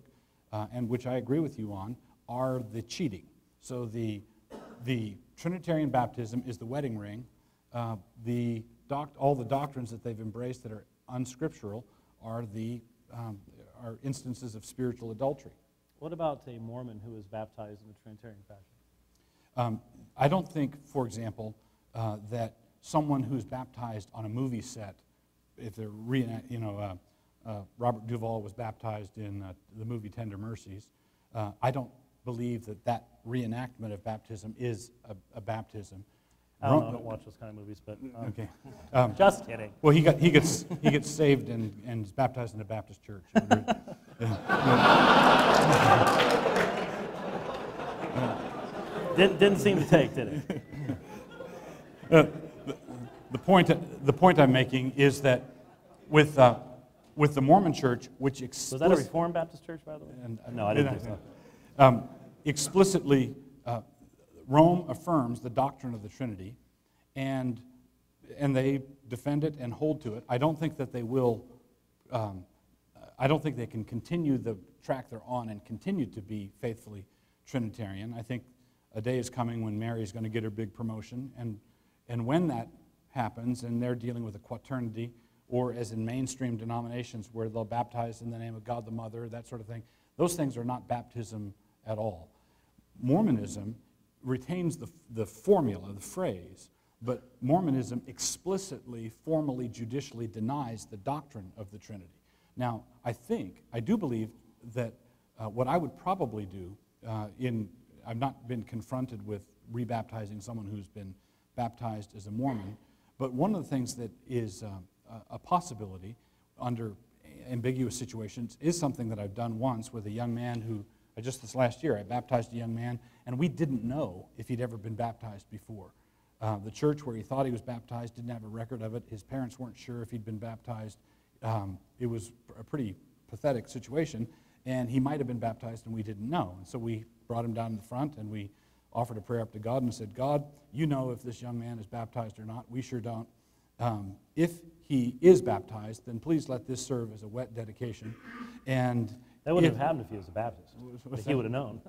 and which I agree with you on, are the cheating. So the Trinitarian baptism is the wedding ring. All the doctrines that they've embraced that are unscriptural are instances of spiritual adultery. What about a Mormon who is baptized in the Trinitarian fashion? I don't think, for example, that someone who's baptized on a movie set, if they're Robert Duvall was baptized in the movie Tender Mercies, I don't believe that reenactment of baptism is a baptism. I don't watch those kind of movies, but okay. Just kidding. Well, he gets saved and is baptized in a Baptist church. Didn't seem to take, did it? The point I'm making is that with the Mormon Church, which Was that a Reformed Baptist church, by the way? No, I didn't think so. Explicitly, Rome affirms the doctrine of the Trinity, and they defend it and hold to it. I don't think that they will. I don't think they can continue the track they're on and continue to be faithfully Trinitarian. I think a day is coming when Mary is going to get her big promotion, and when that happens, and they're dealing with a quaternity, or as in mainstream denominations where they'll baptize in the name of God the Mother, that sort of thing, those things are not baptism at all. Mormonism retains the formula, the phrase, but Mormonism explicitly, formally, judicially denies the doctrine of the Trinity. Now, I do believe that what I would probably do I've not been confronted with rebaptizing someone who's been baptized as a Mormon, but one of the things that is a possibility under ambiguous situations is something that I've done once with a young man who, just this last year, I baptized a young man, and we didn't know if he'd ever been baptized before. The church where he thought he was baptized didn't have a record of it. His parents weren't sure if he'd been baptized. It was a pretty pathetic situation, and he might have been baptized and we didn't know. And so we brought him down to the front and we offered a prayer up to God and said, God, you know if this young man is baptized or not. We sure don't. If he is baptized, then please let this serve as a wet dedication. And that wouldn't have happened if he was a Baptist. He would have known.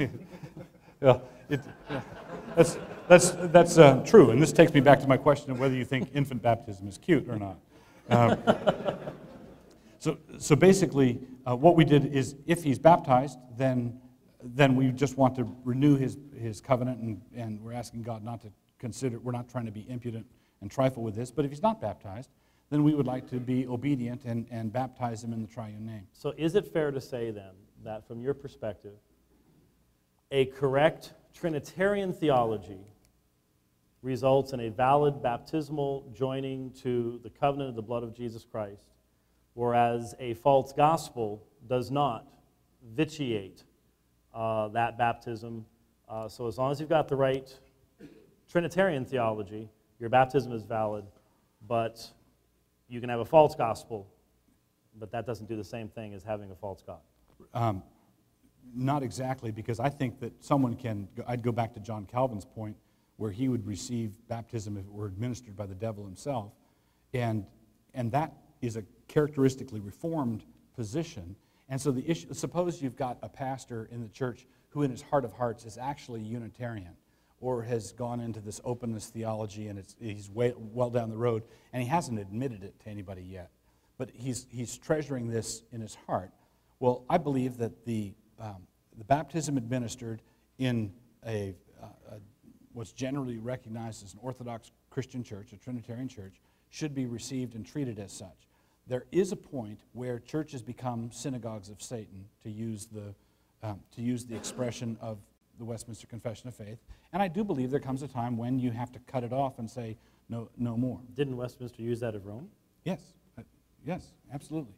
That's true. And this takes me back to my question of whether you think infant baptism is cute or not. So basically, what we did is, if he's baptized, then we just want to renew his covenant, and we're asking God not to consider. We're not trying to be impudent and trifle with this. But if he's not baptized, then we would like to be obedient and baptize him in the triune name. So is it fair to say then that, from your perspective, a correct Trinitarian theology results in a valid baptismal joining to the covenant of the blood of Jesus Christ, whereas a false gospel does not vitiate that baptism? So as long as you've got the right Trinitarian theology, your baptism is valid, but you can have a false gospel, but that doesn't do the same thing as having a false God. Not exactly, because I think that someone I'd go back to John Calvin's point, where he would receive baptism if it were administered by the devil himself, and that is a characteristically Reformed position. And so the issue, suppose you've got a pastor in the church who in his heart of hearts is actually Unitarian, or has gone into this openness theology, and he's well down the road, and he hasn't admitted it to anybody yet, but he's treasuring this in his heart. Well, I believe that the baptism administered in what's generally recognized as an Orthodox Christian church, a Trinitarian church, should be received and treated as such. There is a point where churches become synagogues of Satan, to use the expression of the Westminster Confession of Faith, and I do believe there comes a time when you have to cut it off and say no more. Didn't Westminster use that of Rome? Yes, yes, absolutely.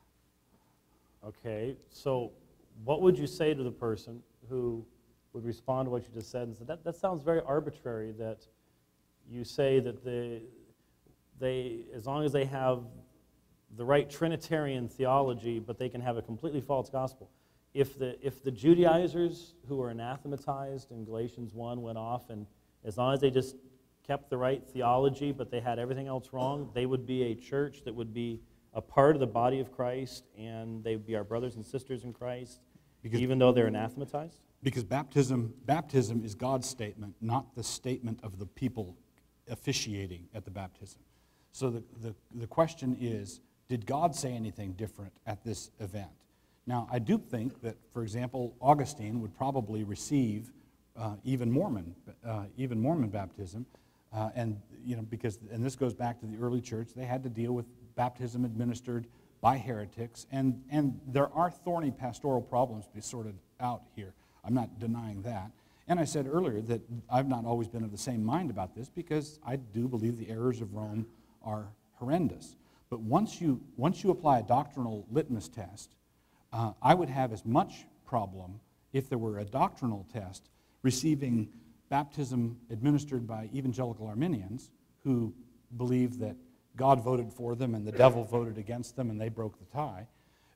Okay, so what would you say to the person who would respond to what you just said and say, that sounds very arbitrary, that you say that they as long as they have the right Trinitarian theology, but they can have a completely false gospel. If the Judaizers who were anathematized in Galatians 1 went off, and as long as they just kept the right theology, but they had everything else wrong, they would be a church that would be a part of the body of Christ, and they would be our brothers and sisters in Christ, even though they're anathematized? Because baptism is God's statement, not the statement of the people officiating at the baptism. So the question is, did God say anything different at this event? Now, I do think that, for example, Augustine would probably receive even Mormon baptism, and this goes back to the early church. They had to deal with baptism administered by heretics, and there are thorny pastoral problems to be sorted out here. I'm not denying that. And I said earlier that I've not always been of the same mind about this, because I do believe the errors of Rome are horrendous. But once you apply a doctrinal litmus test, I would have as much problem if there were a doctrinal test receiving baptism administered by evangelical Arminians who believe that God voted for them and the devil voted against them and they broke the tie.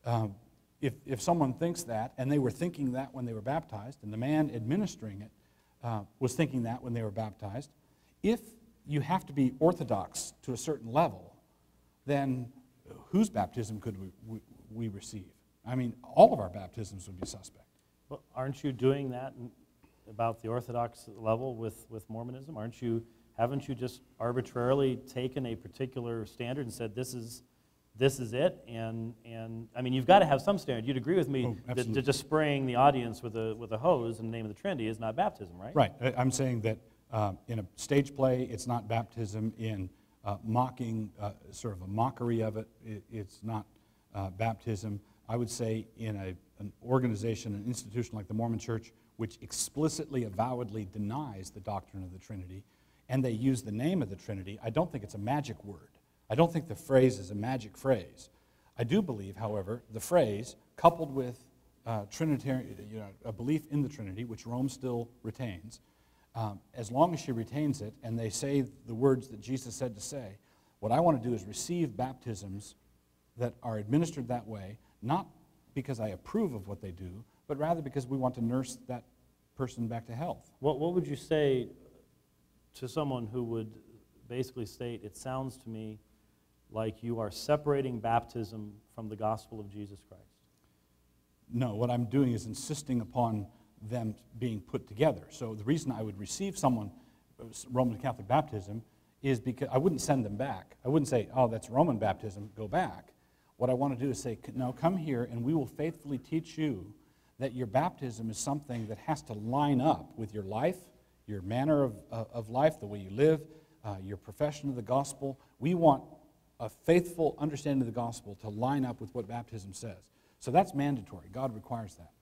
If someone thinks that, and they were thinking that when they were baptized, and the man administering it was thinking that when they were baptized, if you have to be orthodox to a certain level, then whose baptism could we receive? I mean, all of our baptisms would be suspect. Well, aren't you doing that about the Orthodox level with Mormonism? Haven't you just arbitrarily taken a particular standard and said this is it? And I mean, you've got to have some standard. You'd agree with me that just spraying the audience with a hose in the name of the Trinity is not baptism, right? Right. I'm saying that in a stage play, it's not baptism. In mocking, sort of a mockery of it, it's not baptism. I would say in an organization, an institution like the Mormon Church, which explicitly, avowedly denies the doctrine of the Trinity, and they use the name of the Trinity, I don't think it's a magic word. I don't think the phrase is a magic phrase. I do believe, however, the phrase, coupled with Trinitarian, a belief in the Trinity, which Rome still retains, as long as she retains it, and they say the words that Jesus said to say, what I want to do is receive baptisms that are administered that way, not because I approve of what they do, but rather because we want to nurse that person back to health. What would you say to someone who would basically state, it sounds to me like you are separating baptism from the gospel of Jesus Christ? No, what I'm doing is insisting upon them being put together. So the reason I would receive someone Roman Catholic baptism is because I wouldn't send them back. I wouldn't say, oh, that's Roman baptism, go back. What I want to do is say, no, come here and we will faithfully teach you that your baptism is something that has to line up with your life, your manner of life, the way you live, your profession of the gospel. We want a faithful understanding of the gospel to line up with what baptism says. So that's mandatory. God requires that.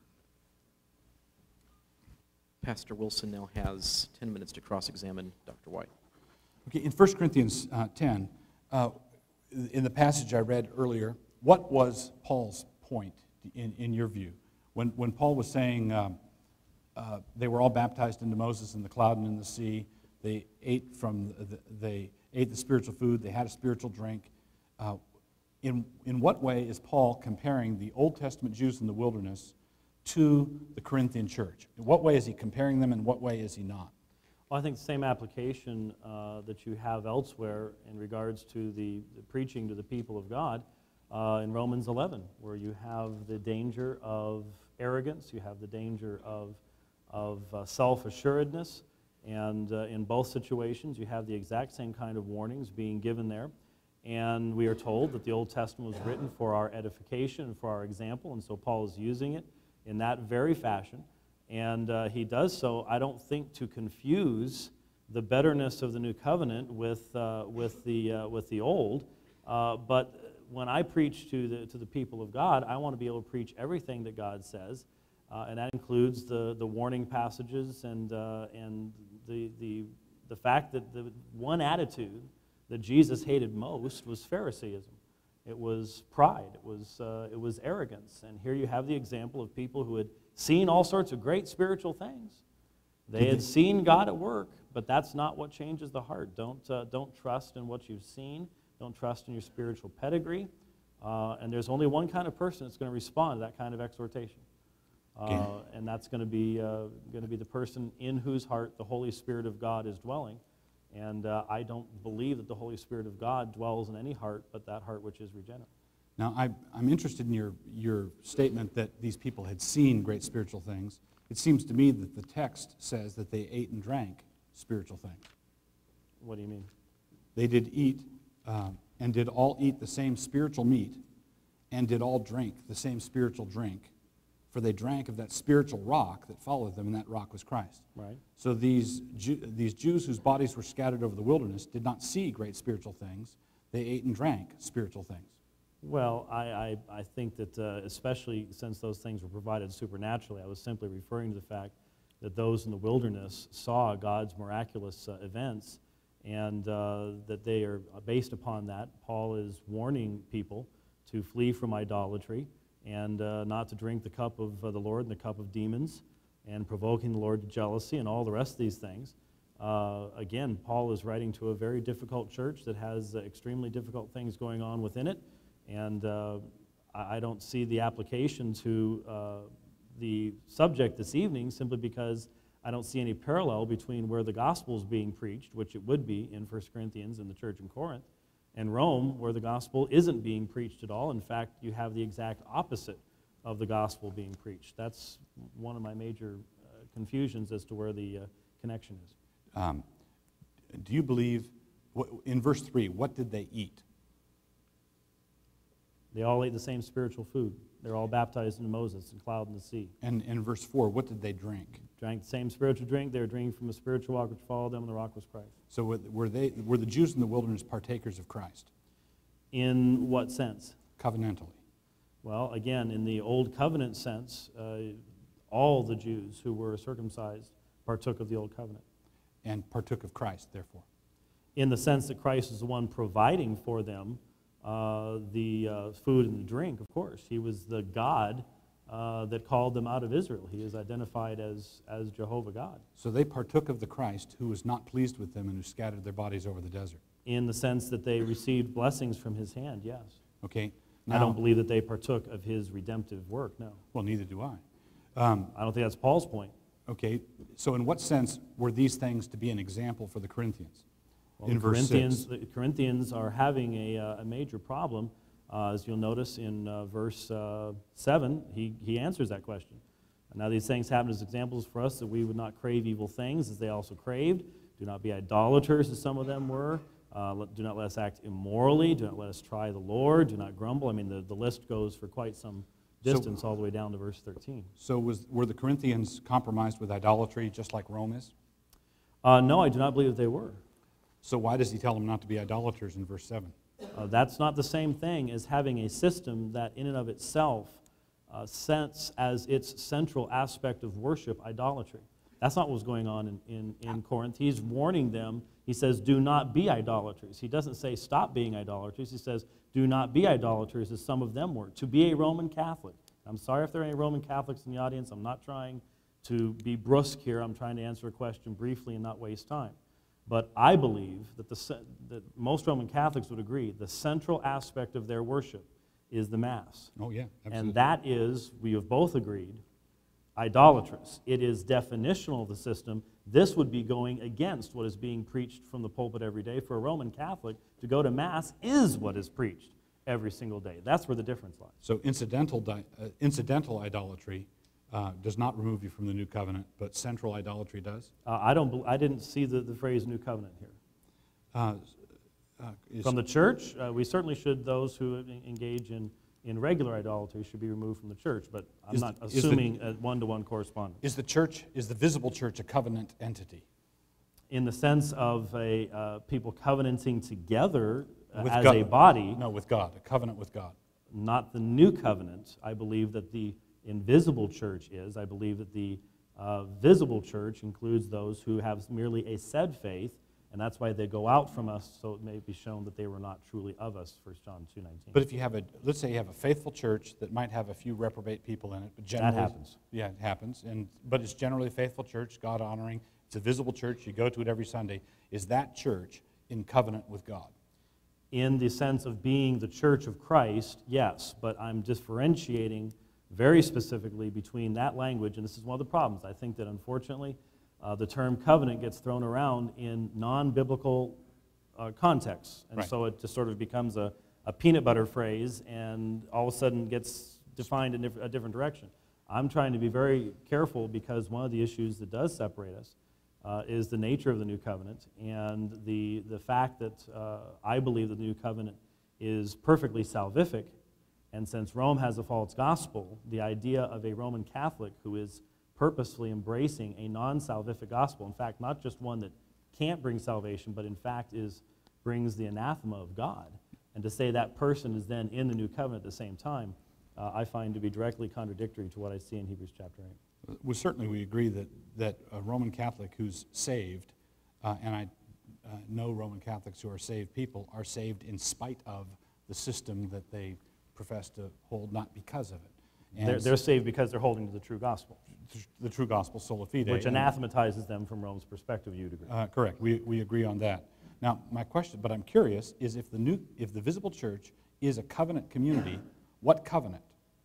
Pastor Wilson now has 10 minutes to cross-examine Dr. White. Okay, in 1 Corinthians 10, in the passage I read earlier, what was Paul's point in your view? When Paul was saying they were all baptized into Moses in the cloud and in the sea, they ate the spiritual food, they had a spiritual drink. In what way is Paul comparing the Old Testament Jews in the wilderness to the Corinthian church? In what way is he comparing them, and what way is he not? Well, I think the same application that you have elsewhere in regards to the preaching to the people of God in Romans 11, where you have the danger of arrogance, you have the danger of self-assuredness, and in both situations you have the exact same kind of warnings being given there. And we are told that the Old Testament was written for our edification and for our example, and so Paul is using it in that very fashion. And he does so, I don't think, to confuse the betterness of the new covenant with the old. But when I preach to the people of God, I want to be able to preach everything that God says, and that includes the warning passages and the fact that the one attitude that Jesus hated most was Pharisaism. It was pride. It was arrogance. And here you have the example of people who had seen all sorts of great spiritual things. They had seen God at work, but that's not what changes the heart. Don't trust in what you've seen. Don't trust in your spiritual pedigree. And there's only one kind of person that's going to respond to that kind of exhortation. And that's going to be the person in whose heart the Holy Spirit of God is dwelling. And I don't believe that the Holy Spirit of God dwells in any heart but that heart which is regenerate. Now, I'm interested in your statement that these people had seen great spiritual things. It seems to me that the text says that they ate and drank spiritual things. What do you mean? They did eat, and did all eat the same spiritual meat, and did all drink the same spiritual drink, for they drank of that spiritual rock that followed them, and that rock was Christ. Right. So these Jews whose bodies were scattered over the wilderness did not see great spiritual things. They ate and drank spiritual things. Well, I think that especially since those things were provided supernaturally, I was simply referring to the fact that those in the wilderness saw God's miraculous events, and that they are based upon that. Paul is warning people to flee from idolatry and not to drink the cup of the Lord and the cup of demons, and provoking the Lord to jealousy and all the rest of these things. Again, Paul is writing to a very difficult church that has extremely difficult things going on within it, and I don't see the application to the subject this evening simply because I don't see any parallel between where the gospel is being preached, which it would be in 1 Corinthians in the church in Corinth, and Rome, where the gospel isn't being preached at all. In fact, you have the exact opposite of the gospel being preached. That's one of my major confusions as to where the connection is. Do you believe, in verse 3, what did they eat? They all ate the same spiritual food. They're all baptized into Moses and cloud in the sea. And in verse 4, what did they drink? Drank the same spiritual drink. They were drinking from a spiritual rock which followed them, and the rock was Christ. So were the Jews in the wilderness partakers of Christ? In what sense? Covenantally. Well, again, in the Old Covenant sense, all the Jews who were circumcised partook of the Old Covenant. And partook of Christ, therefore. In the sense that Christ is the one providing for them the food and the drink, of course. He was the God that called them out of Israel. He is identified as Jehovah God. So they partook of the Christ who was not pleased with them and who scattered their bodies over the desert. In the sense that they received blessings from his hand, yes. Okay. I don't believe that they partook of his redemptive work, no. Well, neither do I. I don't think that's Paul's point. Okay. So in what sense were these things to be an example for the Corinthians? Well, in verse 6. The Corinthians are having a major problem. As you'll notice in verse 7, he answers that question. And now these things happen as examples for us that we would not crave evil things as they also craved. Do not be idolaters as some of them were. Do not let us act immorally. Do not let us try the Lord. Do not grumble. I mean, the list goes for quite some distance all the way down to verse 13. So were the Corinthians compromised with idolatry just like Rome is? No, I do not believe that they were. So why does he tell them not to be idolaters in verse 7? That's not the same thing as having a system that in and of itself sets as its central aspect of worship idolatry. That's not what was going on in Corinth. He's warning them. He says, do not be idolaters. He doesn't say stop being idolaters. He says, do not be idolaters as some of them were. To be a Roman Catholic. I'm sorry if there are any Roman Catholics in the audience. I'm not trying to be brusque here. I'm trying to answer a question briefly and not waste time. But I believe that most Roman Catholics would agree the central aspect of their worship is the Mass. Oh, yeah, absolutely. And that is, we have both agreed, idolatrous. It is definitional of the system. This would be going against what is being preached from the pulpit every day. For a Roman Catholic, to go to Mass is what is preached every single day. That's where the difference lies. So incidental idolatry does not remove you from the new covenant, but central idolatry does? I didn't see the phrase new covenant here. From the church, we certainly should, those who engage in regular idolatry should be removed from the church, but I'm not assuming a one-to-one correspondence. Is the visible church a covenant entity? In the sense of people covenanting together as God. a body. No, with God, a covenant with God. Not the new covenant. I believe that the invisible church is. I believe that the visible church includes those who have merely a said faith, and that's why they go out from us, so it may be shown that they were not truly of us, 1 John 2:19. But if you have let's say you have a faithful church that might have a few reprobate people in it, but generally... That happens. Yeah, it happens, but it's generally a faithful church, God-honoring. It's a visible church. You go to it every Sunday. Is that church in covenant with God? In the sense of being the church of Christ, yes, but I'm differentiating very specifically between that language, and this is one of the problems. I think that unfortunately the term covenant gets thrown around in non-biblical contexts, and Right. so it just sort of becomes a a peanut butter phrase and all of a sudden gets defined in a different direction. I'm trying to be very careful because one of the issues that does separate us is the nature of the new covenant and the fact that I believe that the new covenant is perfectly salvific. And since Rome has a false gospel, the idea of a Roman Catholic who is purposefully embracing a non-salvific gospel, in fact, not just one that can't bring salvation, but in fact brings the anathema of God, and to say that person is then in the new covenant at the same time, I find to be directly contradictory to what I see in Hebrews chapter 8. Well, certainly we agree that a Roman Catholic who's saved, and I know Roman Catholics who are saved people, are saved in spite of the system that they profess to hold, not because of it. And They're saved because they're holding to the true gospel, the true gospel, sola fide. which anathematizes them from Rome's perspective. You'd agree? Correct. We agree on that. Now, my question, but I'm curious, is if the visible church is a covenant community, what covenant?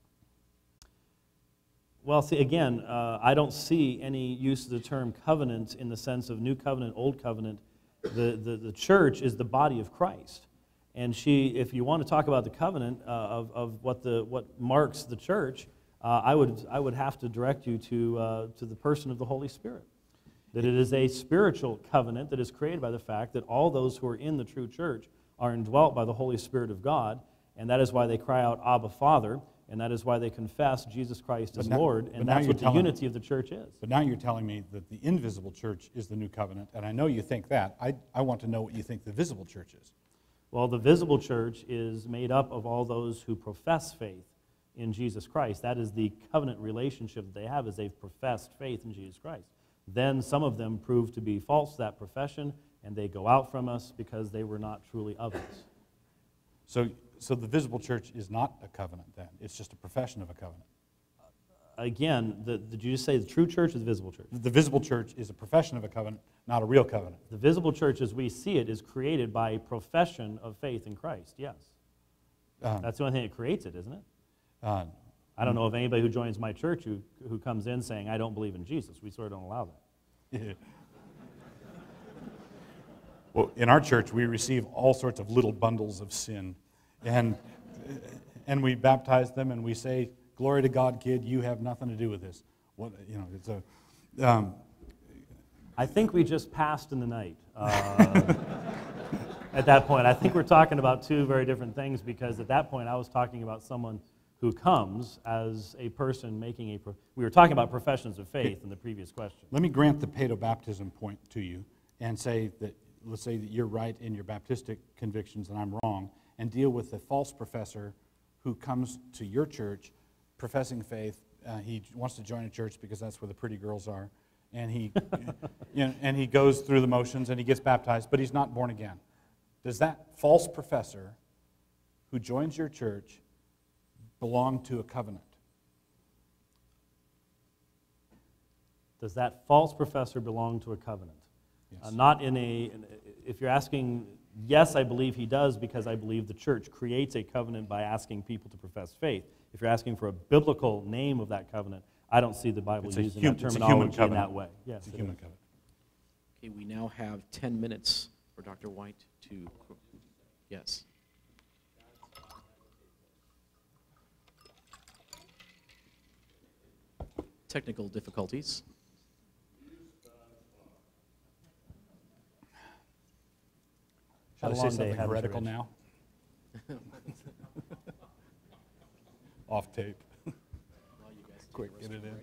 Well, see, again, I don't see any use of the term covenant in the sense of new covenant, old covenant. The church is the body of Christ. And if you want to talk about the covenant of what marks the church, I would have to direct you to the person of the Holy Spirit. That it is a spiritual covenant that is created by the fact that all those who are in the true church are indwelt by the Holy Spirit of God, and that is why they cry out, Abba, Father, and that is why they confess Jesus Christ as Lord, and that's what the unity of the church is. But now you're telling me that the invisible church is the new covenant, and I know you think that. I want to know what you think the visible church is. Well, the visible church is made up of all those who profess faith in Jesus Christ. That is the covenant relationship that they have, is they've professed faith in Jesus Christ. Then some of them prove to be false to that profession, and they go out from us because they were not truly of us. So the visible church is not a covenant then? It's just a profession of a covenant? Again, did you just say the true church or the visible church? The visible church is a profession of a covenant, not a real covenant. The visible church as we see it is created by a profession of faith in Christ, yes. That's the only thing that creates it, isn't it? I don't know of anybody who joins my church who comes in saying, I don't believe in Jesus. We sort of don't allow that. Yeah. Well, in our church, we receive all sorts of little bundles of sin, and we baptize them, and we say, glory to God, kid, you have nothing to do with this. What, you know, it's a... I think we just passed in the night at that point. I think we're talking about two very different things, because at that point I was talking about someone who comes as a person making we were talking about professions of faith in the previous question. Let me grant the paedobaptism point to you and say that, let's say that you're right in your Baptistic convictions and I'm wrong, and deal with the false professor who comes to your church professing faith. He wants to join a church because that's where the pretty girls are, and he, and he goes through the motions and he gets baptized, but he's not born again. Does that false professor who joins your church belong to a covenant? Does that false professor belong to a covenant? Yes. Not in if you're asking, yes, I believe he does, because I believe the church creates a covenant by asking people to profess faith. If you're asking for a biblical name of that covenant, I don't see the Bible using that terminology in that way. Yes, it's a human covenant. Okay, we now have 10 minutes for Dr. White to, yes. Technical difficulties. Shall I say something haven't you, heretical Rich? now? Off tape. Quick, get it in.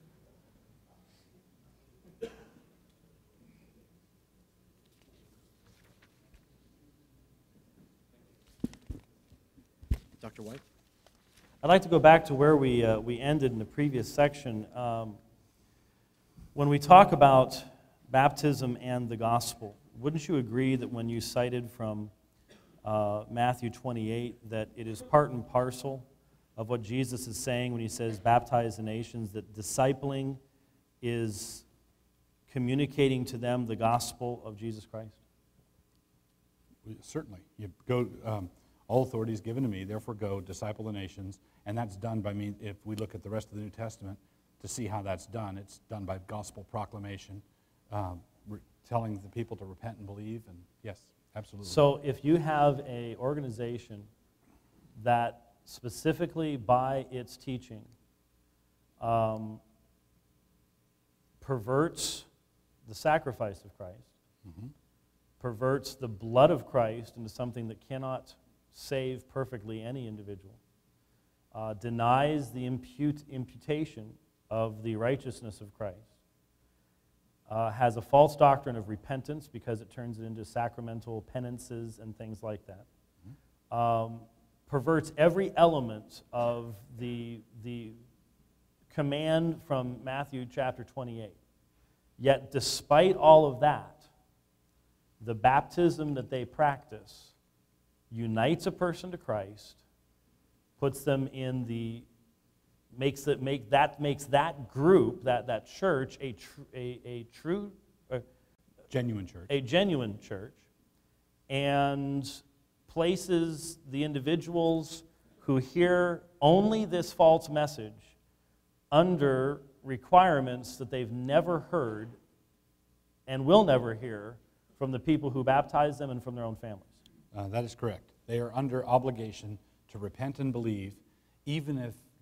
Dr. White? I'd like to go back to where we ended in the previous section. When we talk about baptism and the gospel, wouldn't you agree that when you cited from Matthew 28 that it is part and parcel of what Jesus is saying when he says baptize the nations, that discipling is communicating to them the gospel of Jesus Christ? Certainly. You go, all authority is given to me, therefore go, disciple the nations, and that's done by me. If we look at the rest of the New Testament to see how that's done, it's done by gospel proclamation, telling the people to repent and believe, and yes, absolutely. So if you have an organization that specifically by its teaching perverts the sacrifice of Christ, perverts the blood of Christ into something that cannot save perfectly any individual, denies the imputation of the righteousness of Christ, has a false doctrine of repentance because it turns it into sacramental penances and things like that, perverts every element of the command from Matthew chapter 28. Yet despite all of that, the baptism that they practice unites a person to Christ, puts them in the makes that group, that church, a true Genuine church. a genuine church, and places the individuals who hear only this false message under requirements that they've never heard and will never hear from the people who baptize them and from their own families. That is correct. They are under obligation to repent and believe, even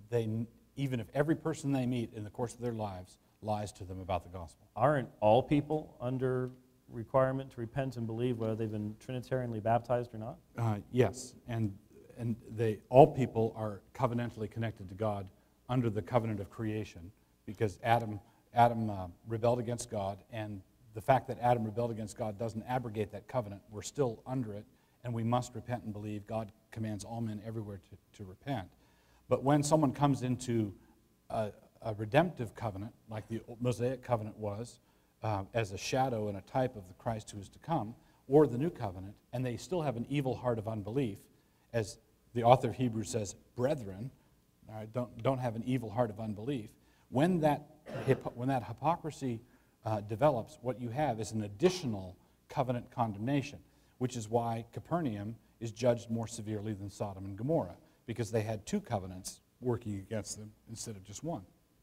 if every person they meet in the course of their lives lies to them about the gospel. Aren't all people under requirement to repent and believe, whether they've been Trinitarianly baptized or not? Yes, and all people are covenantally connected to God under the covenant of creation, because Adam rebelled against God, and the fact that Adam rebelled against God doesn't abrogate that covenant. We're still under it, and we must repent and believe. God commands all men everywhere to repent. But when someone comes into a redemptive covenant, like the Mosaic covenant was, as a shadow and a type of the Christ who is to come, or the new covenant, and they still have an evil heart of unbelief, as the author of Hebrews says, brethren, all right, don't have an evil heart of unbelief. When that hypocrisy develops, what you have is an additional covenant condemnation, which is why Capernaum is judged more severely than Sodom and Gomorrah, because they had two covenants working against them instead of just one.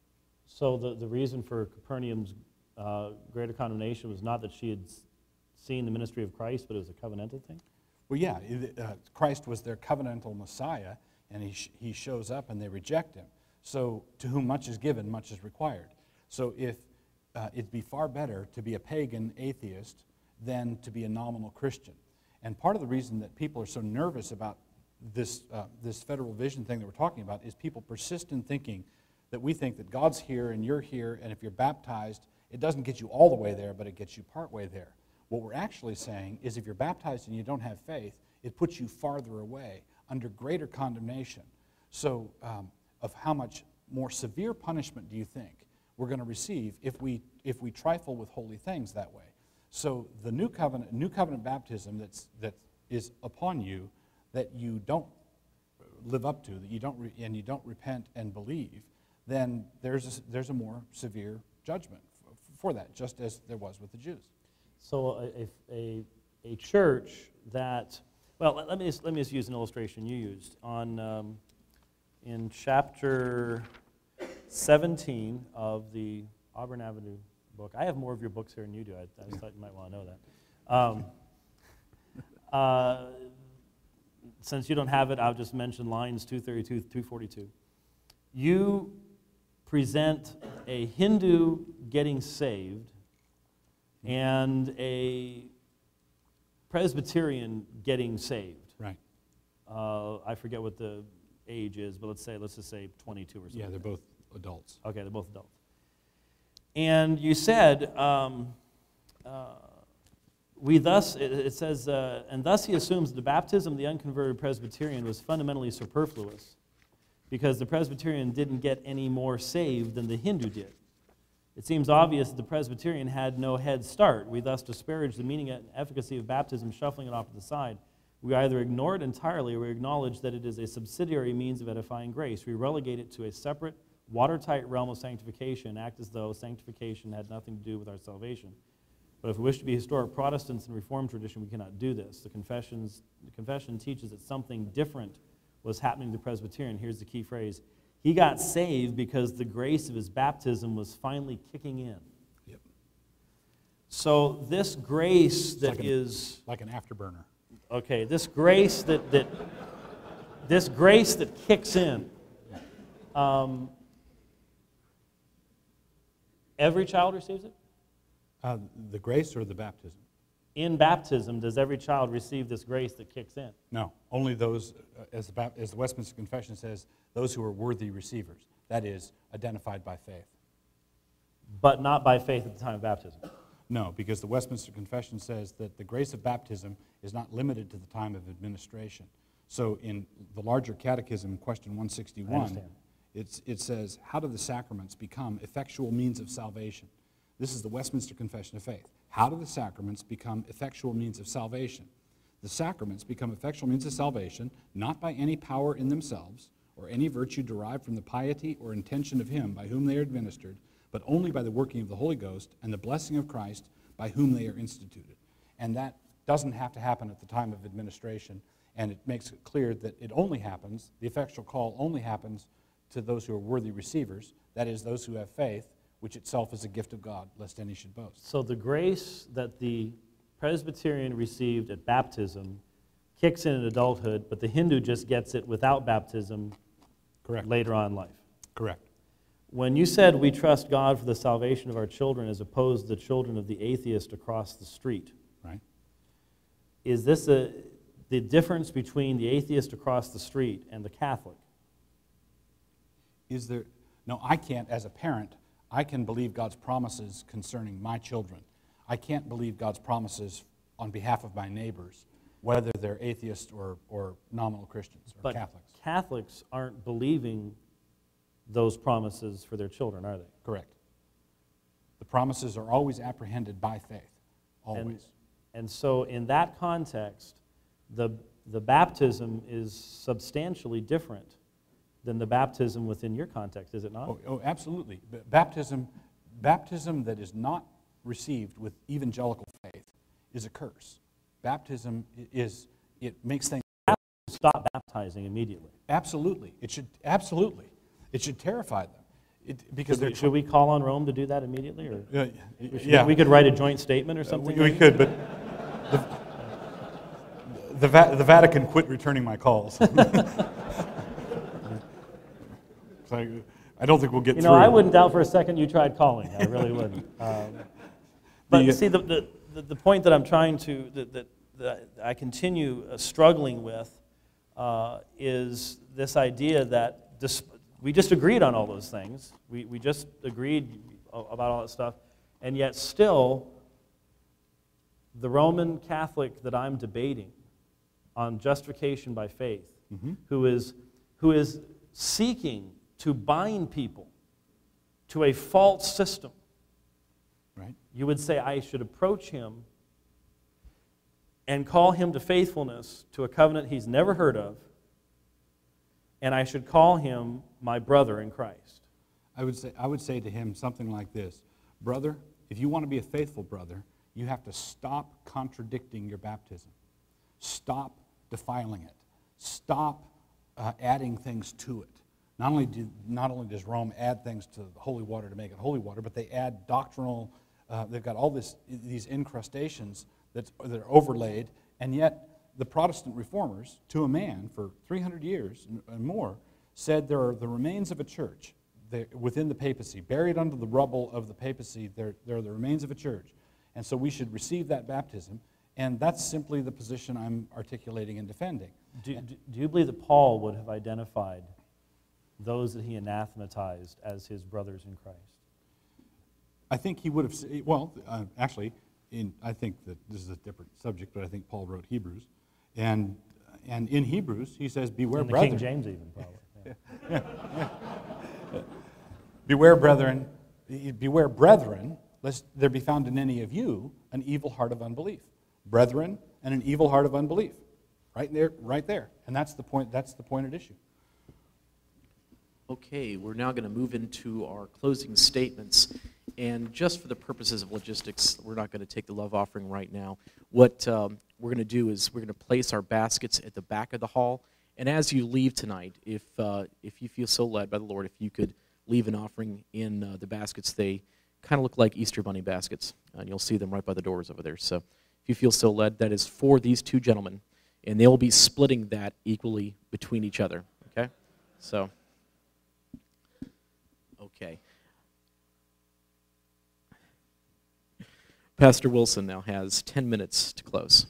So the reason for Capernaum's greater condemnation was not that she had seen the ministry of Christ, but it was a covenantal thing? Well, yeah, Christ was their covenantal Messiah, and he shows up and they reject him. So to whom much is given, much is required. So if it'd be far better to be a pagan atheist than to be a nominal Christian. And part of the reason that people are so nervous about this federal vision thing that we're talking about is people persist in thinking that we think that God's here and you're here, and if you're baptized, it doesn't get you all the way there, but it gets you part way there. What we're actually saying is if you're baptized and you don't have faith, it puts you farther away under greater condemnation. So of how much more severe punishment do you think we're going to receive if we trifle with holy things that way? So the new covenant baptism that is upon you, that you don't live up to, that you don't repent and believe, then there's a more severe judgment for that, just as there was with the Jews. So a church that, well, let me just use an illustration you used on in chapter 17 of the Auburn Avenue book. I have more of your books here than you do. I just thought you might want to know that. Since you don't have it, I'll just mention lines 232, 242. You present a Hindu getting saved and a Presbyterian getting saved. Right. I forget what the age is, but let's just say 22 or something. Yeah, they're both adults. Okay, they're both adults. And you said, it says, and thus he assumes the baptism of the unconverted Presbyterian was fundamentally superfluous because the Presbyterian didn't get any more saved than the Hindu did. It seems obvious that the Presbyterian had no head start. We thus disparage the meaning and efficacy of baptism, shuffling it off to the side. We either ignore it entirely or we acknowledge that it is a subsidiary means of edifying grace. We relegate it to a separate, watertight realm of sanctification and act as though sanctification had nothing to do with our salvation. But if we wish to be historic Protestants in Reformed tradition, we cannot do this. The confession teaches that something different was happening to the Presbyterian. Here's the key phrase. He got saved because the grace of his baptism was finally kicking in. Yep. So this grace that is... Like an afterburner. Okay, this grace that this grace that kicks in, every child receives it? The grace or the baptism? In baptism, does every child receive this grace that kicks in? No, only those, as the Westminster Confession says, those who are worthy receivers. That is, identified by faith. But not by faith at the time of baptism. No, because the Westminster Confession says that the grace of baptism is not limited to the time of administration. So in the larger catechism, question 161, it says, how do the sacraments become effectual means of salvation? This is the Westminster Confession of Faith. How do the sacraments become effectual means of salvation? The sacraments become effectual means of salvation not by any power in themselves or any virtue derived from the piety or intention of him by whom they are administered, but only by the working of the Holy Ghost and the blessing of Christ by whom they are instituted. And that doesn't have to happen at the time of administration, and it makes it clear that it only happens, the effectual call only happens to those who are worthy receivers, that is, those who have faith, which itself is a gift of God, lest any should boast. So the grace that the Presbyterian received at baptism kicks in adulthood, but the Hindu just gets it without baptism. Correct. Later on in life. Correct. When you said we trust God for the salvation of our children as opposed to the children of the atheist across the street, right? Is this the difference between the atheist across the street and the Catholic? Is there? No, I can't, as a parent, I can believe God's promises concerning my children. I can't believe God's promises on behalf of my neighbors, whether they're atheists or nominal Christians or Catholics. Catholics aren't believing those promises for their children, are they? Correct. The promises are always apprehended by faith, always. And so in that context, the baptism is substantially different than the baptism within your context, is it not? Oh, absolutely. Baptism that is not received with evangelical faith is a curse. Baptism it makes things... Stop baptizing immediately. Absolutely. It should terrify them. Because should we call on Rome to do that immediately? Or yeah. We could write a joint statement or something? We could, but the Vatican quit returning my calls. I don't think we'll get through. I wouldn't doubt for a second you tried calling. I really wouldn't. But see, the point that I'm trying to, that I continue struggling with is this idea that we just agreed on all those things. We just agreed about all that stuff, and yet still, the Roman Catholic that I'm debating on justification by faith, who is seeking to bind people to a false system, right? You would say I should approach him and call him to faithfulness to a covenant he's never heard of, and I should call him my brother in Christ. I would say to him something like this: brother, if you want to be a faithful brother, you have to stop contradicting your baptism. Stop defiling it. Stop adding things to it. Not only does Rome add things to the holy water to make it holy water, but they add doctrinal, they've got all these incrustations that are overlaid, and yet the Protestant reformers, to a man for 300 years and more, said there are the remains of a church within the papacy, buried under the rubble of the papacy, there are the remains of a church. And so we should receive that baptism, and that's simply the position I'm articulating and defending. Do you believe that Paul would have identified those that he anathematized as his brothers in Christ? I think he would have, well, actually, I think that this is a different subject, but I think Paul wrote Hebrews. And in Hebrews, he says, beware, brethren. King James even, probably. Yeah. Beware, brethren, lest there be found in any of you an evil heart of unbelief. Brethren and an evil heart of unbelief. Right there. And that's the point at issue. Okay, we're now going to move into our closing statements. And just for the purposes of logistics, we're not going to take the love offering right now. What we're going to do is we're going to place our baskets at the back of the hall. And as you leave tonight, if you feel so led by the Lord, if you could leave an offering in the baskets, they kind of look like Easter bunny baskets. And you'll see them right by the doors over there. So if you feel so led, that is for these two gentlemen. and they'll be splitting that equally between each other, okay? So, okay. Pastor Wilson now has 10 minutes to close.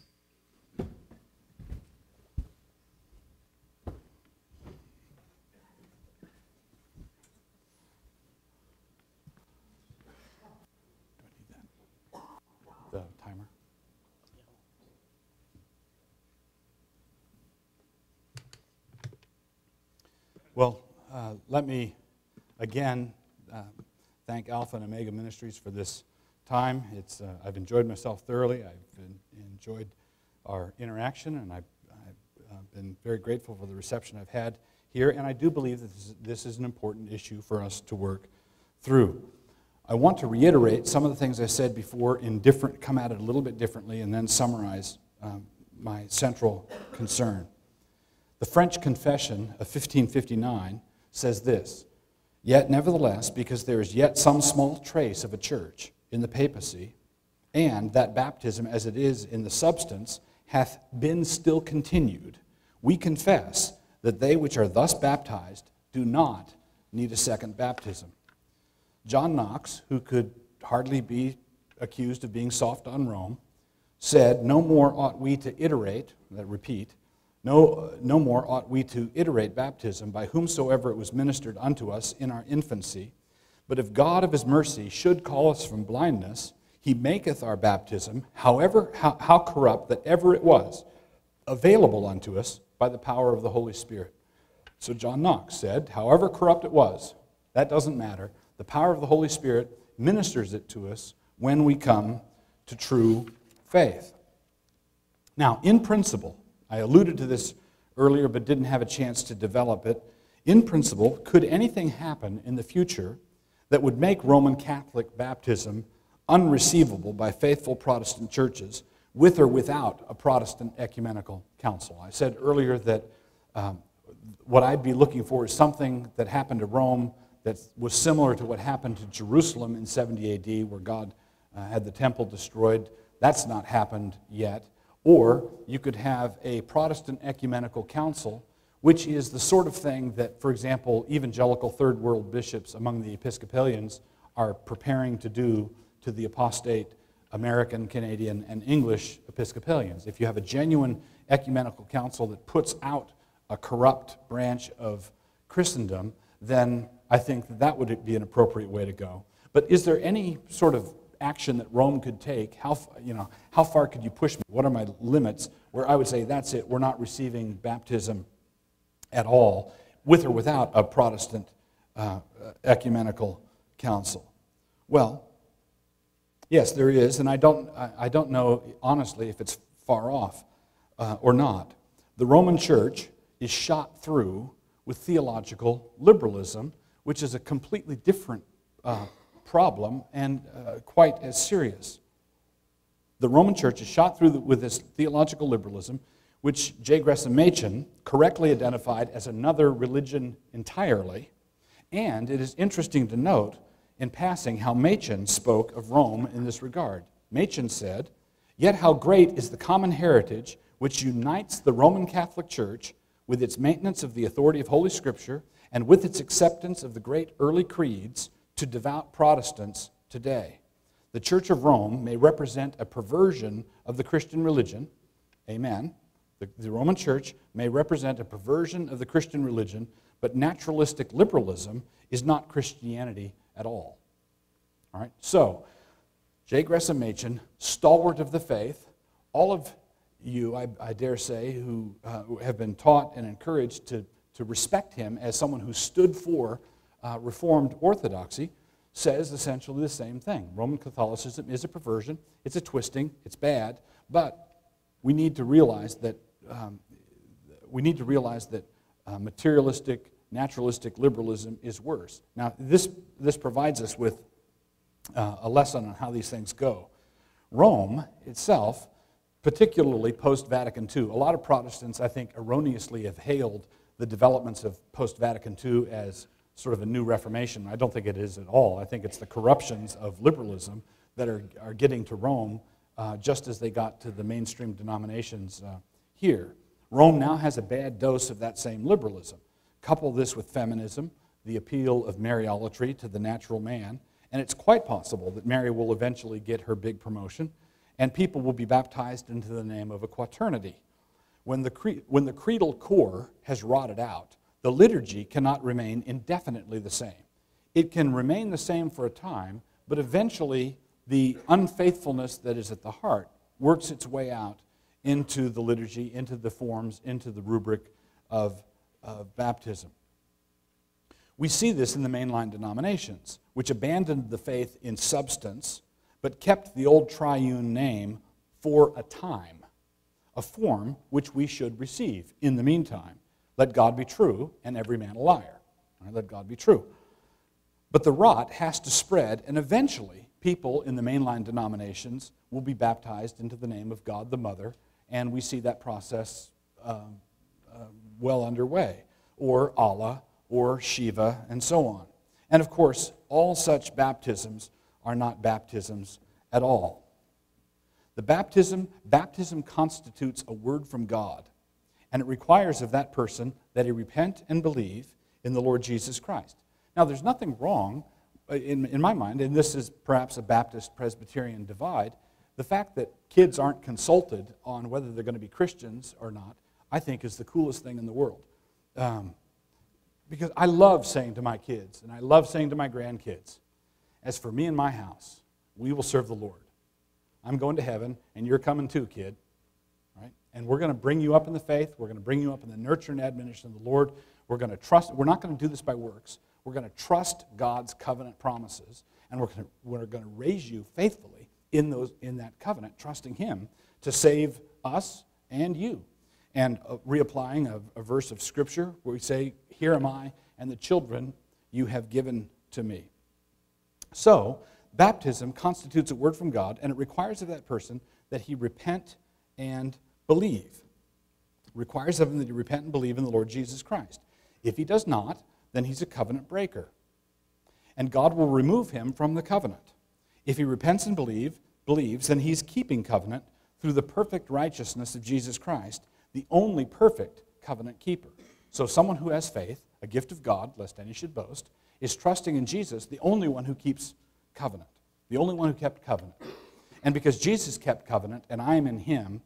The timer. Well, let me again thank Alpha and Omega Ministries for this time. I've enjoyed myself thoroughly. I've enjoyed our interaction, and I've been very grateful for the reception I've had here. And I do believe that this is an important issue for us to work through. I want to reiterate some of the things I said before come at it a little bit differently, and then summarize my central concern. The French Confession of 1559 says this: "Yet nevertheless, because there is yet some small trace of a church in the papacy, and that baptism as it is in the substance hath been still continued, we confess that they which are thus baptized do not need a second baptism." John Knox, who could hardly be accused of being soft on Rome, said, "No more ought we to iterate," no more ought we to iterate baptism by whomsoever it was ministered unto us in our infancy. But if God of his mercy should call us from blindness, he maketh our baptism, how corrupt that ever it was, available unto us by the power of the Holy Spirit. So John Knox said, however corrupt it was, that doesn't matter. The power of the Holy Spirit ministers it to us when we come to true faith. Now, in principle, I alluded to this earlier but didn't have a chance to develop it. In principle, could anything happen in the future that would make Roman Catholic baptism unreceivable by faithful Protestant churches with or without a Protestant ecumenical council? I said earlier that what I'd be looking for is something that happened to Rome that was similar to what happened to Jerusalem in 70 AD, where God had the temple destroyed. That's not happened yet. Or you could have a Protestant ecumenical council, which is the sort of thing that, for example, evangelical third world bishops among the Episcopalians are preparing to do to the apostate American, Canadian, and English Episcopalians. If you have a genuine ecumenical council that puts out a corrupt branch of Christendom, then I think that would be an appropriate way to go. But is there any sort of action that Rome could take? How far could you push me? What are my limits where I would say, that's it, we're not receiving baptism at all, with or without a Protestant ecumenical council? Well, yes, there is, and I don't know honestly if it's far off or not. The Roman Church is shot through with theological liberalism, which is a completely different problem and quite as serious. The Roman Church is shot through with this theological liberalism, which J. Gresham Machen correctly identified as another religion entirely. And it is interesting to note in passing how Machen spoke of Rome in this regard. Machen said, "Yet how great is the common heritage which unites the Roman Catholic Church with its maintenance of the authority of Holy Scripture and with its acceptance of the great early creeds to devout Protestants today. The Church of Rome may represent a perversion of the Christian religion." Amen. The Roman Church may represent a perversion of the Christian religion, but naturalistic liberalism is not Christianity at all. All right? So, J. Gresham Machen, stalwart of the faith, all of you, I dare say, who have been taught and encouraged to respect him as someone who stood for Reformed orthodoxy, says essentially the same thing. Roman Catholicism is a perversion, it's a twisting, it's bad, but we need to realize that materialistic, naturalistic liberalism is worse. Now, this provides us with a lesson on how these things go. Rome itself, particularly post-Vatican II, a lot of Protestants, I think, erroneously have hailed the developments of post-Vatican II as sort of a new Reformation. I don't think it is at all. I think it's the corruptions of liberalism that are getting to Rome just as they got to the mainstream denominations here. Rome now has a bad dose of that same liberalism. Couple this with feminism, the appeal of Mariolatry to the natural man, and it's quite possible that Mary will eventually get her big promotion, and people will be baptized into the name of a quaternity. When the creedal core has rotted out, the liturgy cannot remain indefinitely the same. It can remain the same for a time, but eventually the unfaithfulness that is at the heart works its way out into the liturgy, into the forms, into the rubric of baptism. We see this in the mainline denominations, which abandoned the faith in substance, but kept the old triune name for a time, a form which we should receive. In the meantime, let God be true and every man a liar. Let God be true. But the rot has to spread, and eventually people in the mainline denominations will be baptized into the name of God the Mother, and we see that process well underway, or Allah, or Shiva, and so on. And of course, all such baptisms are not baptisms at all. The baptism constitutes a word from God, and it requires of that person that he repent and believe in the Lord Jesus Christ. Now, there's nothing wrong, in my mind, and this is perhaps a Baptist-Presbyterian divide, the fact that kids aren't consulted on whether they're going to be Christians or not, I think is the coolest thing in the world. Because I love saying to my kids, and I love saying to my grandkids, as for me and my house, we will serve the Lord. I'm going to heaven, and you're coming too, kid. Right? And we're going to bring you up in the faith. We're going to bring you up in the nurture and admonition of the Lord. We're going to trust. We're not going to do this by works. We're going to trust God's covenant promises, and we're going to raise you faithfully in that covenant, trusting Him to save us and you. And reapplying a verse of Scripture where we say, "Here am I, and the children you have given to me." So, baptism constitutes a word from God, and it requires of that person that he repent and believe. It requires of him that he repent and believe in the Lord Jesus Christ. If he does not, then he's a covenant breaker, and God will remove him from the covenant. If he repents and believes, then he's keeping covenant through the perfect righteousness of Jesus Christ, the only perfect covenant keeper. So someone who has faith, a gift of God, lest any should boast, is trusting in Jesus, the only one who keeps covenant, the only one who kept covenant. And because Jesus kept covenant, and I am in him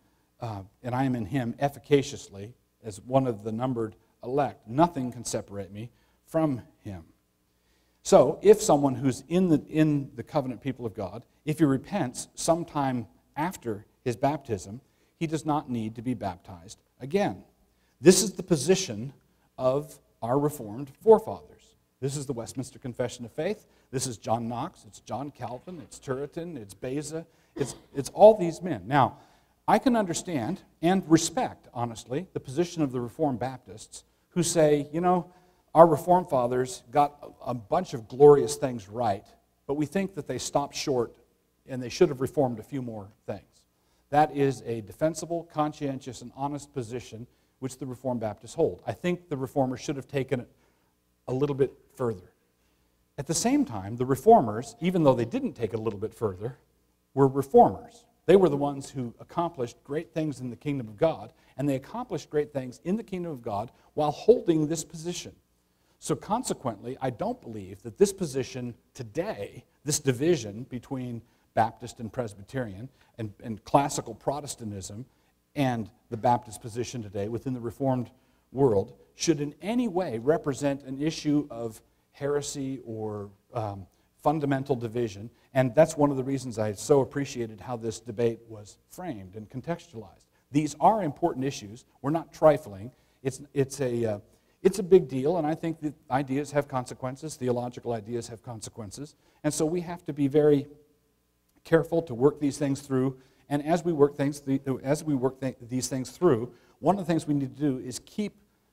efficaciously, as one of the numbered elect, nothing can separate me from him. So, if someone who's in the covenant people of God, if he repents sometime after his baptism, he does not need to be baptized again. This is the position of our Reformed forefathers. This is the Westminster Confession of Faith. This is John Knox. It's John Calvin. It's Turretin. It's Beza. It's all these men. Now, I can understand and respect, honestly, the position of the Reformed Baptists who say, you know, our Reformed fathers got a bunch of glorious things right, but we think that they stopped short and they should have reformed a few more things. That is a defensible, conscientious, and honest position which the Reformed Baptists hold. I think the Reformers should have taken it a little bit further. At the same time, the Reformers, even though they didn't take it a little bit further, were reformers. They were the ones who accomplished great things in the kingdom of God, and they accomplished great things in the kingdom of God while holding this position. So consequently, I don't believe that this position today, this division between Baptist and Presbyterian and classical Protestantism and the Baptist position today within the Reformed world should in any way represent an issue of heresy or fundamental division. And that's one of the reasons I so appreciated how this debate was framed and contextualized. These are important issues. We're not trifling. It's a big deal, and I think that ideas have consequences. Theological ideas have consequences. And so we have to be very careful to work these things through. And as we work these things through, one of the things we need to do is keep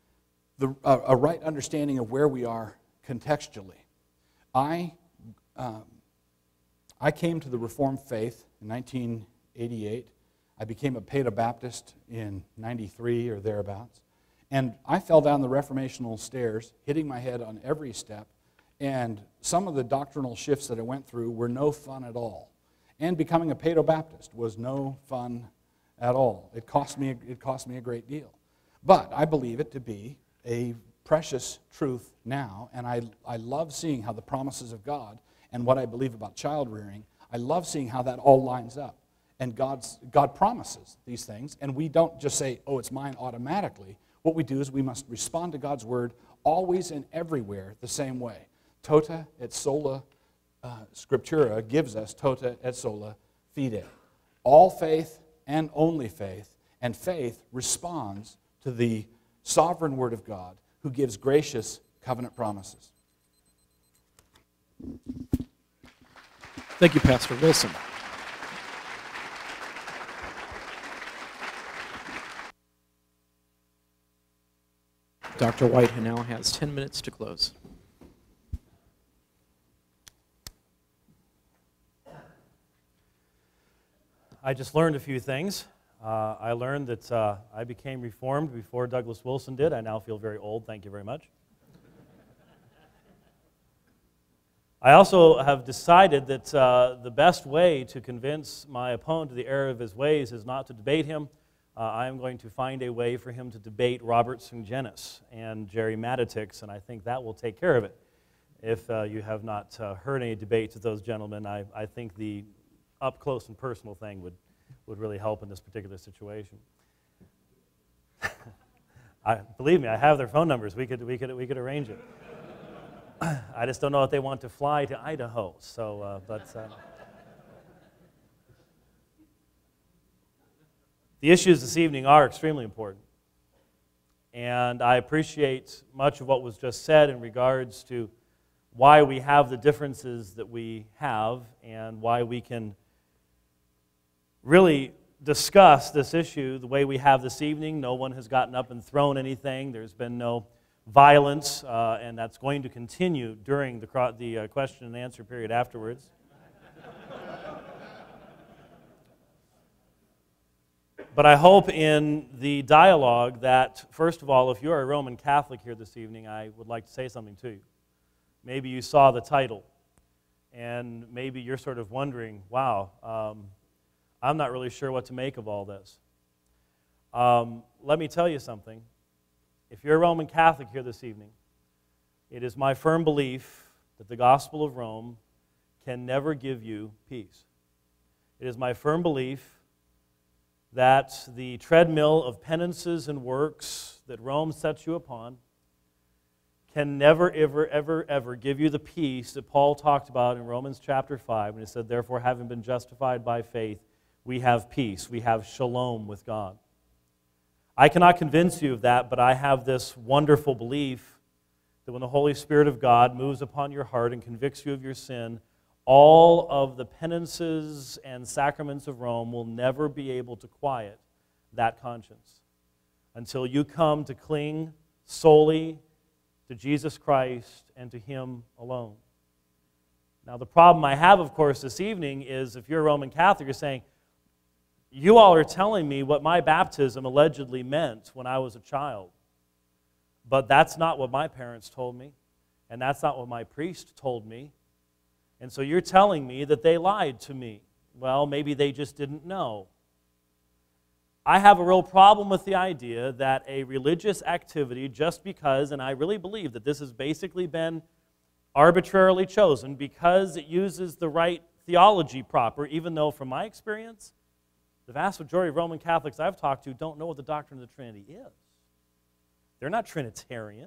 a right understanding of where we are contextually. I came to the Reformed faith in 1988. I became a Paedo-Baptist in 93 or thereabouts. And I fell down the reformational stairs, hitting my head on every step. And some of the doctrinal shifts that I went through were no fun at all. And becoming a Paedo-Baptist was no fun at all. It cost me a great deal. But I believe it to be a precious truth now, and I love seeing how the promises of God and what I believe about child rearing, I love seeing how that all lines up. And God promises these things, and we don't just say, oh, it's mine automatically. What we do is we must respond to God's word always and everywhere the same way. Tota et sola scriptura gives us tota et sola fide. All faith and only faith, and faith responds to the sovereign word of God who gives gracious covenant promises. Thank you, Pastor Wilson. Dr. White now has 10 minutes to close. I just learned a few things. I learned that I became Reformed before Douglas Wilson did. I now feel very old. Thank you very much. I also have decided that the best way to convince my opponent of the error of his ways is not to debate him. I am going to find a way for him to debate Robert Sungenis and Jerry Matitix, and I think that will take care of it. If you have not heard any debates with those gentlemen, I think the up-close and personal thing would really help in this particular situation. Believe me, I have their phone numbers. We could arrange it. I just don't know if they want to fly to Idaho. So, the issues this evening are extremely important, and I appreciate much of what was just said in regards to why we have the differences that we have and why we can really discuss this issue the way we have this evening. No one has gotten up and thrown anything. There's been no violence, and that's going to continue during the question and answer period afterwards. But I hope in the dialogue that, first of all, if you're a Roman Catholic here this evening, I would like to say something to you. Maybe you saw the title, and maybe you're sort of wondering, wow, I'm not really sure what to make of all this. Let me tell you something. If you're a Roman Catholic here this evening, it is my firm belief that the gospel of Rome can never give you peace. It is my firm belief that the treadmill of penances and works that Rome sets you upon can never, ever, ever, ever give you the peace that Paul talked about in Romans chapter 5 when he said, therefore, having been justified by faith, we have peace, we have shalom with God. I cannot convince you of that, but I have this wonderful belief that when the Holy Spirit of God moves upon your heart and convicts you of your sin, all of the penances and sacraments of Rome will never be able to quiet that conscience until you come to cling solely to Jesus Christ and to Him alone. Now, the problem I have, of course, this evening is if you're a Roman Catholic, you're saying, you all are telling me what my baptism allegedly meant when I was a child, but that's not what my parents told me, and that's not what my priest told me. And so you're telling me that they lied to me. Well, maybe they just didn't know. I have a real problem with the idea that a religious activity, just because, and I really believe that this has basically been arbitrarily chosen because it uses the right theology proper, even though from my experience, the vast majority of Roman Catholics I've talked to don't know what the doctrine of the Trinity is. They're not Trinitarian.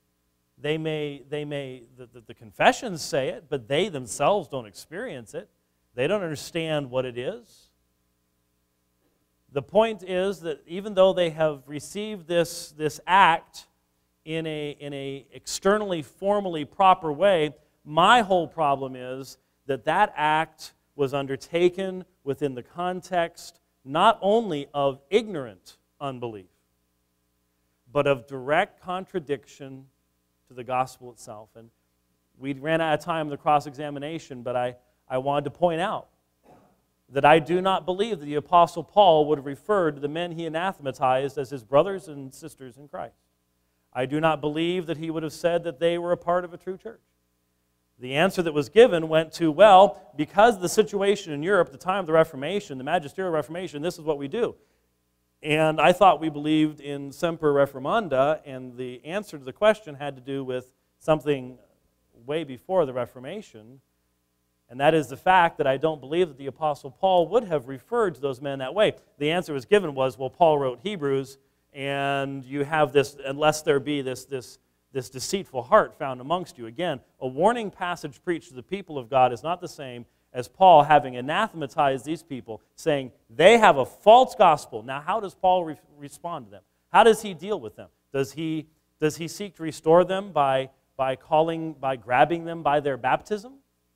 The confessions say it, but they themselves don't experience it. They don't understand what it is. The point is that even though they have received this act in a externally, formally proper way, my whole problem is that that act was undertaken within the context not only of ignorant unbelief, but of direct contradiction to the gospel itself. And we ran out of time in the cross-examination, but I wanted to point out that I do not believe that the Apostle Paul would have referred to the men he anathematized as his brothers and sisters in Christ. I do not believe that he would have said that they were a part of a true church. The answer that was given went to, well, because of the situation in Europe at the time of the Reformation, the Magisterial Reformation, this is what we do. And I thought we believed in semper reformanda, and the answer to the question had to do with something way before the Reformation, and that is the fact that I don't believe that the Apostle Paul would have referred to those men that way. The answer was given was, well, Paul wrote Hebrews, and you have this, unless there be this deceitful heart found amongst you. Again, a warning passage preached to the people of God is not the same as Paul having anathematized these people, saying they have a false gospel. Now, how does Paul respond to them? How does he deal with them? Does he seek to restore them by grabbing them by their baptism?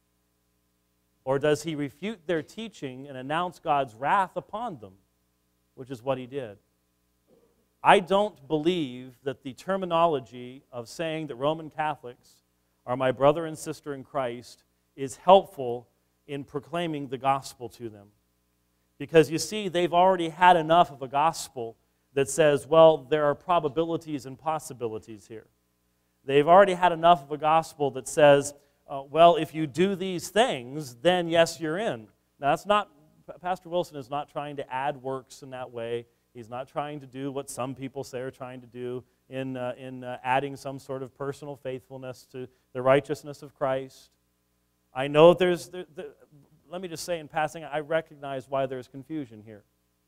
Or does he refute their teaching and announce God's wrath upon them, which is what he did? I don't believe that the terminology of saying that Roman Catholics are my brother and sister in Christ is helpful in proclaiming the gospel to them. Because you see, they've already had enough of a gospel that says, well, there are probabilities and possibilities here. They've already had enough of a gospel that says, well, if you do these things, then yes, you're in. Now, that's not, Pastor Wilson is not trying to add works in that way. He's not trying to do what some people say are trying to do in adding some sort of personal faithfulness to the righteousness of Christ. I know let me just say in passing, I recognize why there's confusion here.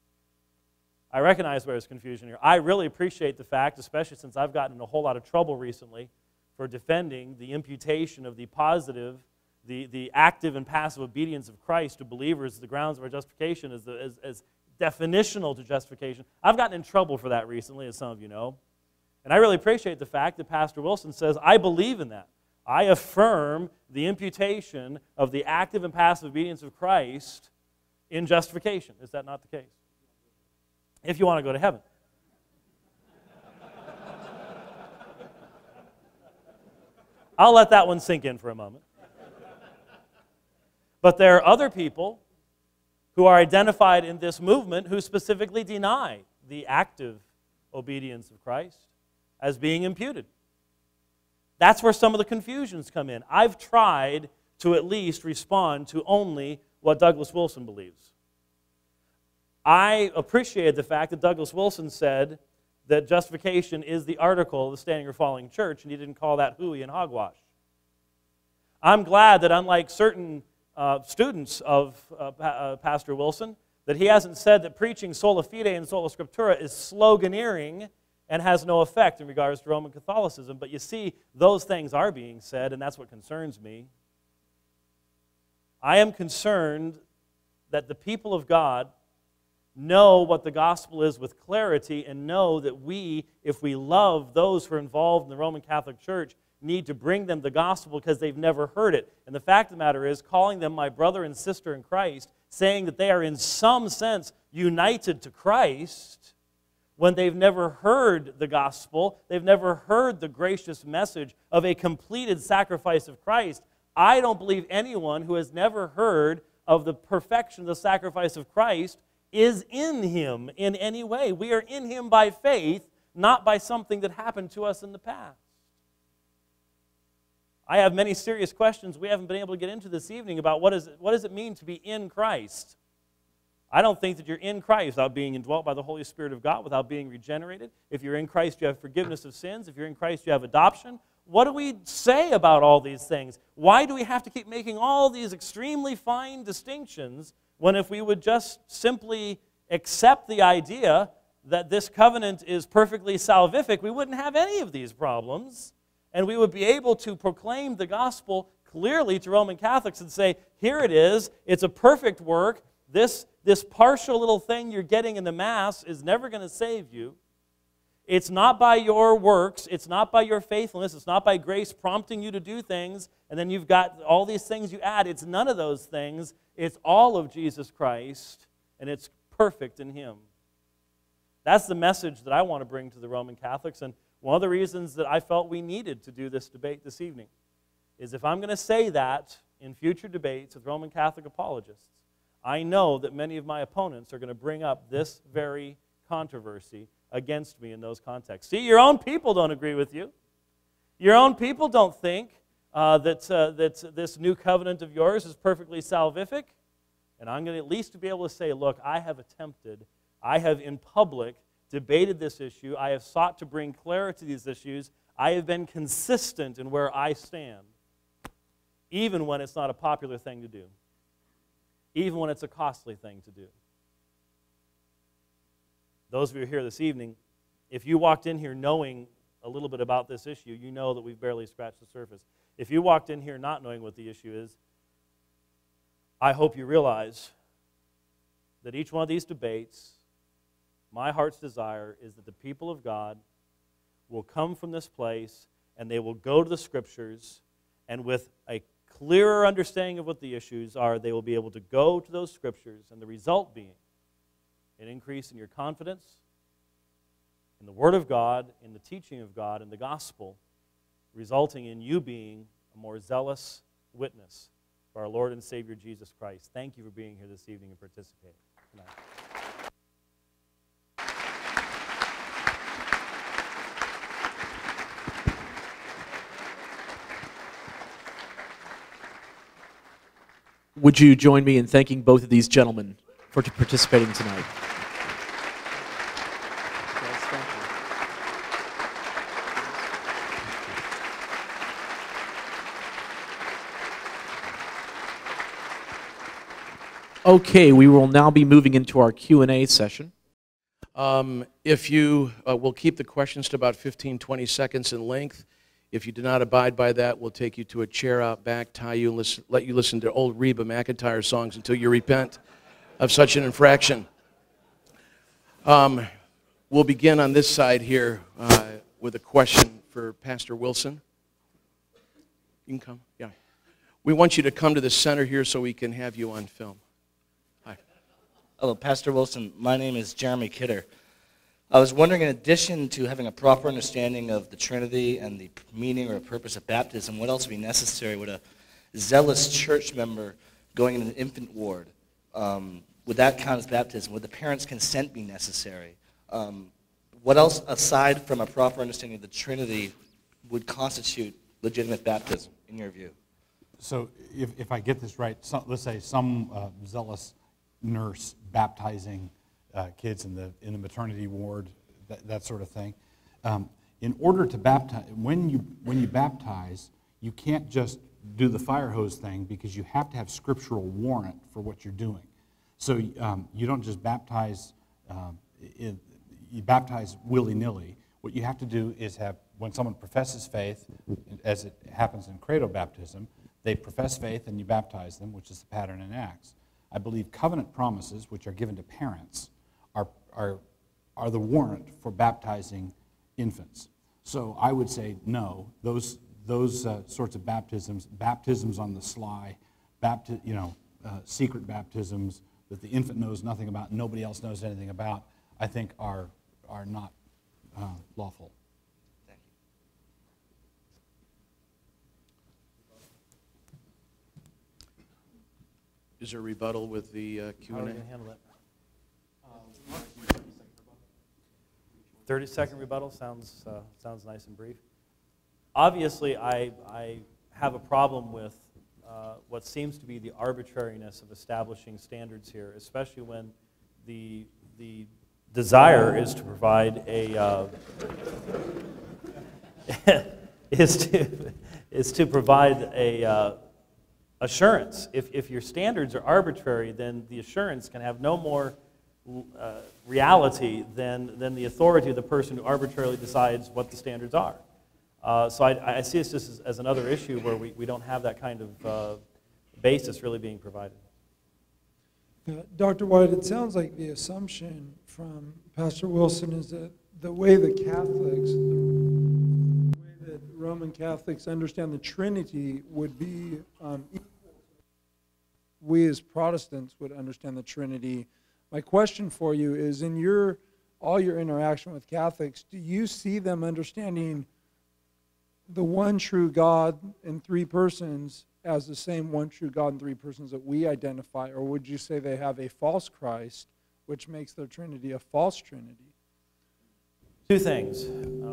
I recognize where there's confusion here. I really appreciate the fact, especially since I've gotten in a whole lot of trouble recently for defending the imputation of the positive, the active and passive obedience of Christ to believers, the grounds of our justification as definitional to justification. I've gotten in trouble for that recently, as some of you know. And I really appreciate the fact that Pastor Wilson says, I believe in that. I affirm the imputation of the active and passive obedience of Christ in justification. Is that not the case? If you want to go to heaven. I'll let that one sink in for a moment. But there are other people who are identified in this movement who specifically deny the active obedience of Christ as being imputed. That's where some of the confusions come in. I've tried to at least respond to only what Douglas Wilson believes. I appreciated the fact that Douglas Wilson said that justification is the article of the Standing or Falling Church, and he didn't call that hooey and hogwash. I'm glad that unlike certain students of Pastor Wilson, that he hasn't said that preaching sola fide and sola scriptura is sloganeering and has no effect in regards to Roman Catholicism. But you see, those things are being said, and that's what concerns me. I am concerned that the people of God know what the gospel is with clarity and know that we, if we love those who are involved in the Roman Catholic Church, need to bring them the gospel because they've never heard it. And the fact of the matter is, calling them my brother and sister in Christ, saying that they are in some sense united to Christ, when they've never heard the gospel, they've never heard the gracious message of a completed sacrifice of Christ. I don't believe anyone who has never heard of the perfection of the sacrifice of Christ is in him in any way. We are in him by faith, not by something that happened to us in the past. I have many serious questions we haven't been able to get into this evening about what does it mean to be in Christ. I don't think that you're in Christ without being indwelt by the Holy Spirit of God, without being regenerated. If you're in Christ, you have forgiveness of sins. If you're in Christ, you have adoption. What do we say about all these things? Why do we have to keep making all these extremely fine distinctions when if we would just simply accept the idea that this covenant is perfectly salvific, we wouldn't have any of these problems, and we would be able to proclaim the gospel clearly to Roman Catholics and say, here it is, it's a perfect work, this partial little thing you're getting in the Mass is never going to save you. It's not by your works, it's not by your faithfulness, it's not by grace prompting you to do things, and then you've got all these things you add. It's none of those things. It's all of Jesus Christ, and it's perfect in him. That's the message that I want to bring to the Roman Catholics, and one of the reasons that I felt we needed to do this debate this evening is if I'm going to say that in future debates with Roman Catholic apologists, I know that many of my opponents are going to bring up this very controversy against me in those contexts. See, your own people don't agree with you. Your own people don't think that this new covenant of yours is perfectly salvific. And I'm going to at least be able to say, look, I have attempted, I have in public debated this issue. I have sought to bring clarity to these issues. I have been consistent in where I stand, even when it's not a popular thing to do, even when it's a costly thing to do. Those of you who are here this evening, if you walked in here knowing a little bit about this issue, you know that we've barely scratched the surface. If you walked in here not knowing what the issue is, I hope you realize that each one of these debates, my heart's desire is that the people of God will come from this place and they will go to the Scriptures, and with a clearer understanding of what the issues are, they will be able to go to those Scriptures, and the result being an increase in your confidence in the Word of God, in the teaching of God, in the gospel, resulting in you being a more zealous witness for our Lord and Savior Jesus Christ. Thank you for being here this evening and participating tonight. Would you join me in thanking both of these gentlemen for participating tonight? Yes, thank you. Okay, we will now be moving into our Q&A session. If you will keep the questions to about 15, 20 seconds in length. If you do not abide by that, we'll take you to a chair out back, tie you, and let you listen to old Reba McEntire songs until you repent of such an infraction. We'll begin on this side here with a question for Pastor Wilson. You can come, yeah. We want you to come to the center here so we can have you on film. Hi. Hello, Pastor Wilson. My name is Jeremy Kidder. I was wondering, in addition to having a proper understanding of the Trinity and the meaning or purpose of baptism, what else would be necessary? Would a zealous church member going in an infant ward, would that count as baptism? Would the parents' consent be necessary? What else, aside from a proper understanding of the Trinity, would constitute legitimate baptism, in your view? So if I get this right, let's say some zealous nurse baptizing kids in the maternity ward, that sort of thing. In order to baptize, when you baptize, you can't just do the fire hose thing because you have to have scriptural warrant for what you're doing. So you don't just baptize, you baptize willy-nilly. What you have to do is have, when someone professes faith, as it happens in credo baptism, they profess faith and you baptize them, which is the pattern in Acts. I believe covenant promises, which are given to parents, are the warrant for baptizing infants. So I would say no. Those sorts of baptisms on the sly, secret baptisms that the infant knows nothing about, and nobody else knows anything about, I think are not lawful. Thank you. Is there a rebuttal with the Q&A? How are we going to handle that? 30-second rebuttal sounds nice and brief. Obviously, I have a problem with what seems to be the arbitrariness of establishing standards here, especially when the desire is to provide a is to provide a assurance. If your standards are arbitrary, then the assurance can have no more reality than the authority of the person who arbitrarily decides what the standards are. So I see this just as another issue where we don't have that kind of basis really being provided. Dr. White, it sounds like the assumption from Pastor Wilson is that the way the Catholics, the way that Roman Catholics understand the Trinity would be we as Protestants would understand the Trinity. My question for you is, in all your interaction with Catholics, do you see them understanding the one true God in three persons as the same one true God in three persons that we identify, or would you say they have a false Christ, which makes their Trinity a false Trinity? Two things.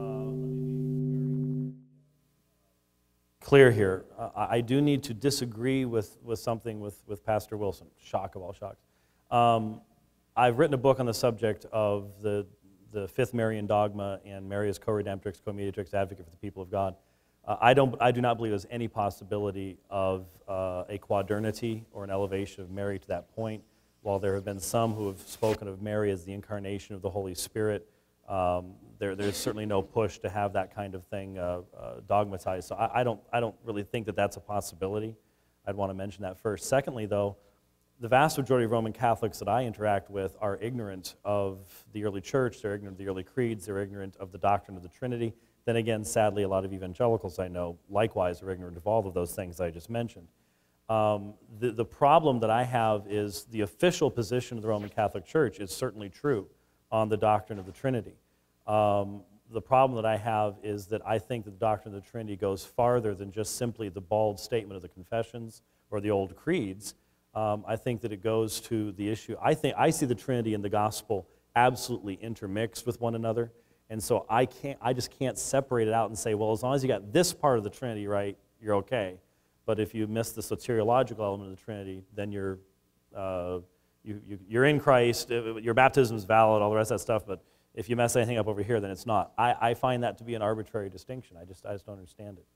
Clear here. I do need to disagree with something with Pastor Wilson. Shock of all shocks. I've written a book on the subject of the Fifth Marian dogma and Mary as co-redemptrix, co-mediatrix, advocate for the people of God. I do not believe there's any possibility of a quadernity or an elevation of Mary to that point. While there have been some who have spoken of Mary as the incarnation of the Holy Spirit, there's certainly no push to have that kind of thing dogmatized. So I don't really think that that's a possibility. I'd want to mention that first. Secondly, though, the vast majority of Roman Catholics that I interact with are ignorant of the early church, they're ignorant of the early creeds, they're ignorant of the doctrine of the Trinity. Then again, sadly, a lot of evangelicals I know likewise are ignorant of all of those things I just mentioned. The problem that I have is the official position of the Roman Catholic Church is certainly true on the doctrine of the Trinity. The problem that I have is that I think that the doctrine of the Trinity goes farther than just simply the bald statement of the confessions or the old creeds. I think that it goes to the issue. I see the Trinity and the gospel absolutely intermixed with one another, and so I just can't separate it out and say, well, as long as you got this part of the Trinity right, you're okay. But if you miss the soteriological element of the Trinity, then you're in Christ. Your baptism is valid, all the rest of that stuff. But if you mess anything up over here, then it's not. I find that to be an arbitrary distinction. I just don't understand it.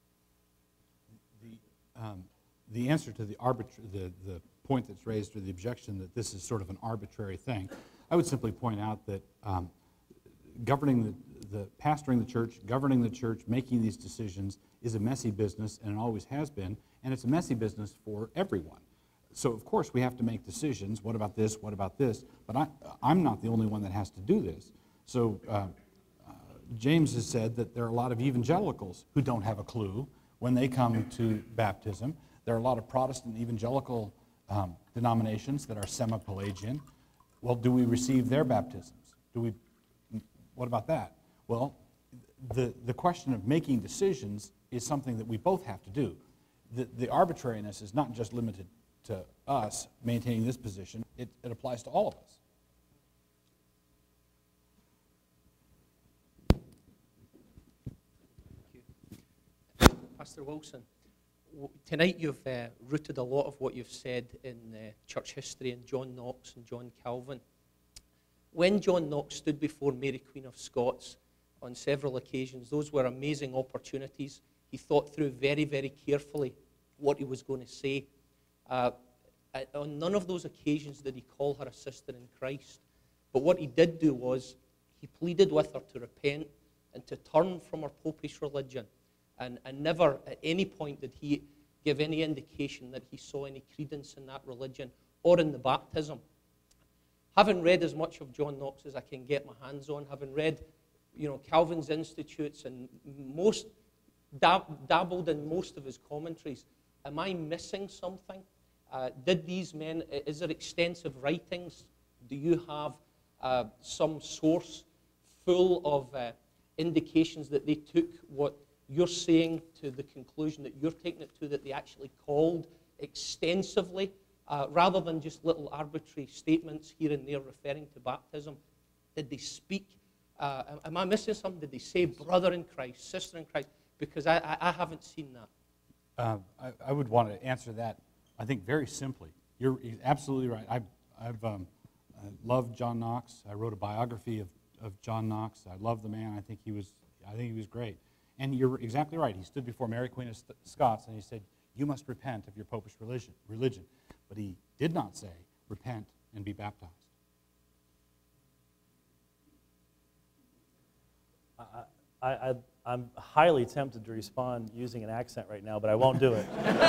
The answer to the point that's raised, or the objection that this is sort of an arbitrary thing, I would simply point out that governing pastoring the church, governing the church, making these decisions is a messy business, and it always has been, and it's a messy business for everyone. So of course we have to make decisions. What about this? What about this? But I'm not the only one that has to do this. So James has said that there are a lot of evangelicals who don't have a clue when they come to baptism. There are a lot of Protestant evangelical denominations that are semi-Pelagian. Well, do we receive their baptisms? What about that? Well, the question of making decisions is something that we both have to do. The arbitrariness is not just limited to us maintaining this position. It applies to all of us. Pastor Wilson, tonight you've rooted a lot of what you've said in church history in John Knox and John Calvin. When John Knox stood before Mary Queen of Scots on several occasions, those were amazing opportunities. He thought through very, very carefully what he was going to say. On none of those occasions did he call her a sister in Christ. But what he did do was he pleaded with her to repent and to turn from her popish religion. And never at any point did he give any indication that he saw any credence in that religion or in the baptism. Having read as much of John Knox as I can get my hands on, having read, Calvin's Institutes and dabbled in most of his commentaries, am I missing something? Did these men, is there extensive writings? Do you have some source full of indications that they took what you're saying to the conclusion that you're taking it to, that they actually called extensively, rather than just little arbitrary statements here and there referring to baptism? Did they speak? Am I missing something? Did they say brother in Christ, sister in Christ? Because I haven't seen that. I would want to answer that, I think, very simply. You're absolutely right. I love John Knox. I wrote a biography of John Knox. I love the man. I think he was great. And you're exactly right. He stood before Mary Queen of Scots and he said, you must repent of your popish religion. But he did not say, repent and be baptized. I'm highly tempted to respond using an accent right now, but I won't do it.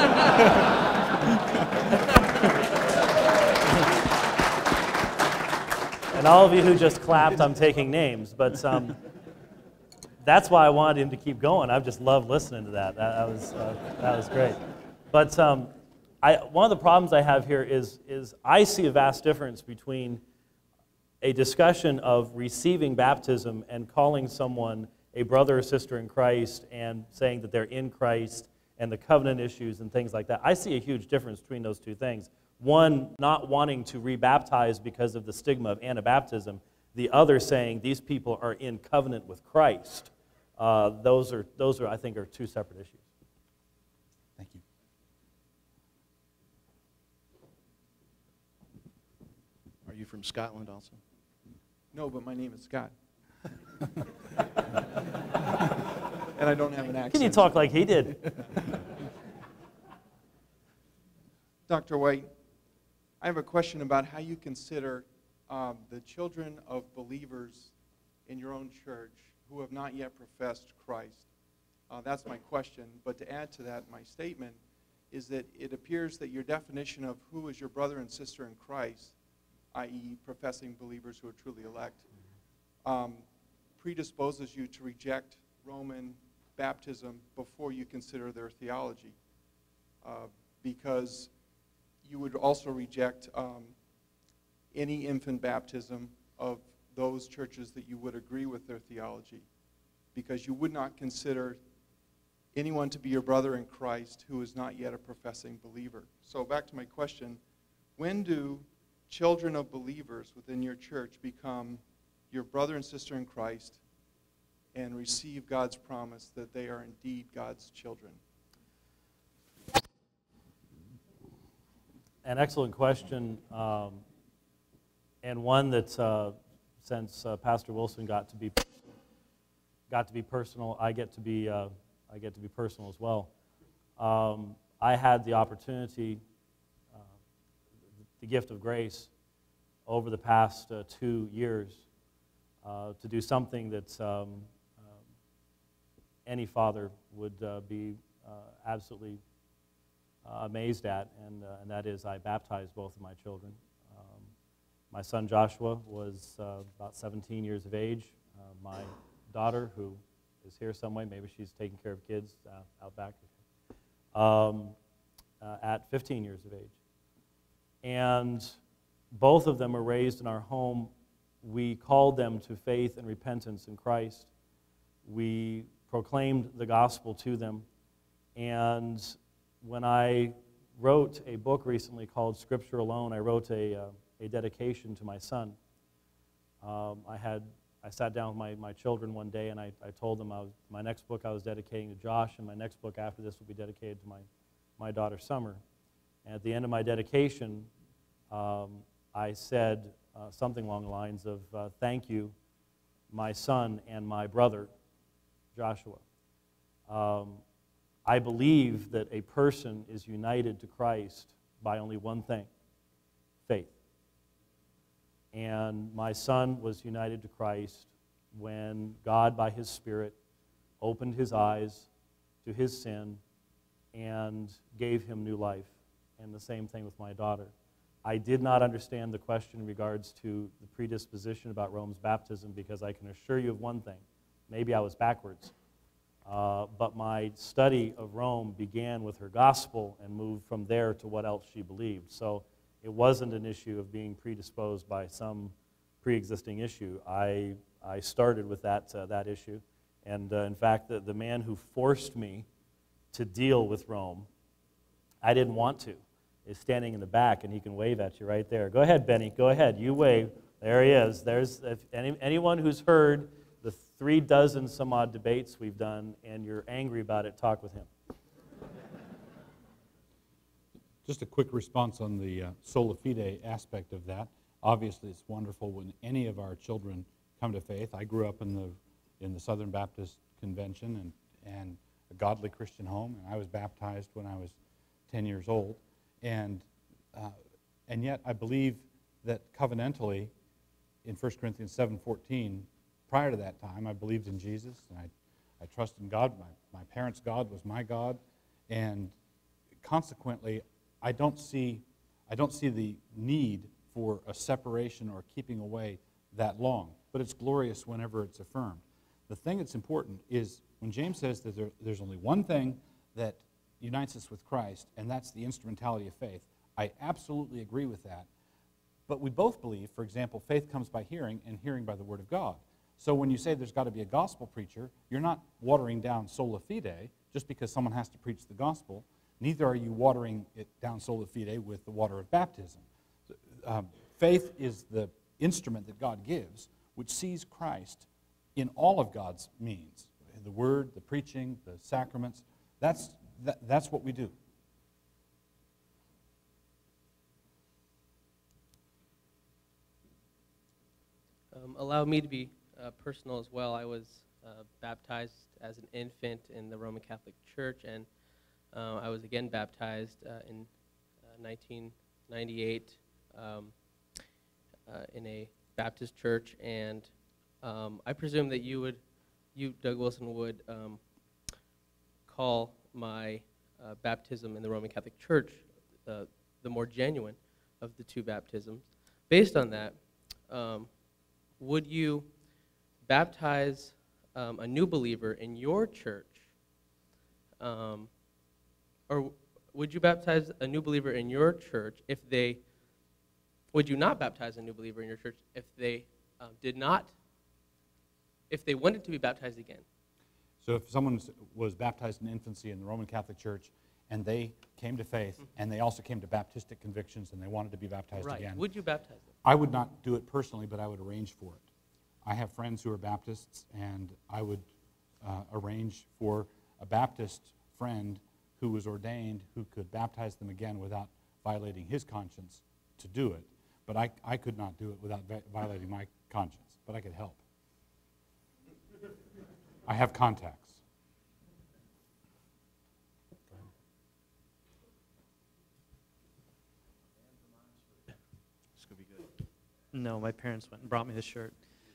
And all of you who just clapped, I'm taking names, but that's why I wanted him to keep going. I've just loved listening to that. That was great. But one of the problems I have here is I see a vast difference between a discussion of receiving baptism and calling someone a brother or sister in Christ and saying that they're in Christ and the covenant issues and things like that. I see a huge difference between those two things. One, not wanting to rebaptize because of the stigma of Anabaptism. The other saying these people are in covenant with Christ. Those are, I think, are two separate issues. Thank you. Are you from Scotland also? No, but my name is Scott. And I don't have an accent. Can you talk like he did? Dr. White, I have a question about how you consider the children of believers in your own church who have not yet professed Christ. That's my question. But to add to that, my statement is that it appears that your definition of who is your brother and sister in Christ, i.e. professing believers who are truly elect, predisposes you to reject Roman baptism before you consider their theology. Because you would also reject any infant baptism of those churches that you would agree with their theology, because you would not consider anyone to be your brother in Christ who is not yet a professing believer. So back to my question, when do children of believers within your church become your brother and sister in Christ and receive God's promise that they are indeed God's children? An excellent question, and one that since Pastor Wilson got to be personal, I get to be personal as well. I had the opportunity, the gift of grace, over the past 2 years, to do something that any father would be absolutely amazed at, and that is I baptized both of my children. My son Joshua was about 17 years of age. My daughter, who is here some way, maybe she's taking care of kids out back, at 15 years of age. And both of them were raised in our home. We called them to faith and repentance in Christ. We proclaimed the gospel to them. And when I wrote a book recently called Scripture Alone, I wrote a dedication to my son. I sat down with my children one day, and I told them my next book I was dedicating to Josh, and my next book after this will be dedicated to my daughter Summer. And at the end of my dedication, I said something along the lines of, thank you, my son and my brother, Joshua. I believe that a person is united to Christ by only one thing, faith. And my son was united to Christ when God, by His Spirit, opened his eyes to his sin and gave him new life. And the same thing with my daughter. I did not understand the question in regards to the predisposition about Rome's baptism, because I can assure you of one thing. Maybe I was backwards. But my study of Rome began with her gospel and moved from there to what else she believed. So it wasn't an issue of being predisposed by some pre-existing issue. I started with that issue. And in fact, the man who forced me to deal with Rome, I didn't want to, is standing in the back, and he can wave at you right there. Go ahead, Benny. Go ahead. You wave. There he is. There's anyone who's heard the 36 some odd debates we've done and you're angry about it, talk with him. Just a quick response on the sola fide aspect of that. Obviously, it's wonderful when any of our children come to faith. I grew up in the Southern Baptist Convention and a godly Christian home, and I was baptized when I was 10 years old. And yet I believe that covenantally in 1 Corinthians 7:14, prior to that time, I believed in Jesus, and I trusted in God. My parents' God was my God, and consequently, I don't see the need for a separation or keeping away that long. But it's glorious whenever it's affirmed. The thing that's important is when James says that there's only one thing that unites us with Christ, and that's the instrumentality of faith. I absolutely agree with that. But we both believe, for example, faith comes by hearing, and hearing by the Word of God. So when you say there's got to be a gospel preacher, you're not watering down sola fide just because someone has to preach the gospel. Neither are you watering it down sola fide with the water of baptism. Faith is the instrument that God gives, which sees Christ in all of God's means. The Word, the preaching, the sacraments. That's what we do. Allow me to be personal as well. I was baptized as an infant in the Roman Catholic Church, and I was again baptized in 1998 in a Baptist church, and I presume that you, Doug Wilson, would call my baptism in the Roman Catholic Church the more genuine of the two baptisms. Based on that, would you baptize a new believer in your church, or would you baptize a new believer in your church if they, would you not baptize a new believer in your church if they if they wanted to be baptized again? So if someone was baptized in infancy in the Roman Catholic Church and they came to faith and they also came to Baptistic convictions and they wanted to be baptized again. Would you baptize them? I would not do it personally, but I would arrange for it. I have friends who are Baptists, and I would arrange for a Baptist friend who was ordained who could baptize them again without violating his conscience to do it. But I could not do it without violating my conscience, but I could help. I have contacts. This could be good. No, my parents went and brought me this shirt.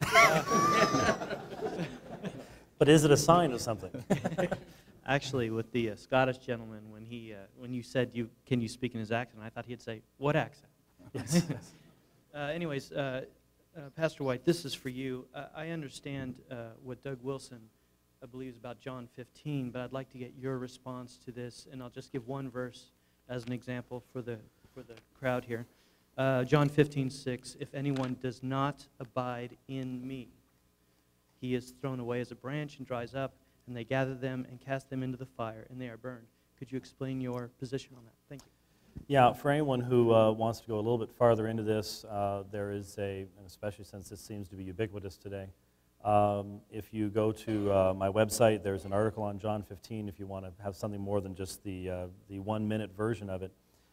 But is it a sign of something? Actually, with the Scottish gentleman, when you said, can you speak in his accent, I thought he'd say, what accent? Yes. Anyways, Pastor White, this is for you. I understand what Doug Wilson believes about John 15, but I'd like to get your response to this, and I'll just give one verse as an example for the crowd here. John 15:6, if anyone does not abide in me, he is thrown away as a branch and dries up, and they gather them and cast them into the fire, and they are burned. Could you explain your position on that? Thank you. Yeah, for anyone who wants to go a little bit farther into this, there is and especially since this seems to be ubiquitous today, if you go to my website, there's an article on John 15 if you want to have something more than just the 1-minute version of it.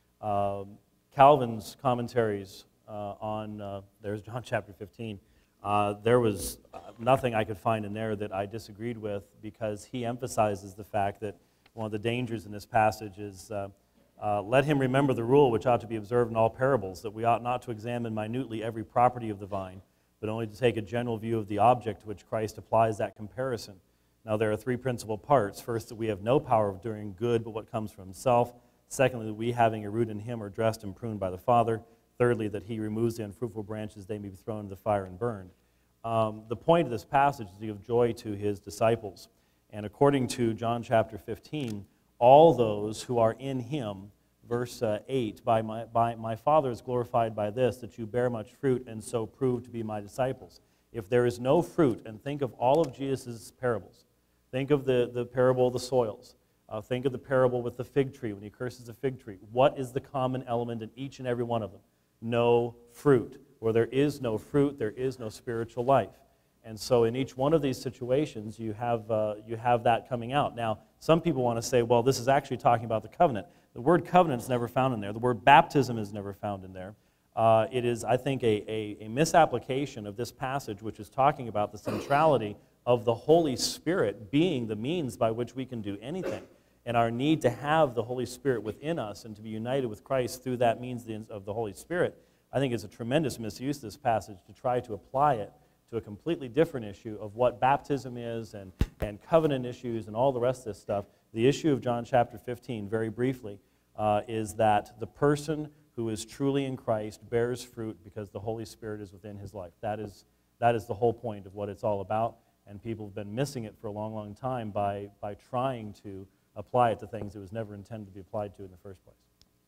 Calvin's commentaries there's John chapter 15. There was nothing I could find in there that I disagreed with, because he emphasizes the fact that one of the dangers in this passage is let him remember the rule which ought to be observed in all parables, that we ought not to examine minutely every property of the vine, but only to take a general view of the object to which Christ applies that comparison. Now there are three principal parts. First, that we have no power of doing good but what comes from himself. Secondly, that we, having a root in him, are dressed and pruned by the Father. Thirdly, that he removes the unfruitful branches, they may be thrown into the fire and burned. The point of this passage is to give joy to his disciples. And according to John chapter 15, all those who are in him, verse 8, by my Father is glorified by this, that you bear much fruit and so prove to be my disciples. If there is no fruit, and think of all of Jesus' parables. Think of the parable of the soils. Think of the parable with the fig tree, when he curses the fig tree. What is the common element in each and every one of them? No fruit. Where there is no fruit, there is no spiritual life. And so in each one of these situations, you have that coming out. Now, some people want to say, well, this is actually talking about the covenant. The word covenant is never found in there. The word baptism is never found in there. It is, I think, a misapplication of this passage, which is talking about the centrality of the Holy Spirit being the means by which we can do anything, and our need to have the Holy Spirit within us and to be united with Christ through that means of the Holy Spirit. I think it's a tremendous misuse of this passage to try to apply it to a completely different issue of what baptism is and covenant issues and all the rest of this stuff. The issue of John chapter 15, very briefly, is that the person who is truly in Christ bears fruit because the Holy Spirit is within his life. That is the whole point of what it's all about, and people have been missing it for a long, long time by trying to apply it to things it was never intended to be applied to in the first place.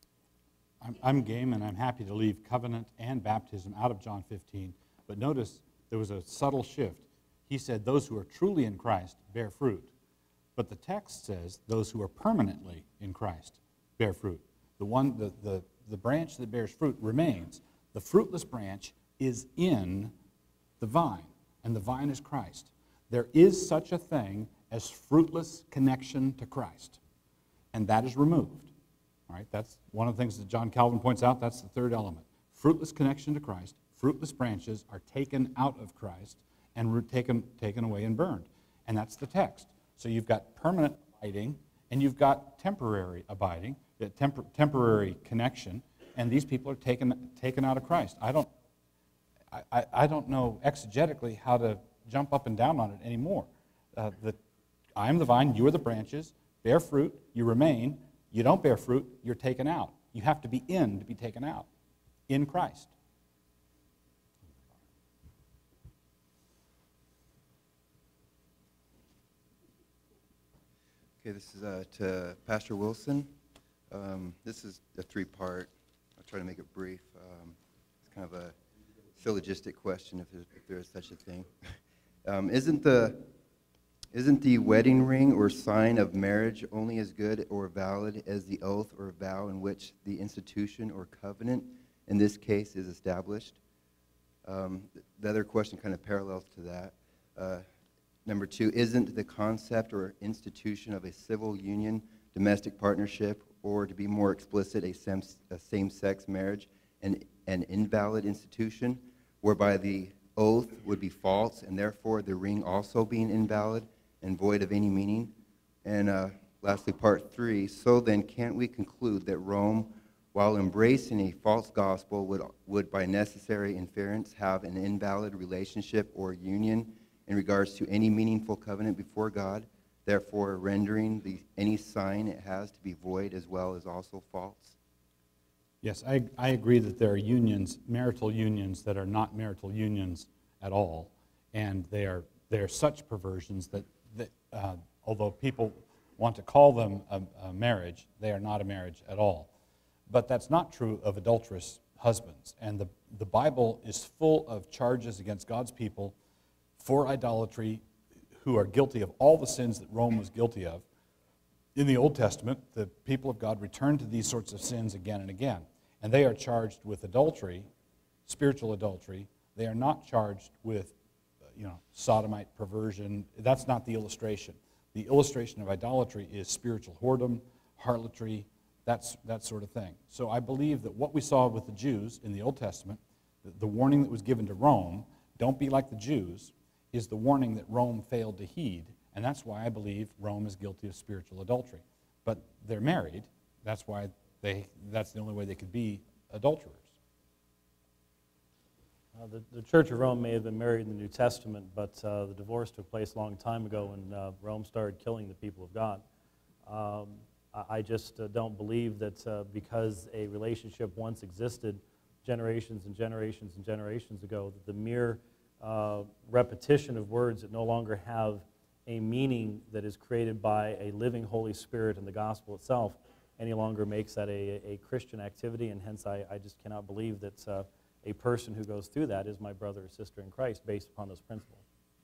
I'm game, and I'm happy to leave covenant and baptism out of John 15, but notice there was a subtle shift. He said those who are truly in Christ bear fruit, but the text says those who are permanently in Christ bear fruit. The branch that bears fruit remains. The fruitless branch is in the vine, and the vine is Christ. There is such a thing as fruitless connection to Christ, and that is removed. All right, that's one of the things that John Calvin points out. That's the third element. Fruitless connection to Christ, fruitless branches are taken out of Christ and taken away and burned. And that's the text. So you've got permanent abiding, and you've got temporary abiding, the temporary connection, and these people are taken out of Christ. I don't know exegetically how to jump up and down on it anymore. I am the vine, you are the branches, bear fruit, you remain. You don't bear fruit, you're taken out. You have to be in to be taken out, in Christ. Okay, this is to Pastor Wilson. This is a three-part. I'll try to make it brief. It's kind of a syllogistic question, if there is such a thing. Isn't the wedding ring or sign of marriage only as good or valid as the oath or vow in which the institution or covenant, in this case, is established? The other question kind of parallels to that. Number two, isn't the concept or institution of a civil union, domestic partnership, or to be more explicit, a same-sex marriage, an invalid institution, whereby the oath would be false, and therefore the ring also being invalid and void of any meaning? And lastly, part three, so then can't we conclude that Rome, while embracing a false gospel, would by necessary inference have an invalid relationship or union in regards to any meaningful covenant before God, therefore rendering any sign it has to be void as well as also false? Yes, I agree that there are unions, marital unions, that are not marital unions at all, and they are such perversions that although people want to call them a marriage, they are not a marriage at all. But that's not true of adulterous husbands, and the Bible is full of charges against God's people for idolatry who are guilty of all the sins that Rome was guilty of. In the Old Testament, the people of God return to these sorts of sins again and again, and they are charged with adultery, spiritual adultery. They are not charged with sodomite, perversion. That's not the illustration. The illustration of idolatry is spiritual whoredom, harlotry, that sort of thing. So I believe that what we saw with the Jews in the Old Testament, the warning that was given to Rome, don't be like the Jews, is the warning that Rome failed to heed, and that's why I believe Rome is guilty of spiritual adultery. But they're married. That's why that's the only way they could be adulterers. The Church of Rome may have been married in the New Testament, but the divorce took place a long time ago when Rome started killing the people of God. I just don't believe that because a relationship once existed generations and generations and generations ago, that the mere repetition of words that no longer have a meaning that is created by a living Holy Spirit and the gospel itself any longer makes that a Christian activity, and hence I just cannot believe that a person who goes through that is my brother or sister in Christ based upon those principles.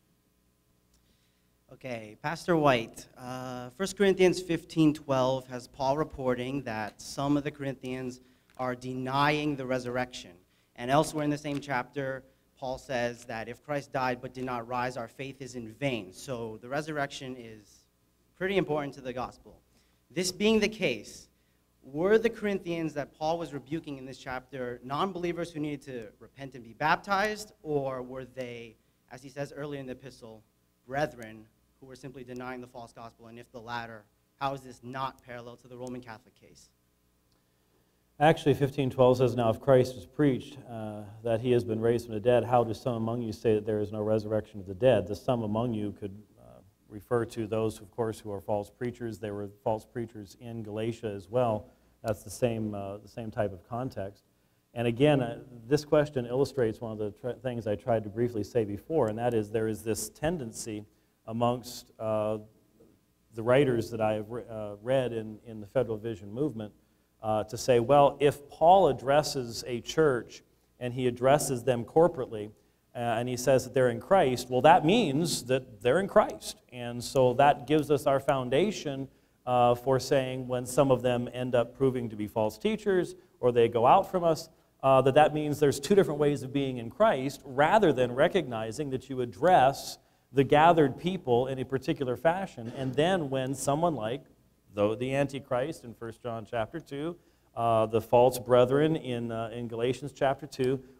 Okay, Pastor White, 1 Corinthians 15:12 has Paul reporting that some of the Corinthians are denying the resurrection. And elsewhere in the same chapter, Paul says that if Christ died but did not rise, our faith is in vain. So the resurrection is pretty important to the gospel. This being the case, were the Corinthians that Paul was rebuking in this chapter non-believers who needed to repent and be baptized, or were they, as he says earlier in the epistle, brethren who were simply denying the false gospel? And if the latter, how is this not parallel to the Roman Catholic case? Actually, 15:12 says, now if Christ is preached that he has been raised from the dead, how do some among you say that there is no resurrection of the dead? The some among you could refer to those, of course, who are false preachers. There were false preachers in Galatia as well. That's the same type of context. And again, this question illustrates one of the things I tried to briefly say before, and that is there is this tendency amongst the writers that I have read in the Federal Vision movement to say, well, if Paul addresses a church and he addresses them corporately, and he says that they're in Christ, well, that means that they're in Christ. And so that gives us our foundation for saying when some of them end up proving to be false teachers or they go out from us, that means there's two different ways of being in Christ, rather than recognizing that you address the gathered people in a particular fashion. And then when someone like the Antichrist in 1 John chapter 2, the false brethren in Galatians chapter 2,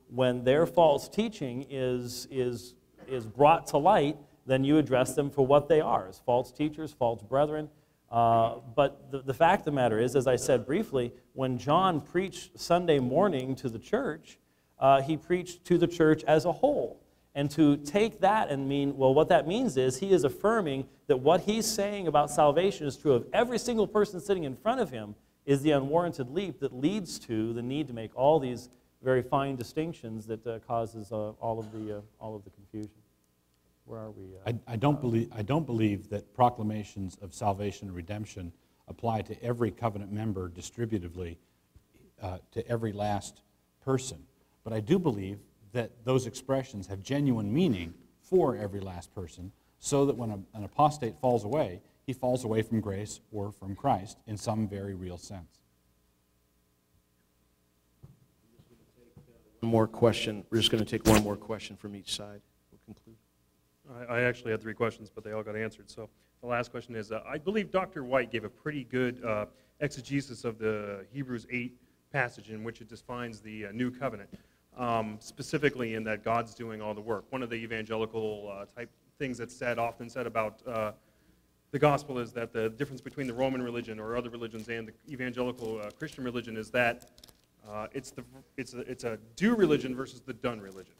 when their false teaching is brought to light, then you address them for what they are, as false teachers, false brethren. But the fact of the matter is, as I said briefly, when John preached Sunday morning to the church, he preached to the church as a whole. And to take that and mean, well, what that means is he is affirming that what he's saying about salvation is true of every single person sitting in front of him, is the unwarranted leap that leads to the need to make all these very fine distinctions that causes all of the confusion. Where are we? I don't believe that proclamations of salvation and redemption apply to every covenant member distributively to every last person. But I do believe that those expressions have genuine meaning for every last person, so that when an apostate falls away, he falls away from grace or from Christ in some very real sense. One more question. We're just going to take one more question from each side. We'll conclude. I actually had 3 questions, but they all got answered. So the last question is, I believe Dr. White gave a pretty good exegesis of the Hebrews 8 passage in which it defines the new covenant, specifically in that God's doing all the work. One of the evangelical type things that's often said about the gospel is that the difference between the Roman religion or other religions and the evangelical Christian religion is that it's a do religion versus the done religion.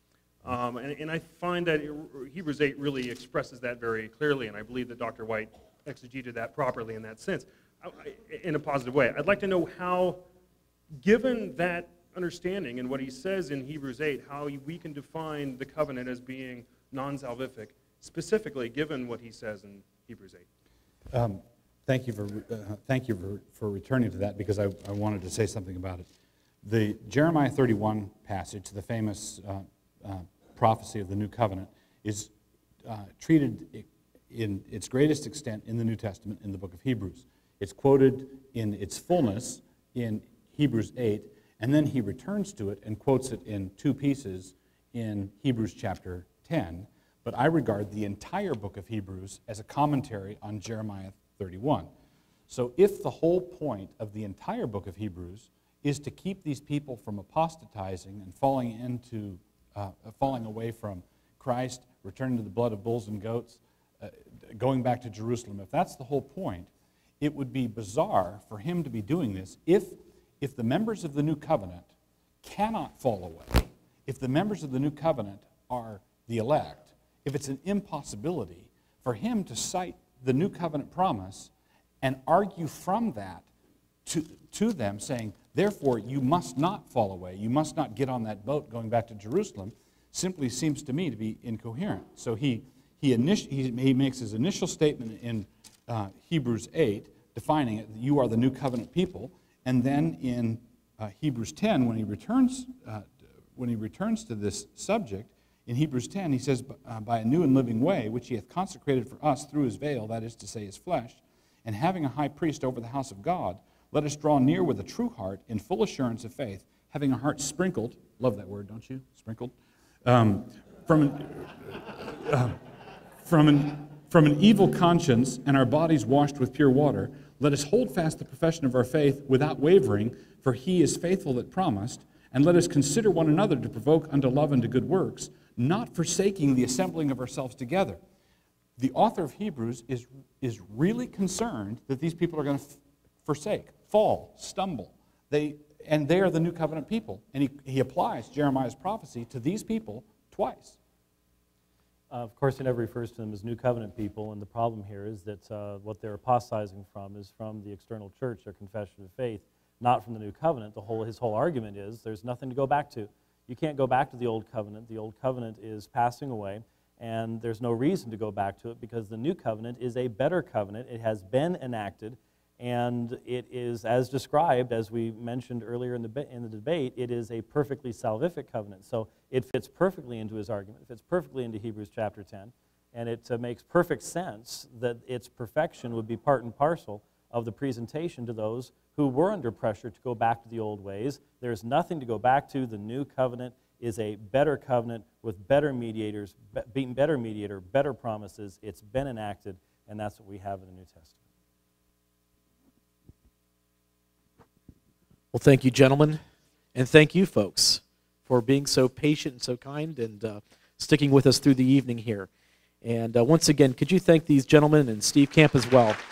And I find that Hebrews 8 really expresses that very clearly, and I believe that Dr. White exegeted that properly in that sense, in a positive way. I'd like to know how, given that understanding and what he says in Hebrews 8, how we can define the covenant as being non-salvific, specifically given what he says in Hebrews 8. Thank you for returning to that, because I wanted to say something about it. The Jeremiah 31 passage, the famous prophecy of the new covenant, is treated in its greatest extent in the New Testament in the book of Hebrews. It's quoted in its fullness in Hebrews 8, and then he returns to it and quotes it in 2 pieces in Hebrews chapter 10. But I regard the entire book of Hebrews as a commentary on Jeremiah 31. So if the whole point of the entire book of Hebrews is to keep these people from apostatizing and falling away from Christ, returning to the blood of bulls and goats, going back to Jerusalem, if that's the whole point, it would be bizarre for him to be doing this if the members of the new covenant cannot fall away, if the members of the new covenant are the elect, if it's an impossibility for him to cite the new covenant promise and argue from that to them, saying, therefore, you must not fall away, you must not get on that boat going back to Jerusalem, simply seems to me to be incoherent. So he makes his initial statement in Hebrews 8, defining it, you are the new covenant people, and then in Hebrews 10, when he returns to this subject, in Hebrews 10, he says, by a new and living way, which he hath consecrated for us through his veil, that is to say, his flesh, and having a high priest over the house of God, let us draw near with a true heart in full assurance of faith, having a heart sprinkled, love that word, don't you? Sprinkled. From an evil conscience and our bodies washed with pure water, let us hold fast the profession of our faith without wavering, for he is faithful that promised, and let us consider one another to provoke unto love and to good works, not forsaking the assembling of ourselves together. The author of Hebrews is really concerned that these people are going to forsake, fall, stumble. They are the new covenant people. And he applies Jeremiah's prophecy to these people twice. Of course, he never refers to them as new covenant people, and the problem here is that what they're apostatizing from is from the external church, their confession of faith, not from the new covenant. His whole argument is there's nothing to go back to. You can't go back to the old covenant. The old covenant is passing away, and there's no reason to go back to it because the new covenant is a better covenant. It has been enacted, and it is, as described, as we mentioned earlier in the debate, it is a perfectly salvific covenant. So it fits perfectly into his argument. It fits perfectly into Hebrews chapter 10, and it makes perfect sense that its perfection would be part and parcel of the presentation to those who were under pressure to go back to the old ways. There's nothing to go back to. The new covenant is a better covenant with better mediators, better mediator, better promises. It's been enacted, and that's what we have in the New Testament. Well, thank you, gentlemen, and thank you, folks, for being so patient and so kind and sticking with us through the evening here. And once again, could you thank these gentlemen and Steve Camp as well?